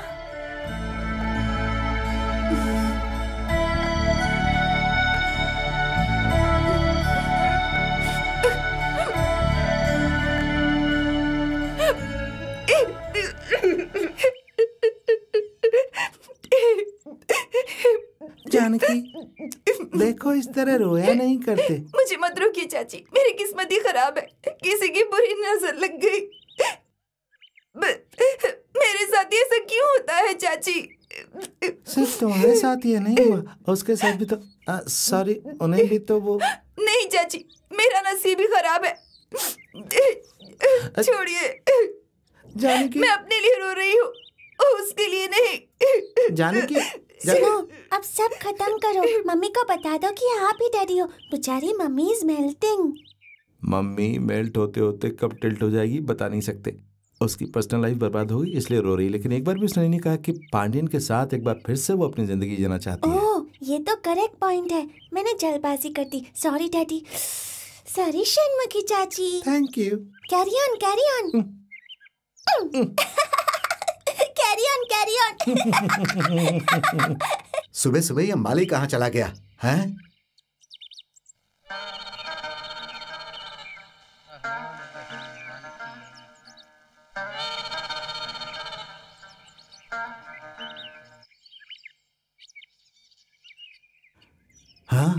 जानकी, देखो इस तरह रोया नहीं करते। मुझे मत रोकिए चाची, मेरी किस्मत ही खराब है, किसी की बुरी नजर लग गई। मेरे साथ ऐसा क्यों होता है चाची? सिर्फ तुम्हारे साथ ये नहीं हुआ, उसके साथ भी तो। सॉरी, उन्हें भी तो वो। नहीं चाची, मेरा नसीब ही खराब है। छोड़िए जानकी, मैं अपने लिए रो रही हूँ, उसके लिए नहीं। जानकी, सुनो, अब सब खत्म करो। मम्मी को बता दो कि आप ही डैडी हो। बेचारी mummy is melting. Mummy melt होते होते कब टिल्ट हो जाएगी बता नहीं सकते। उसकी पर्सनल लाइफ बर्बाद होगी इसलिए रो रही, लेकिन एक बार भी उसने नहीं कहा कि पांडियन के साथ एक बार फिर से वो अपनी जिंदगी जीना चाहती है। ओह, ये तो करेक्ट पॉइंट है। मैंने जल्दबाजी कर दी। Sorry daddy. सॉरी षणमुखी चाची। Thank you. Carry on, carry on. Carry on, carry on. सुबह सुबह ये माली कहाँ चला गया है? हाँ?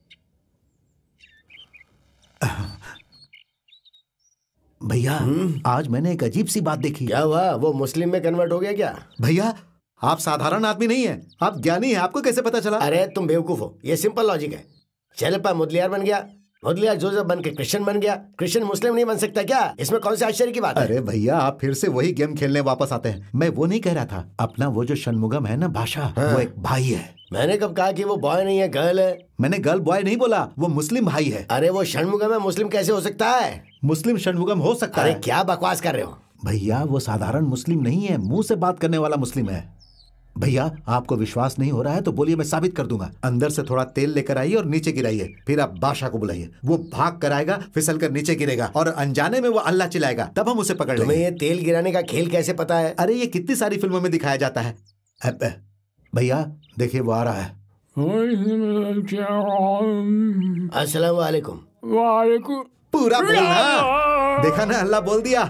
भैया आज मैंने एक अजीब सी बात देखी। क्या हुआ? वो मुस्लिम में कन्वर्ट हो गया क्या? भैया आप साधारण आदमी नहीं है, आप ज्ञानी हैं, आपको कैसे पता चला? अरे तुम बेवकूफ हो, ये सिंपल लॉजिक है। चेलप्पा मुदलियार बन गया, मुदलियार जोसेफ बन के क्रिश्चियन बन गया, क्रिश्चियन मुस्लिम नहीं बन सकता क्या? इसमें कौन से आश्चर्य की बात है? अरे भैया आप फिर से वही गेम खेलने वापस आते हैं। मैं वो नहीं कह रहा था, अपना वो जो षणमुगम है ना भाषा, वो एक भाई है। मैंने कब कहा कि वो बॉय नहीं है, गर्ल है? मैंने गर्ल बॉय नहीं बोला, वो मुस्लिम भाई है। अरे वो षणमुगम है, मुस्लिम कैसे हो सकता है? मुस्लिम षणमुगम हो सकता है। अरे क्या बकवास कर रहे हो भैया? वो साधारण मुस्लिम नहीं है, मुंह से बात करने वाला मुस्लिम है। भैया आपको विश्वास नहीं हो रहा है तो बोलिए, मैं साबित कर दूंगा। अंदर से थोड़ा तेल लेकर आइए और नीचे गिराइए, फिर आप बादशाह को बुलाइए। वो भाग कर आएगा, फिसल कर नीचे गिरेगा और अनजाने में वो अल्लाह चिल्लाएगा, तब हम उसे पकड़ लेंगे। तुम्हें ये तेल गिराने का खेल कैसे पता है? अरे ये कितनी सारी फिल्मों में दिखाया जाता है। भैया देखिए वो आ रहा है। अस्सलाम वालेकुम। वालेकुम। पूरा बोलना, देखा ना अल्लाह बोल दिया।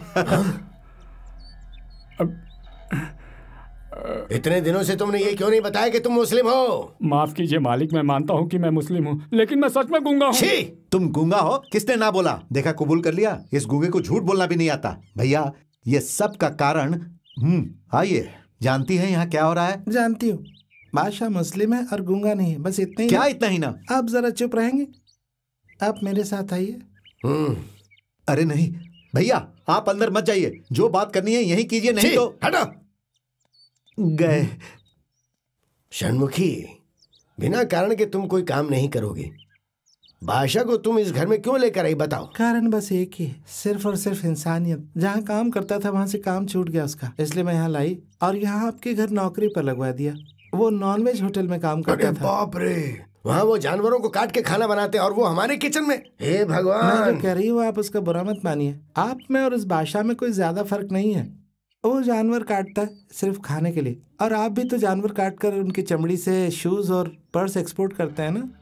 इतने दिनों से तुमने ये क्यों नहीं बताया कि तुम मुस्लिम हो? माफ कीजिए मालिक, मैं मानता हूँ कि मैं मुस्लिम हूँ, लेकिन मैं सच में गूंगा हूँ। तुम गूंगा हो? किसने ना बोला? देखा, कबूल कर लिया। इस गूंगे को झूठ बोलना भी नहीं आता। भैया ये सब का कारण आइए, जानती हैं यहाँ क्या हो रहा है? जानती हूँ, बादशाह मुस्लिम है और गूंगा नहीं है, बस इतना ही। क्या इतना ही ना? आप जरा चुप रहेंगे? आप मेरे साथ आइए। अरे नहीं भैया, आप अंदर मत जाइए, जो बात करनी है यही कीजिए, नहीं तो हटो। गए। षणमुखी, बिना कारण के तुम कोई काम नहीं करोगे। बादशाह को तुम इस घर में क्यों लेकर आई, बताओ? कारण बस एक ही है, सिर्फ और सिर्फ इंसानियत। जहाँ काम करता था वहाँ से काम छूट गया उसका, इसलिए मैं यहाँ लाई और यहाँ आपके घर नौकरी पर लगवा दिया। वो नॉनवेज होटल में काम करता था। बाप रे, वहाँ वो जानवरों को काट के खाना बनाते और वो हमारे किचन में। हे भगवान। मैं जो कह रही हूँ आप उसका बुरा मत मानिए। आप में और इस बादशाह में कोई ज्यादा फर्क नहीं है। वो जानवर काटता है सिर्फ खाने के लिए, और आप भी तो जानवर काट कर उनकी चमड़ी से शूज और पर्स एक्सपोर्ट करते हैं ना।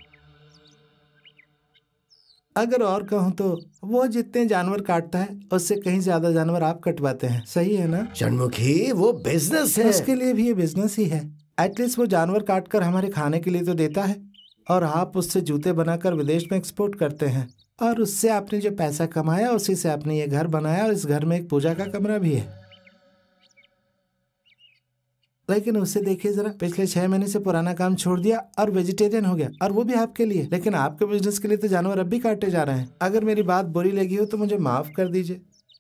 अगर और कहूँ तो वो जितने जानवर काटता है उससे कहीं ज्यादा जानवर आप कटवाते हैं, सही है ना? षणमुखी, वो बिजनेस है। उसके लिए भी ये बिजनेस ही है। एटलीस्ट वो जानवर काट कर हमारे खाने के लिए तो देता है, और आप उससे जूते बनाकर विदेश में एक्सपोर्ट करते हैं, और उससे आपने जो पैसा कमाया उसी से आपने ये घर बनाया, और इस घर में एक पूजा का कमरा भी है। लेकिन उससे देखिए जरा, पिछले 6 महीने से पुराना काम छोड़ दिया और वेजिटेरियन हो गया, और वो भी आपके लिए। लेकिन आपके बिजनेस के लिए तो जानवर अब भी काटे जा रहे हैं। अगर मेरी बात बुरी लगी हो तो मुझे माफ कर दीजिए।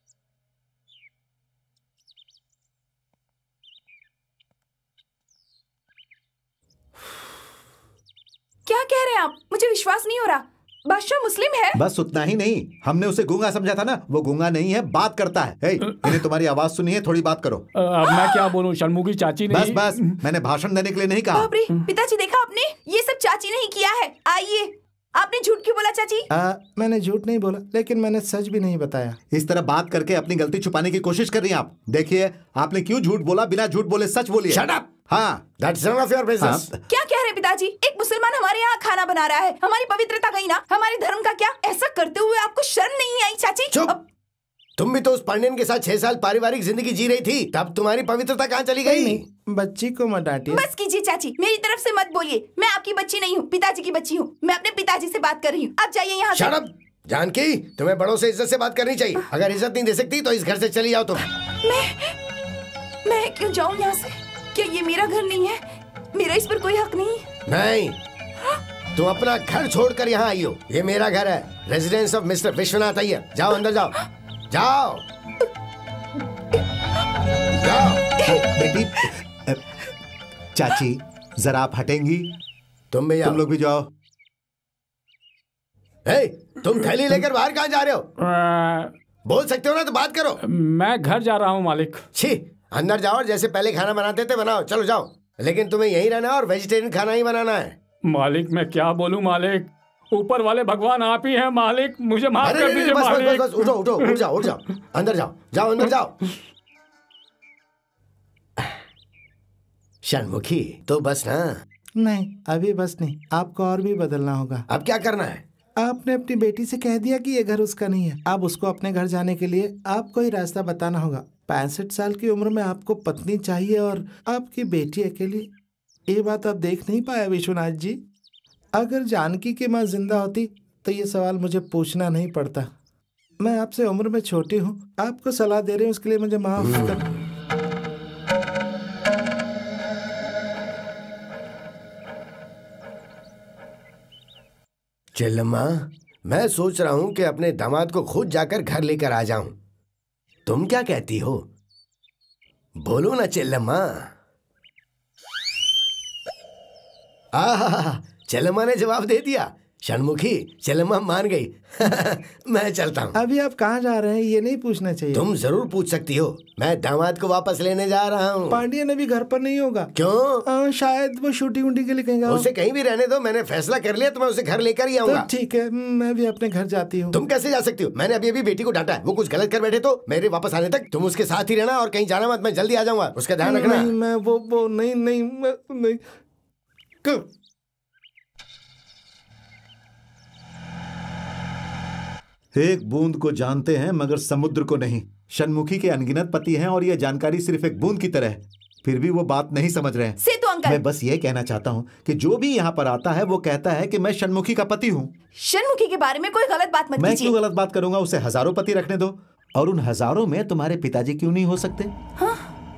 क्या कह रहे हैं आप? मुझे विश्वास नहीं हो रहा। बादशाह मुस्लिम है? बस उतना ही नहीं, हमने उसे गूंगा समझा था ना, वो गूंगा नहीं है, बात करता है। मैंने तुम्हारी आवाज सुनी है, थोड़ी बात करो। अब मैं क्या बोलूं? षणमुखी चाची ने बस बस, मैंने भाषण देने के लिए नहीं कहा। बाप रे, पिताजी देखा आपने? ये सब चाची नहीं किया है। आइए, आपने झूठ क्यों बोला चाची? मैंने झूठ नहीं बोला, लेकिन मैंने सच भी नहीं बताया। इस तरह बात करके अपनी गलती छुपाने की कोशिश कर रही हैं आप। देखिए आपने क्यों झूठ बोला, बिना झूठ बोले सच बोलिए। Shut up! हाँ, That's none of your business. क्या कह रहे हैं पिताजी? एक मुसलमान हमारे यहाँ खाना बना रहा है, हमारी पवित्रता गई ना, हमारे धर्म का क्या? ऐसा करते हुए आपको शर्म नहीं आई चाची? चुप! तुम भी तो उस पांडियन के साथ 6 साल पारिवारिक जिंदगी जी रही थी, तब तुम्हारी पवित्रता कहाँ चली गई? बच्ची को मत डांटिए। बस कीजिए चाची, मेरी तरफ से मत बोलिए। मैं आपकी बच्ची नहीं हूँ, पिताजी की बच्ची हूँ। मैं अपने पिताजी से बात कर रही हूँ। आप जाइए यहाँ से। Shut up! जानकी, तुम्हें बड़ों से इज्जत से बात करनी चाहिए। अगर इज्जत नहीं दे सकती तो इस घर से चली जाओ तुम। मैं क्यों जाऊँ यहाँ से? क्या ये मेरा घर नहीं है? मेरा इस पर कोई हक नहीं? नहीं, तुम अपना घर छोड़कर यहाँ आई हो। ये मेरा घर है, residence of mister Vishwanath Iyer. जाओ अंदर जाओ, जाओ जाओ। बेटी, चाची जरा आप हटेंगी? तुम भी जाओ। तुम लोग भी जाओ। तुम थैली लेकर बाहर कहाँ जा रहे हो? बोल सकते हो ना तो बात करो। मैं घर जा रहा हूँ मालिक। छी, अंदर जाओ और जैसे पहले खाना बनाते थे बनाओ, चलो जाओ। लेकिन तुम्हें यहीं रहना है और वेजिटेरियन खाना ही बनाना है। मालिक मैं क्या बोलूं मालिक, ऊपर वाले भगवान आप ही हैं मालिक, मुझे माफ कर दीजिए मालिक। बस उठो उठो, उठ जाओ उठ जाओ, अंदर जाओ, जाओ अंदर जाओ। षणमुखी तो बस ना? नहीं अभी बस नहीं, आपको और भी बदलना होगा। अब क्या करना है? आपने अपनी बेटी से कह दिया कि ये घर उसका नहीं है। अब उसको अपने घर जाने के लिए आपको ही रास्ता बताना होगा। 65 साल की उम्र में आपको पत्नी चाहिए और आपकी बेटी अकेली। ये बात आप देख नहीं पाया विश्वनाथ जी। अगर जानकी की माँ जिंदा होती तो ये सवाल मुझे पूछना नहीं पड़ता। मैं आपसे उम्र में छोटी हूँ, आपको सलाह दे रही हूँ, उसके लिए मुझे माफ कर। चिल्लम्मा, मैं सोच रहा हूँ कि अपने दामाद को खुद जाकर घर लेकर आ जाऊं। तुम क्या कहती हो? बोलो ना चिल्लम्मा। आहा, चिल्लम्मा ने जवाब दे दिया। षणमुखी, चिल्लम्मा मान गई। मैं चलता हूँ। अभी आप कहाँ जा रहे हैं ये नहीं पूछना चाहिए। तुम जरूर पूछ सकती हो। मैं दामाद को वापस लेने जा रहा हूँ। पांडियन अभी घर पर नहीं होगा। क्यों? शायद वो शूटिंग वूटिंग के लिए कहीं गया। उसे कहीं भी रहने दो, मैंने फैसला कर लिया तो मैं उसे घर लेकर ही आऊंगा। ठीक है, मैं भी अपने घर जाती हूँ। तुम कैसे जा सकती हो? मैंने अभी अभी बेटी को डांटा है, वो कुछ गलत कर बैठे तो मेरे वापस आने तक तुम उसके साथ ही रहना और कहीं जाना मत। मैं जल्दी आ जाऊंगा, उसका ध्यान रखना। नहीं मैं वो नहीं। एक बूंद को जानते हैं मगर समुद्र को नहीं। षणमुखी के अनगिनत पति हैं और यह जानकारी सिर्फ एक बूंद की तरह है, फिर भी वो बात नहीं समझ रहे हैं। सेतु अंकल, मैं बस ये कहना चाहता हूँ कि जो भी यहाँ पर आता है वो कहता है कि मैं षणमुखी का पति हूँ। षणमुखी के बारे में कोई गलत बात मत कीजिए। मैं क्यों गलत बात करूंगा? उसे हजारों पति रखने दो, और उन हजारों में तुम्हारे पिताजी क्यों नहीं हो सकते? हाँ?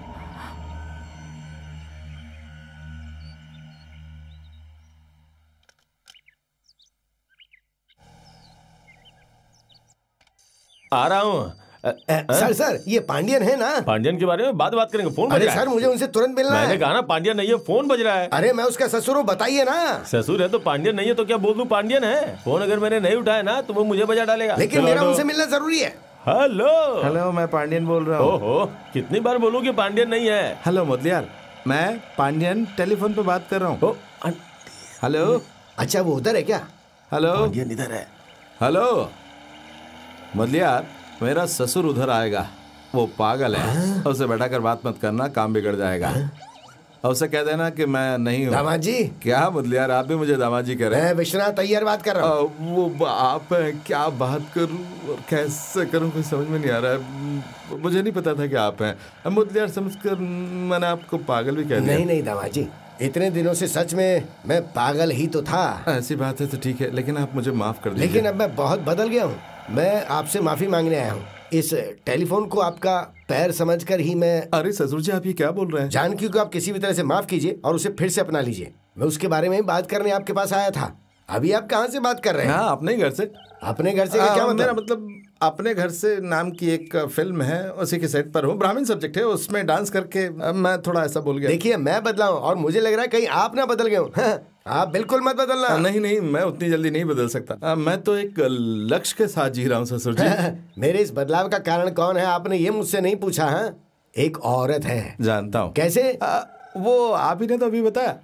आ रहा हूँ। सर ये पांडियन है ना? पांडियन के बारे में बात करेंगे। फोन अरे सर मुझे उनसे तुरंत मिलना है। मैंने कहा ना पांडियन नहीं है, फोन बज रहा है। अरे मैं उसका ससुर हूँ, बताइए ना। ससुर है तो पांडियन नहीं है तो क्या बोल दूं पांडियन है? फोन अगर मैंने नहीं उठाया ना तो वो मुझे बजा डालेगा। लेकिन मेरा उनसे मिलना जरूरी है। हेलो, मैं पांडियन बोल रहा हूँ। ओहो, कितनी बार बोलूं कि पांडियन नहीं है? हेलो मुदलियार, मैं पांडियन टेलीफोन पे बात कर रहा हूँ। हेलो। अच्छा वो उधर है क्या? हेलो, पांडियन इधर है। हेलो मुदलियार, मेरा ससुर उधर आएगा, वो पागल है। उसे बैठा कर बात मत करना, काम बिगड़ जाएगा। और उसे कह देना कि मैं नहीं हूँ। दामाद जी। क्या मुदलियार, आप भी मुझे दामाद जी कह रहे हैं? मैं विश्वनाथ अय्यर बात कर रहा हूँ। वो आप हैं, क्या बात करूँ और कैसे करूँ कुछ समझ में नहीं आ रहा है। मुझे नहीं पता था कि आप हैं। मुदलियार समझकर मैंने आपको पागल भी कह दिया। नहीं दामाद जी, इतने दिनों से सच में मैं पागल ही तो था। ऐसी बात है तो ठीक है, लेकिन आप मुझे माफ कर दीजिए। लेकिन अब मैं बहुत बदल गया हूँ। मैं आपसे माफी मांगने आया हूँ। इस टेलीफोन को आपका पैर समझकर ही मैं। अरे ससुर जी, आप ये क्या बोल रहे हैं? जानकी को आप किसी भी तरह से माफ कीजिए और उसे फिर से अपना लीजिए। मैं उसके बारे में बात करने आपके पास आया था। अभी आप कहाँ से बात कर रहे हैं? हाँ, अपने घर से। अपने घर से क्या मेरा मतलब अपने घर से नाम की एक फिल्म है, उसी के सेट पर हूँ। ब्राह्मण सब्जेक्ट है, उसमें डांस करके मैं थोड़ा ऐसा बोल गया। देखिए मैं बदला हूँ और मुझे लग रहा है कहीं आप ना बदल गए हो। आप बिल्कुल मत बदलना। नहीं, मैं उतनी जल्दी नहीं बदल सकता। मैं तो एक लक्ष्य के साथ जी रहा हूँ ससुर जी। मेरे इस बदलाव का कारण कौन है आपने ये मुझसे नहीं पूछा? है एक औरत है। जानता हूँ। कैसे? वो आप ही ने तो अभी बताया।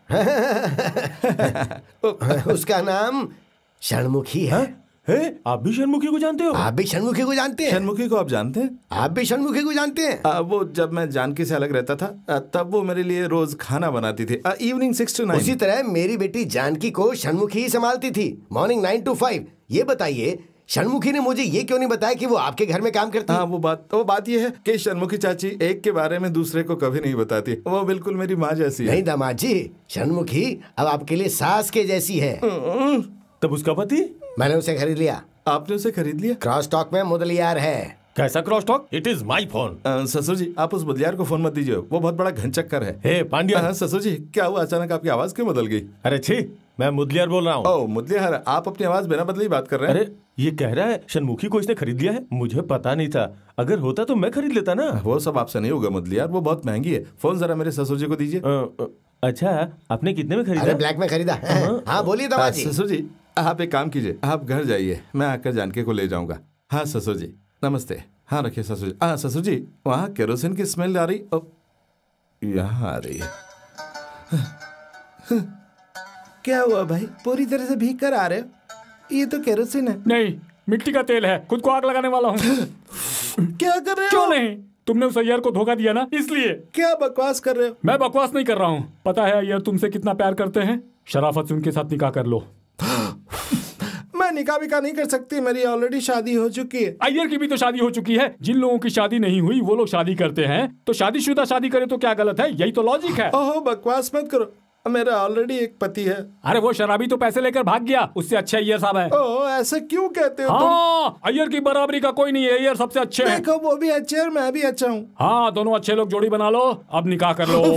उसका नाम षणमुखी है। आप भी षणमुखी को जानते हो? आप भी षणमुखी को जानते हैं? षणमुखी को आप जानते हैं? आप भी षणमुखी को जानते हैं? वो जब मैं जानकी से अलग रहता था तब वो मेरे लिए रोज खाना बनाती थी, इवनिंग 6 to 9। उसी तरह मेरी बेटी जानकी को षणमुखी ही संभालती थी, मॉर्निंग 9 to 5। ये बताइए षणमुखी ने मुझे ये क्यों नहीं बताया कि वो आपके घर में काम करती है? हाँ, वो बात ये है कि षणमुखी चाची एक के बारे में दूसरे को कभी नहीं बताती। वो बिल्कुल मेरी माँ जैसी है। नहीं दामाद जी, षणमुखी अब आपके लिए सास के जैसी है। तब उसका पति? मैंने उसे खरीद लिया। आपने उसे खरीद लिया? क्रॉस टॉक में मुदलियार है। कैसा cross talk? It is my phone. ससुर जी, आप उस मुदलियार को फोन मत दीजिए, वो बहुत बड़ा घनचक्कर है। हे पांड्या। ससुर जी, क्या हुआ? अचानक आपकी आवाज क्यों बदल गई? अरे छी, मैं मुदलियार बोल रहा हूँ। ओह मुदलियार, आप अपनी आवाज बिना बदले ही बात कर रहे हैं। अरे ये कह रहा है षणमुखी को इसने खरीद लिया है। मुझे पता नहीं था, अगर होता तो मैं खरीद लेता ना। वो सब आपसे नहीं होगा मुदलियार, वो बहुत महंगी है। फोन जरा मेरे ससुर जी को दीजिए। अच्छा, आपने कितने में खरीदा? अरे ब्लैक में खरीदा। हाँ बोलिए दामाद जी। ससुर जी, आप एक काम कीजिए, आप घर जाइए, मैं आकर जानकी को ले जाऊंगा। हाँ ससुर जी, नमस्ते। हाँ रखिए ससुर जी। हाँ ससुर जी, वहाँ केरोसिन की स्मेल आ रही, यहाँ आ रही है। क्या हुआ भाई, पूरी तरह से भीग कर आ रहे हो? ये तो केरोसिन है। नहीं, मिट्टी का तेल है, खुद को आग लगाने वाला हूँ। क्या कर रहे हो? क्यों नहीं, तुमने उस अय्यर को धोखा दिया ना, इसलिए। क्या बकवास कर रहे हो? मैं बकवास नहीं कर रहा हूँ। पता है अय्यर तुमसे कितना प्यार करते हैं, शराफत से उनके साथ निकाह कर लो। मैं निकाह विकाह नहीं कर सकती, मेरी ऑलरेडी शादी हो चुकी है। अय्यर की भी तो शादी हो चुकी है। जिन लोगों की शादी नहीं हुई वो लोग शादी करते हैं, तो शादीशुदा शादी करे तो क्या गलत है? यही तो लॉजिक है। ओहो बकवास मत करो, मेरा ऑलरेडी एक पति है। अरे वो शराबी तो पैसे लेकर भाग गया, उससे अच्छा अय्यर साहब है। ओह ऐसा क्यों कहते हो? हाँ, अय्यर की बराबरी का कोई नहीं है, अय्यर सबसे अच्छे हैं। देखो वो भी अच्छे और मैं भी अच्छा हूँ। हाँ, दोनों अच्छे लोग जोड़ी बना लो, अब निकाह कर लो।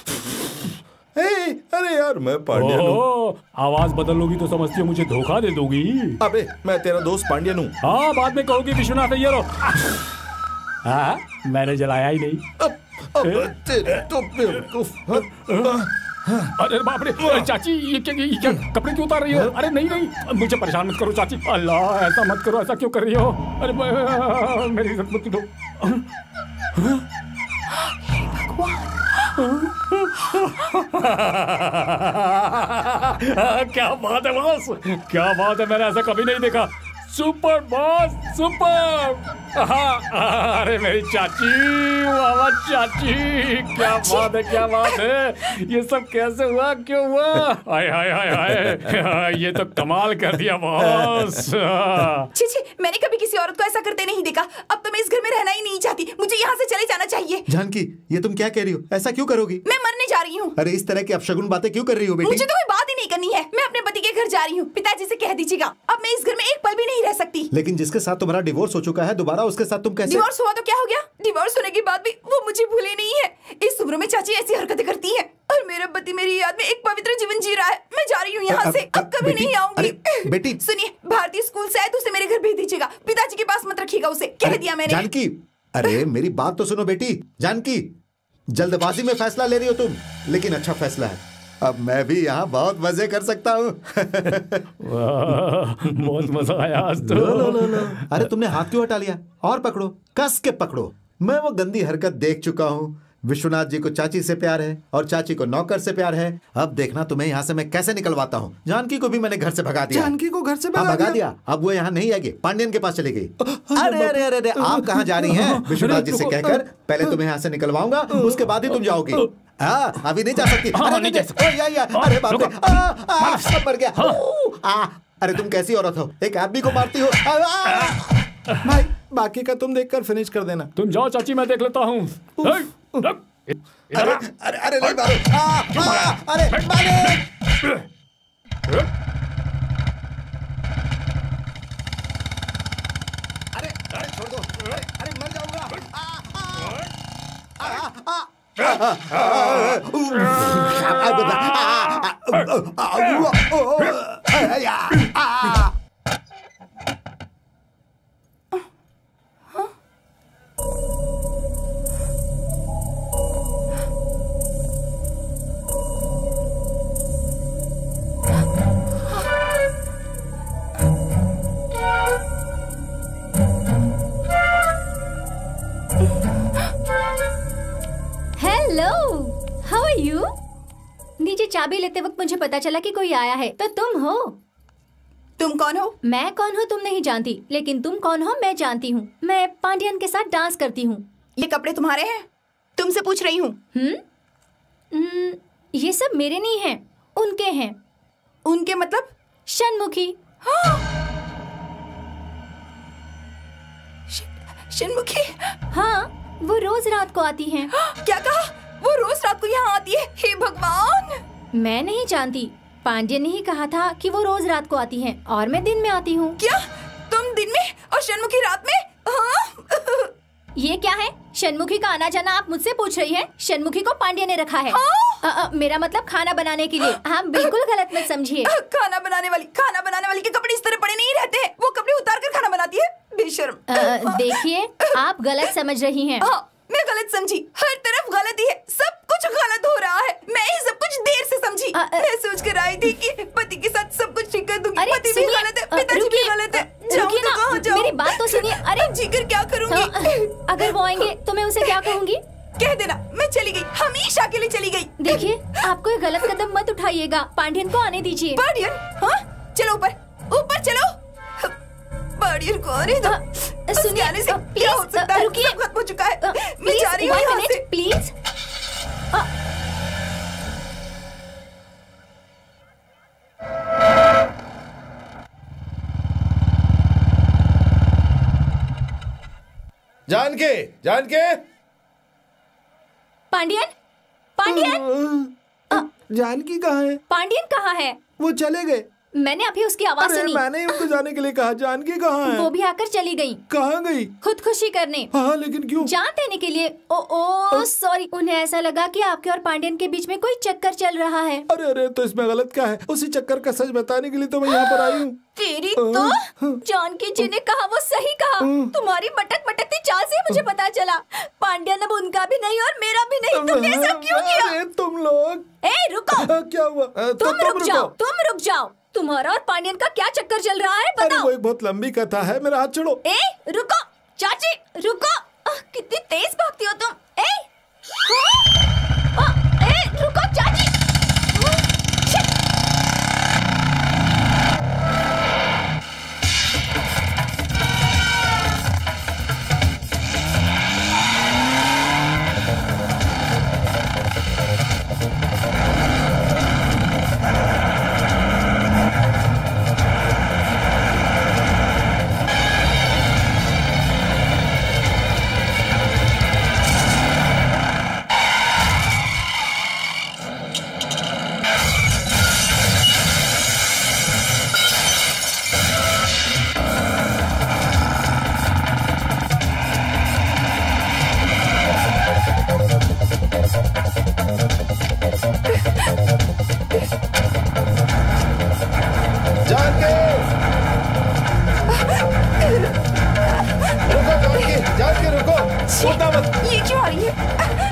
अरे यार मैं पांड्यन हूँ। आवाज बदल लोगी तो समझती हो मुझे धोखा दे दोगी। अबे मैं तेरा दोस्त पांड्यन हूँ। हाँ, बाद में कहोगी विश्वनाथ अय्यर हो। हाँ, मैंने जलाया ही नहीं। तेरे तो बेवकूफ। अरे बाप रे, चाची ये क्या कपड़े क्यों उतार रही हो? अरे नहीं नहीं, मुझे परेशान मत करो चाची। अल्लाह ऐसा मत करो, ऐसा क्यों कर रही हो? अरे मेरी इज्जत मत दो। क्या बात है बॉस, क्या बात है, मैंने ऐसा कभी नहीं देखा। Super boss, super. हाँ, अरे मेरी चाची, वाह चाची, क्या बात है, क्या बात है। ये सब कैसे हुआ, क्यों हुआ? हाय हाय हाय हाय, ये तो कमाल कर दिया बॉस। छी, मैंने कभी किसी औरत को ऐसा करते नहीं देखा। अब तो मैं इस घर में रहना ही नहीं चाहती, मुझे यहाँ से चले जाना चाहिए। जानकी, ये तुम क्या कह रही हो? ऐसा क्यों करोगी? मैं मरने जा रही हूँ। अरे इस तरह की अपशगुन बातें क्यों कर रही हो बेटी? मुझे तो कोई बात ही नहीं करनी है, मैं अपने पति के घर जा रही हूँ। पिताजी से कह दीजिएगा, अब मैं इस घर में एक पल भी नहीं रह सकती। लेकिन जिसके साथ तुम्हारा डिवोर्स हो चुका है, दोबारा उसके साथ तुम कैसे? डिवोर्स हुआ तो क्या हो गया? डिवोर्स होने के बाद भी वो मुझे भूले नहीं है। इस उम्र में चाची ऐसी हरकतें करती है और मेरा पति मेरी याद में एक पवित्र जीवन जी रहा है। मैं जा रही हूँ यहाँ से, अब कभी नहीं आऊंगी। बेटी सुनिए, भारतीय स्कूल से आए तो उसे मेरे घर भेज दीजिएगा, पिताजी के पास मत रखिएगा उसे, कह दिया मैंने। जानकी, अरे मेरी बात तो सुनो बेटी। जानकी, जल्दबाजी में फैसला ले रही हो तुम, लेकिन अच्छा फैसला है। अब मैं भी यहाँ बहुत मजे कर सकता हूँ। बहुत मजा आया आज तो। लो। अरे तुमने हाथ क्यों हटा लिया? और पकड़ो, कस के पकड़ो। मैं वो गंदी हरकत देख चुका हूँ। विश्वनाथ जी को चाची से प्यार है और चाची को नौकर से प्यार है। अब देखना तुम्हें यहाँ से मैं कैसे निकलवाता हूँ। जानकी को भी मैंने घर से भगा दिया। जानकी को घर से भगा दिया? अब वो यहाँ नहीं आएगी, पांड्यन के पास चली गई। अरे अरे अरे, आप कहाँ जा रही हैं? विश्वनाथ जी से कहकर पहले तुम्हें यहाँ से निकलवाऊंगा, उसके बाद ही तुम जाओगी। अभी नहीं जा सकती। अरे बाप रे, मर गया। अरे तुम कैसी औरत हो, एक आदमी को मारती हो। भाई बाकी का तुम देखकर फिनिश कर देना। तुम जाओ चाची, मैं देख लेता हूँ। अरे अरे नहीं मारो, अरे मारो। अरे छोड़ दो, अरे मर जाऊंगा। नीचे चाबी लेते वक्त मुझे पता चला कि कोई आया है, तो तुम हो। तुम कौन हो? मैं कौन हूँ तुम नहीं जानती, लेकिन तुम कौन हो मैं जानती हूँ। मैं पांड्यन के साथ डांस करती हूँ। ये कपड़े तुम्हारे हैं? तुमसे पूछ रही हूँ। ये सब मेरे नहीं हैं, उनके हैं। उनके मतलब? षणमुखी। षणमुखी? हाँ, वो रोज रात को आती हैं। क्या कहा? वो रोज रात को यहाँ आती है? हे भगवान! मैं नहीं जानती, पांड्यन ने ही कहा था कि वो रोज रात को आती हैं और मैं दिन में आती हूँ। क्या? तुम दिन में और षणमुखी रात में? हाँ? ये क्या है? षणमुखी का आना जाना आप मुझसे पूछ रही हैं? षणमुखी को पांड्यन ने रखा है। मेरा मतलब खाना बनाने के लिए। हाँ, बिल्कुल गलत मत समझिए। खाना बनाने वाली के कपड़े इस तरह पड़े नहीं रहते हैं। वो कपड़े उतार कर खाना बनाती है, बेशर्म। देखिए, आप गलत समझ रही हैं। मैं गलत समझी, हर तरफ गलती है, सब कुछ गलत हो रहा है। मैं ये सब कुछ देर से समझी। मैं सोच कर आई थी कि पति के साथ सब कुछ ठीक कर दूंगी। पति जाऊंगी। अगर वो आएंगे तो मैं उसे क्या कहूँगी? कह देना मैं चली गई, हमेशा के लिए चली गई। देखिए, आपको ये गलत कदम मत उठाइएगा। पांडियन को आने दीजिए। पांडियन? हाँ, चलो ऊपर, ऊपर चलो। पांडियन को आने दो। सुनिए, आने से क्या हो सकता है? रुकिए। सब खत्म हो चुका है। मैं जा रही हूँ यहाँ से। प्लीज। जानके, जानके। पांडियन, पांडियन। जानकी कहाँ है? पांडियन कहाँ है? वो चले गए। मैंने अभी उसकी आवाज सुनी। मैंने उनको जाने के लिए कहा। जानकी कहाँ है? वो भी आकर चली गई। कहाँ गई? खुदकुशी करने। हाँ, लेकिन क्यों? जान देने के लिए। Oh sorry. उन्हें ऐसा लगा कि आपके और पांडियन के बीच में कोई चक्कर चल रहा है। अरे अरे, तो इसमें गलत क्या है? उसी चक्कर का सच बताने के लिए तो मैं यहाँ पर आई हूँ। तेरी तो जानकी जी ने कहा वो सही कहा। तुम्हारी मटक मटकती चाल से मुझे पता चला। पांड्यन अब उनका भी नहीं और मेरा भी नहीं। तुमने ऐसा क्यों किया? अरे तुम लोग। ए रुको। क्या हुआ? तुम रुक जाओ, तुम रुक जाओ। तुम्हारा और पांड्यन का क्या चक्कर चल रहा है बताओ। वो एक बहुत लंबी कथा है, मेरा हाथ छोड़ो। ए रुको चाची, रुको। कितनी तेज भागती हो तुम। रुको चाची। ये क्यों आ रही है?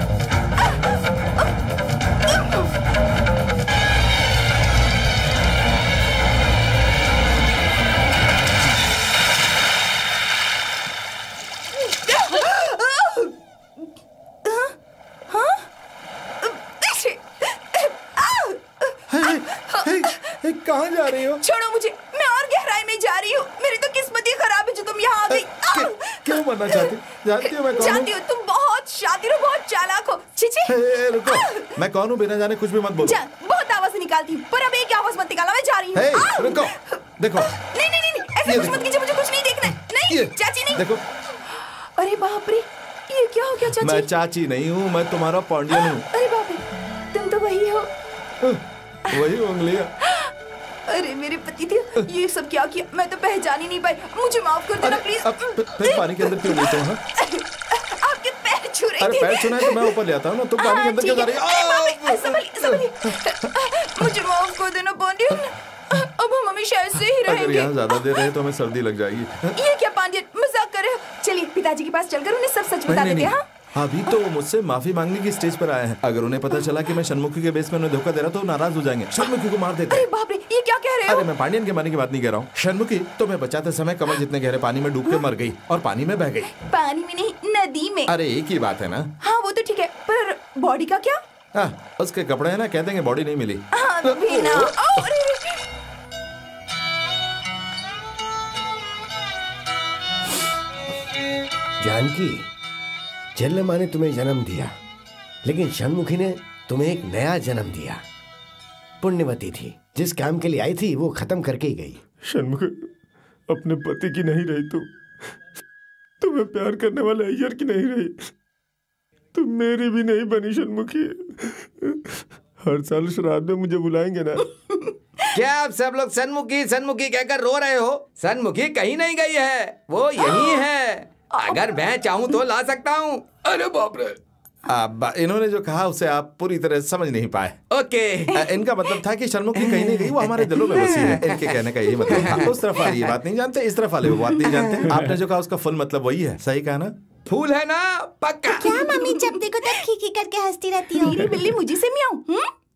कहाँ जा रही हो? छोड़ो मुझे, मैं और गहराई में जा रही हूँ। मेरी तो किस्मत ही खराब है जो तुम यहाँ आ गई। क्यों मरना चाहती? जानती हो मैं कौन हूँ? जानती हो, तुम बहुत शातिर हो, बहुत चालाक हो। छिछे। रुको, मैं कौन हूँ? बिना जाने कुछ भी मत बोलो। बहुत आवाज निकालती हूँ, पर अब एक आवाज मत निकाला। मैं जा रही हूँ। रुको, देखो। नहीं नहीं नहीं, ऐसे कुछ मत कीजिए, मुझे कुछ नहीं देखना है। नहीं चाची नहीं। देखो। अरे बाप रे, ये क्या हो गया चाची? मैं चाची नहीं हूँ, मैं तुम्हारा पांडियन हूँ। अरे बाप रे, तुम तो वही हो। वही उंगलियाँ। अरे मेरे पति थे, ये सब क्या किया? मैं तो पहचान ही नहीं पाई। मुझे माफ कर देना प्लीज। फिर पानी के अंदर क्यों लेते हो? आपके पैर छू रही थी। अरे पैर छूना है तो मैं ऊपर ले आता हूँ ना। तुम पानी के अंदर क्यों जा रही हो? संभलिए। मुझे माफ कर देना पांडियन। अब हम हमेशा ऐसे ही रहेंगे। अगर यहाँ ज्यादा देर रहे तो हमें सर्दी लग जाएगी। ये क्या पांडियन, मजाक कर रहे हो? चलिए पिताजी के पास चलकर उन्हें सब सच बता देते हैं। अभी तो मुझसे माफी मांगने की स्टेज पर आए हैं। अगर उन्हें पता चला कि मैं षणमुखी के बेस में उन्हें धोखा दे रहा तो नाराज हो जाएंगे। षणमुखी को मार देते। अरे बाप रे, ये क्या कह रहे हो? अरे मैं पांडियन के मारने की बात नहीं कह रहा हूँ। षणमुखी तुम्हें बचाते समय कमल जितने गहरे पानी में डूब के मर गई और पानी में बह गई। पानी में नहीं, नदी में। अरे एक ही बात है ना। हाँ वो तो ठीक है, पर बॉडी का क्या? हाँ, उसके कपड़े है ना, कह देंगे बॉडी नहीं मिली। हाँ भी ना। जानकी, जन्म ने तुम्हें जन्म दिया, लेकिन षणमुखी ने तुम्हें एक नया जन्म दिया। पुण्यवती थी, जिस काम के लिए आई थी वो खत्म करके ही गई। षणमुखी अपने पति की नहीं रही, तुम्हें प्यार करने वाले अय्यर की नहीं रही, तुम मेरी भी नहीं बनी षणमुखी। हर साल श्राद्ध में मुझे बुलाएंगे ना? क्या आप सब लोग सन्मुखी सन्मुखी कहकर रो रहे हो? सन्मुखी कहीं नहीं गई है, वो यही है। अगर मैं चाहूँ तो ला सकता हूँ। अरे बाप रे, इन्होंने जो कहा उसे आप पूरी तरह समझ नहीं पाए। ओके। इनका मतलब था कि षणमुखी कहीं नहीं गई, वो हमारे दिलों में बसी है। इनके कहने का यही मतलब था। उस तरफ वाले ये बात नहीं जानते, इस तरफ वाले वो बात नहीं जानते। आपने जो कहा उसका फुल मतलब वही है। सही कहा ना? फूल है ना, पक्का। क्या मम्मी जब देखो तब खी खी करके हंसती रहती हो? मेरी बिल्ली मुझे से मियाऊं।